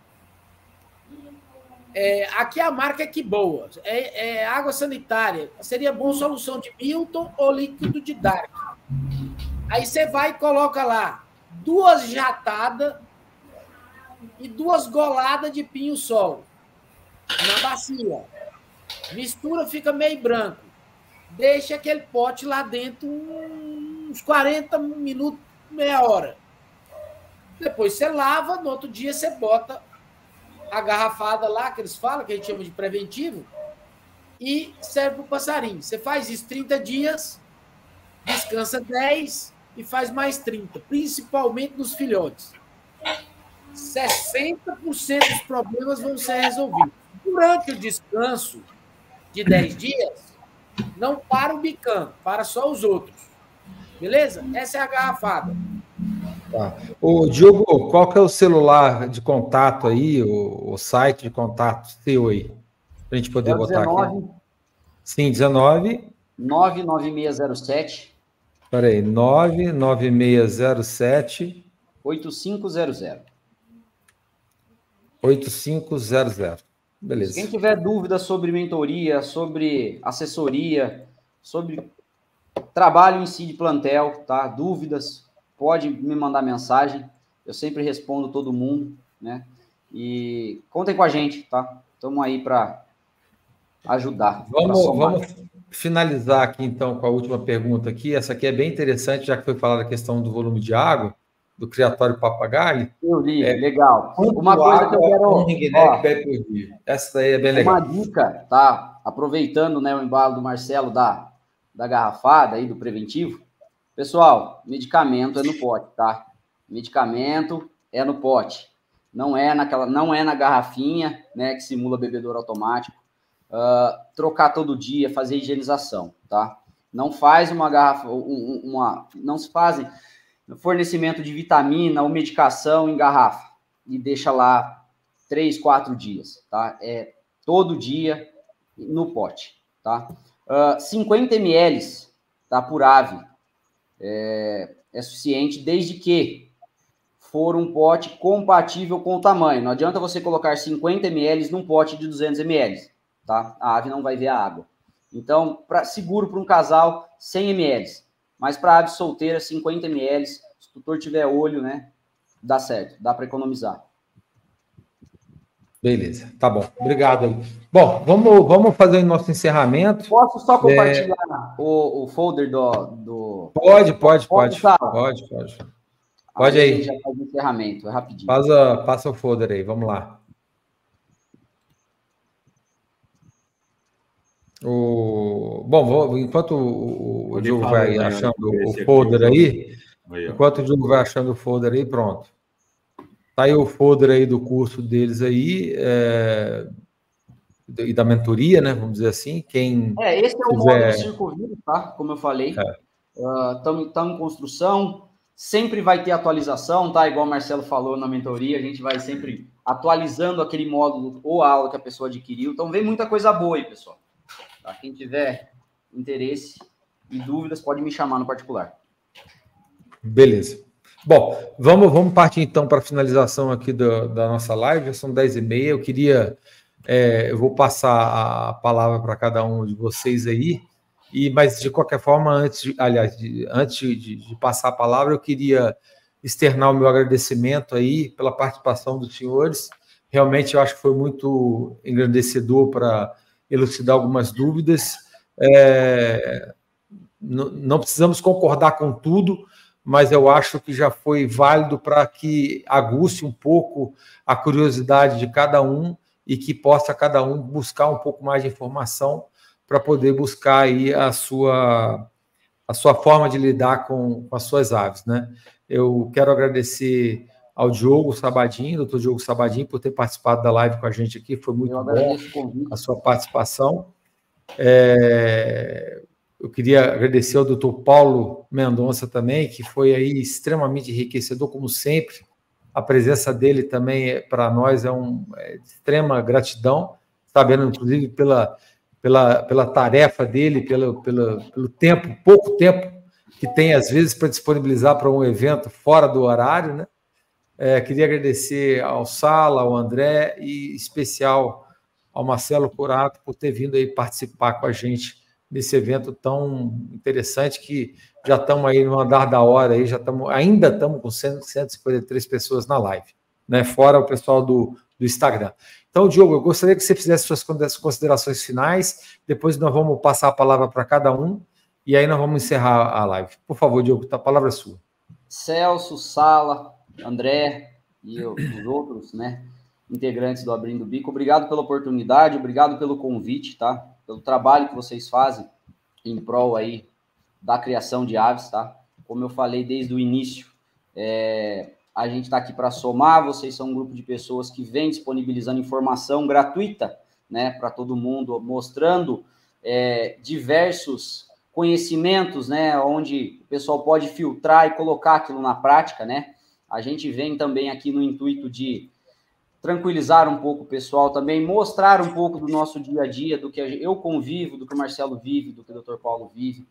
Aqui a marca é que boa. É água sanitária. Seria bom solução de Milton ou líquido de Dark. Aí você vai e coloca lá 2 jatadas e 2 goladas de pinho-sol na bacia. Mistura, fica meio branco. Deixa aquele pote lá dentro uns 40 minutos, meia hora. Depois você lava, no outro dia você bota a garrafada lá, que eles falam, que a gente chama de preventivo, e serve para o passarinho. Você faz isso 30 dias, descansa 10 e faz mais 30, principalmente nos filhotes. 60% dos problemas vão ser resolvidos. Durante o descanso de 10 dias, não para o Bican, para só os outros. Beleza? Essa é a garrafada. Tá. Ô, Diogo, qual que é o celular de contato aí, o site de contato seu aí? Para a gente poder botar 19, aqui. Sim, 19. 99607. Espera aí, 99607. 8500. 8500. Beleza. Quem tiver dúvida sobre mentoria, sobre assessoria, sobre trabalho em si de plantel, tá? Dúvidas, pode me mandar mensagem. Eu sempre respondo todo mundo, né? E contem com a gente, tá? Estamos aí para ajudar. Vamos finalizar aqui, então, com a última pergunta aqui. Essa aqui é bem interessante, já que foi falada a questão do volume de água, do criatório papagaio. Eu li, legal. Uma coisa que eu quero... Essa daí é bem legal. Uma dica, tá? Aproveitando, né, o embalo do Marcelo da garrafada aí, do preventivo. Pessoal, medicamento é no pote, tá? Medicamento é no pote. Não é na garrafinha, né, que simula bebedouro automático. Trocar todo dia, fazer higienização, tá? Não faz uma garrafa, não se fazem fornecimento de vitamina ou medicação em garrafa e deixa lá 3, 4 dias, tá? É todo dia no pote, tá? 50 ml, tá, por ave é suficiente, desde que for um pote compatível com o tamanho. Não adianta você colocar 50 ml num pote de 200 ml, tá? A ave não vai ver a água. Então, seguro para um casal, 100 ml. Mas para ave solteira, 50 ml. Se o tutor tiver olho, né? Dá certo, dá para economizar. Beleza, tá bom. Obrigado. Bom, vamos fazer o nosso encerramento. Posso só compartilhar o folder do... Pode. Pode aí. aí. A gente já faz o encerramento, é rapidinho. Passa o folder aí, vamos lá. Bom, enquanto o Diogo vai achando o folder aí, enquanto o Diogo vai achando o folder aí, pronto. Tá aí o folder aí do curso deles aí, e da mentoria, né? Vamos dizer assim. Esse é o módulo Circovírus, tá? Como eu falei. Estamos em construção, sempre vai ter atualização, tá? Igual o Marcelo falou na mentoria, a gente vai sempre atualizando aquele módulo ou aula que a pessoa adquiriu. Então, vem muita coisa boa aí, pessoal. Tá? Quem tiver interesse e dúvidas, pode me chamar no particular. Beleza. Bom, vamos partir então para a finalização aqui da nossa live. Já são 10h30. Eu vou passar a palavra para cada um de vocês aí. Mas, de qualquer forma, antes de passar a palavra, eu queria externar o meu agradecimento aí pela participação dos senhores. Realmente, eu acho que foi muito engrandecedor para elucidar algumas dúvidas. Não precisamos concordar com tudo, mas eu acho que já foi válido para que aguce um pouco a curiosidade de cada um e que possa cada um buscar um pouco mais de informação para poder buscar aí a sua forma de lidar com as suas aves, né? Eu quero agradecer ao Diogo Sabadin, doutor Diogo Sabadin, por ter participado da live com a gente aqui, foi muito bom a sua participação. Eu queria agradecer ao doutor Paulo Mendonça também, que foi aí extremamente enriquecedor, como sempre. A presença dele também, para nós, é de extrema gratidão, sabendo, inclusive, pela tarefa dele, pelo tempo, pouco tempo que tem, às vezes, para disponibilizar para um evento fora do horário, né? Queria agradecer ao Sala, ao André e, em especial, ao Marcelo Curato por ter vindo aí participar com a gente nesse evento tão interessante, que já estamos aí no andar da hora, aí ainda estamos com 153 pessoas na live, né? Fora o pessoal do Instagram. Então, Diogo, eu gostaria que você fizesse suas considerações finais, depois nós vamos passar a palavra para cada um, e aí nós vamos encerrar a live. Por favor, Diogo, a palavra é sua. Celso, Sala, André e os outros, né, integrantes do Abrindo o Bico, obrigado pela oportunidade, obrigado pelo convite, tá? Pelo trabalho que vocês fazem em prol aí da criação de aves, tá? Como eu falei desde o início, a gente está aqui para somar, vocês são um grupo de pessoas que vem disponibilizando informação gratuita, né, para todo mundo, mostrando diversos conhecimentos, né, onde o pessoal pode filtrar e colocar aquilo na prática, né? A gente vem também aqui no intuito de tranquilizar um pouco o pessoal também, mostrar um pouco do nosso dia a dia, do que eu convivo, do que o Marcelo vive, do que o Dr. Paulo vive.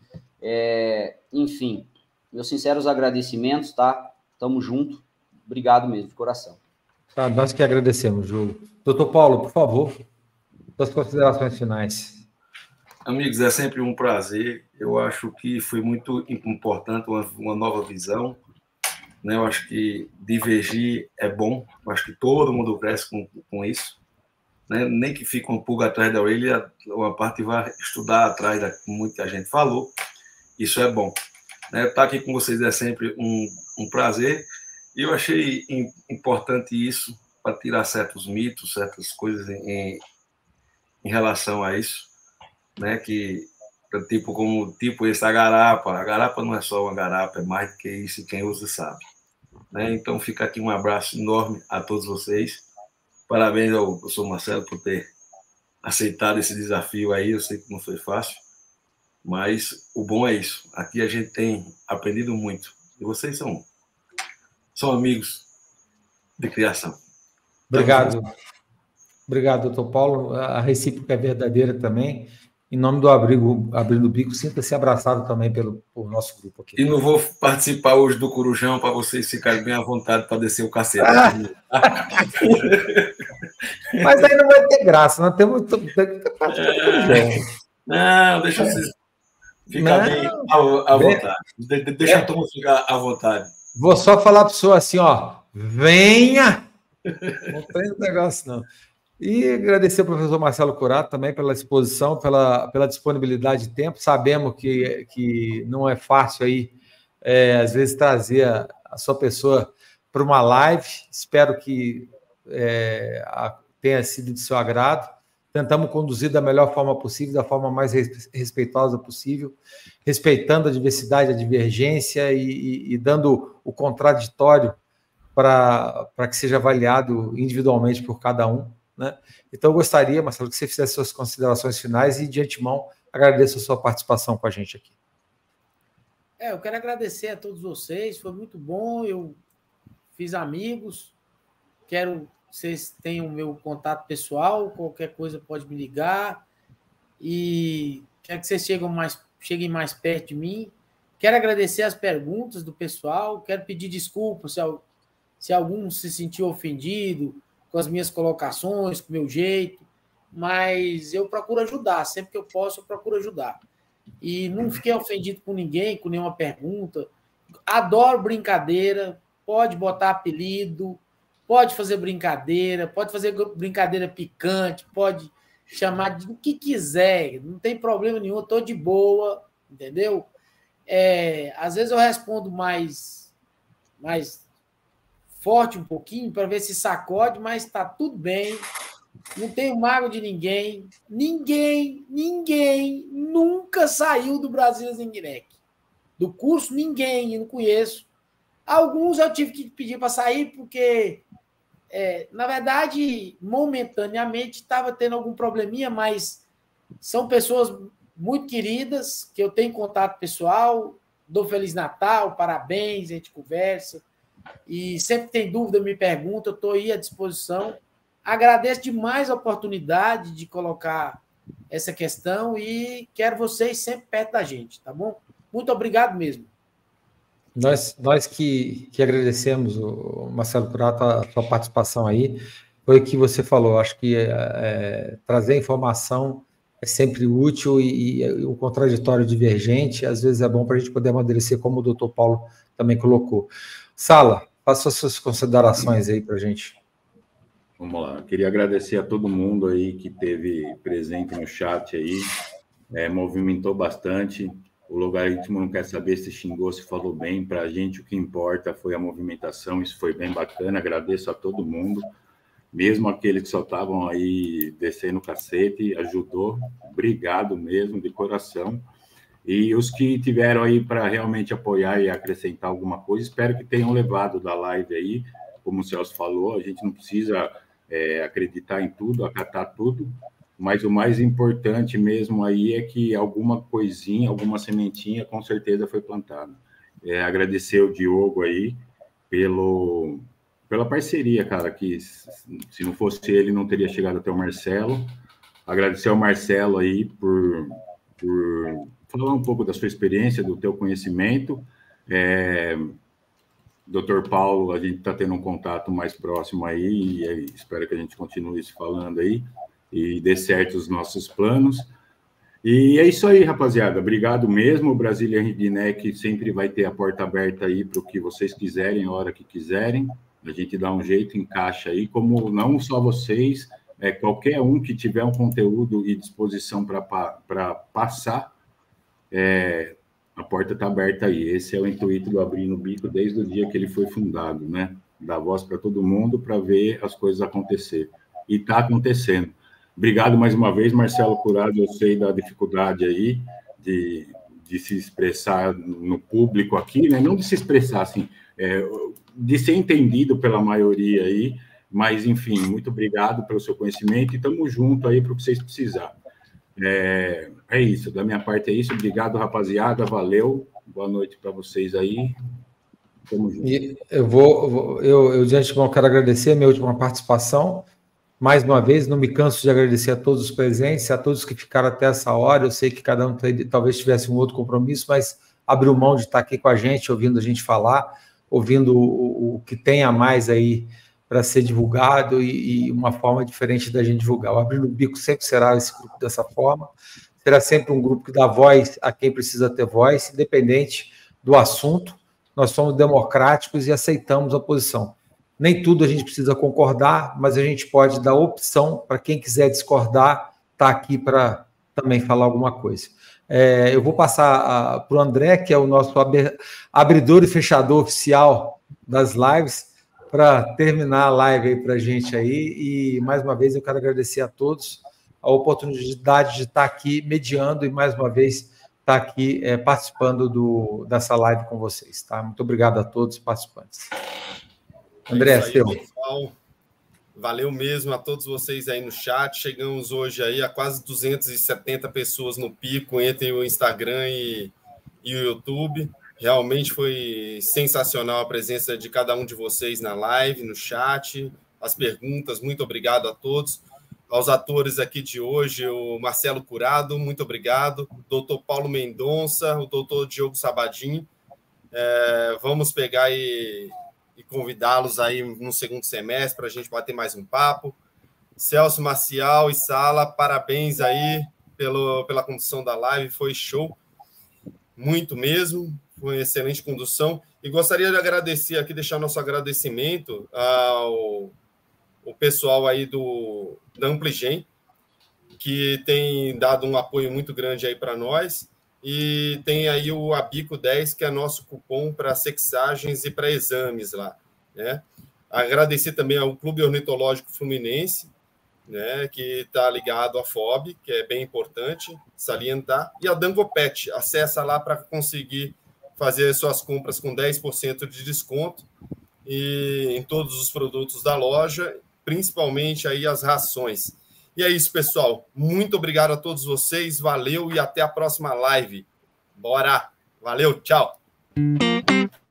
Enfim, meus sinceros agradecimentos, tá? Tamo junto. Obrigado mesmo, de coração. Tá, nós que agradecemos, Diogo. Dr. Paulo, por favor, suas considerações finais. Amigos, é sempre um prazer. Eu acho que foi muito importante uma nova visão. Né? Eu acho que divergir é bom. Eu acho que todo mundo cresce com isso. Né? Nem que fique um pulga atrás da orelha, uma parte vai estudar atrás da que muita gente falou. Isso é bom. Né? Estar aqui com vocês é sempre um prazer. E eu achei importante isso para tirar certos mitos, certas coisas em relação a isso. Né? Que tipo esse, a garapa não é só uma garapa, é mais do que isso, e quem usa sabe. Né? Então fica aqui um abraço enorme a todos vocês, parabéns ao professor Marcelo por ter aceitado esse desafio aí, eu sei que não foi fácil, mas o bom é isso, aqui a gente tem aprendido muito, e vocês são amigos de criação. Obrigado. Obrigado, doutor Paulo. A recíproca é verdadeira também. Em nome do Abrindo o Bico, sinta-se abraçado também por nosso grupo aqui. E não vou participar hoje do Corujão para vocês ficarem bem à vontade para descer o cacete. Mas aí não vai ter graça, nós temos que Não, deixa vocês ficar bem à vontade. Deixa a turma ficar à vontade. Vou só falar para o senhor assim, ó, venha! Não tem negócio, não. E agradecer ao professor Marcelo Curato também pela exposição, pela disponibilidade de tempo. Sabemos que não é fácil aí, às vezes, trazer a sua pessoa para uma live. Espero que tenha sido de seu agrado. Tentamos conduzir da melhor forma possível, da forma mais respeitosa possível, respeitando a diversidade, a divergência e dando o contraditório para que seja avaliado individualmente por cada um, né? Então, eu gostaria, Marcelo, que você fizesse suas considerações finais e, de antemão, agradeço a sua participação com a gente aqui. Eu quero agradecer a todos vocês, foi muito bom, eu fiz amigos, quero que vocês tenham o meu contato pessoal, qualquer coisa pode me ligar, e quero que vocês cheguem mais perto de mim. Quero agradecer as perguntas do pessoal, quero pedir desculpas se algum se sentiu ofendido com as minhas colocações, com o meu jeito, mas eu procuro ajudar, sempre que eu posso eu procuro ajudar. E não fiquei ofendido com ninguém, com nenhuma pergunta. Adoro brincadeira, pode botar apelido, pode fazer brincadeira picante, pode chamar de o que quiser, não tem problema nenhum, eu estou de boa, entendeu? Às vezes eu respondo mais forte um pouquinho para ver se sacode, mas está tudo bem. Não tenho mágoa de ninguém. Ninguém nunca saiu do Brasil Zinguinec. Do curso, ninguém, eu não conheço. Alguns eu tive que pedir para sair porque, na verdade, momentaneamente estava tendo algum probleminha, mas são pessoas muito queridas, que eu tenho contato pessoal, dou Feliz Natal, parabéns, a gente conversa. E sempre tem dúvida, me pergunta, eu estou aí à disposição. Agradeço demais a oportunidade de colocar essa questão e quero vocês sempre perto da gente, tá bom? Muito obrigado mesmo. Nós que agradecemos, o Marcelo Curato, a sua participação aí. Foi o que você falou, acho que trazer informação é sempre útil e o contraditório divergente, às vezes é bom para a gente poder amadurecer, como o doutor Paulo também colocou. Sala, faça as suas considerações aí para a gente. Vamos lá, queria agradecer a todo mundo aí que esteve presente no chat aí, movimentou bastante, o logaritmo não quer saber se xingou, se falou bem, para a gente o que importa foi a movimentação, isso foi bem bacana, agradeço a todo mundo, mesmo aqueles que só estavam aí descendo o cacete, ajudou, obrigado mesmo, de coração. E os que tiveram aí para realmente apoiar e acrescentar alguma coisa, espero que tenham levado da live aí, como o Celso falou, a gente não precisa acreditar em tudo, acatar tudo, mas o mais importante mesmo aí é que alguma coisinha, alguma sementinha, com certeza foi plantada. Agradecer o Diogo aí pela parceria, cara, que se não fosse ele, não teria chegado até o Marcelo. Agradecer ao Marcelo aí por falar um pouco da sua experiência, do teu conhecimento. Dr. Paulo, a gente está tendo um contato mais próximo aí, e espero que a gente continue se falando aí, e dê certo os nossos planos. E é isso aí, rapaziada. Obrigado mesmo. O Brasília Zinguinec sempre vai ter a porta aberta aí para o que vocês quiserem, a hora que quiserem. A gente dá um jeito, encaixa aí, como não só vocês, qualquer um que tiver um conteúdo e disposição para passar, a porta está aberta aí. Esse é o intuito do Abrindo o Bico desde o dia que ele foi fundado, né? Dar voz para todo mundo para ver as coisas acontecer. E está acontecendo. Obrigado mais uma vez, Marcelo Curato. Eu sei da dificuldade aí de se expressar no público aqui, né? Não de se expressar, assim, de ser entendido pela maioria aí, mas, enfim, muito obrigado pelo seu conhecimento e estamos juntos aí para o que vocês precisarem. É isso, da minha parte é isso. Obrigado, rapaziada, valeu. Boa noite para vocês aí. E eu de antemão quero agradecer a minha última participação. Mais uma vez, não me canso de agradecer a todos os presentes, a todos que ficaram até essa hora. Eu sei que cada um talvez tivesse um outro compromisso, mas abriu mão de estar aqui com a gente, ouvindo a gente falar, ouvindo o que tem a mais aí para ser divulgado e uma forma diferente da gente divulgar. O Abrindo o Bico sempre será esse grupo dessa forma, será sempre um grupo que dá voz a quem precisa ter voz, independente do assunto. Nós somos democráticos e aceitamos a posição. Nem tudo a gente precisa concordar, mas a gente pode dar opção para quem quiser discordar, está aqui para também falar alguma coisa. Eu vou passar para o André, que é o nosso abridor e fechador oficial das lives, para terminar a live aí para a gente aí. E, mais uma vez, eu quero agradecer a todos a oportunidade de estar aqui mediando e, mais uma vez, estar aqui participando dessa live com vocês. Tá? Muito obrigado a todos os participantes. André, seu. Pessoal. Valeu mesmo a todos vocês aí no chat. Chegamos hoje aí a quase 270 pessoas no pico entre o Instagram e o YouTube. Realmente foi sensacional a presença de cada um de vocês na live, no chat, as perguntas. Muito obrigado a todos. Aos atores aqui de hoje, o Marcelo Curado, muito obrigado. O doutor Paulo Mendonça, o doutor Diogo Sabadim. Vamos pegar e convidá-los aí no segundo semestre para a gente bater mais um papo. Celso Marcial e Sala, parabéns aí pela condução da live, foi show, muito mesmo, foi uma excelente condução. E gostaria de agradecer aqui, deixar nosso agradecimento ao pessoal aí da Ampligen, que tem dado um apoio muito grande aí para nós. E tem aí o Abico 10, que é nosso cupom para sexagens e para exames lá, né? Agradecer também ao Clube Ornitológico Fluminense, né, que está ligado à FOB, que é bem importante salientar, e a Dangopet. Acessa lá para conseguir fazer suas compras com 10% de desconto em todos os produtos da loja, principalmente aí as rações. E é isso, pessoal. Muito obrigado a todos vocês. Valeu e até a próxima live. Bora! Valeu, tchau!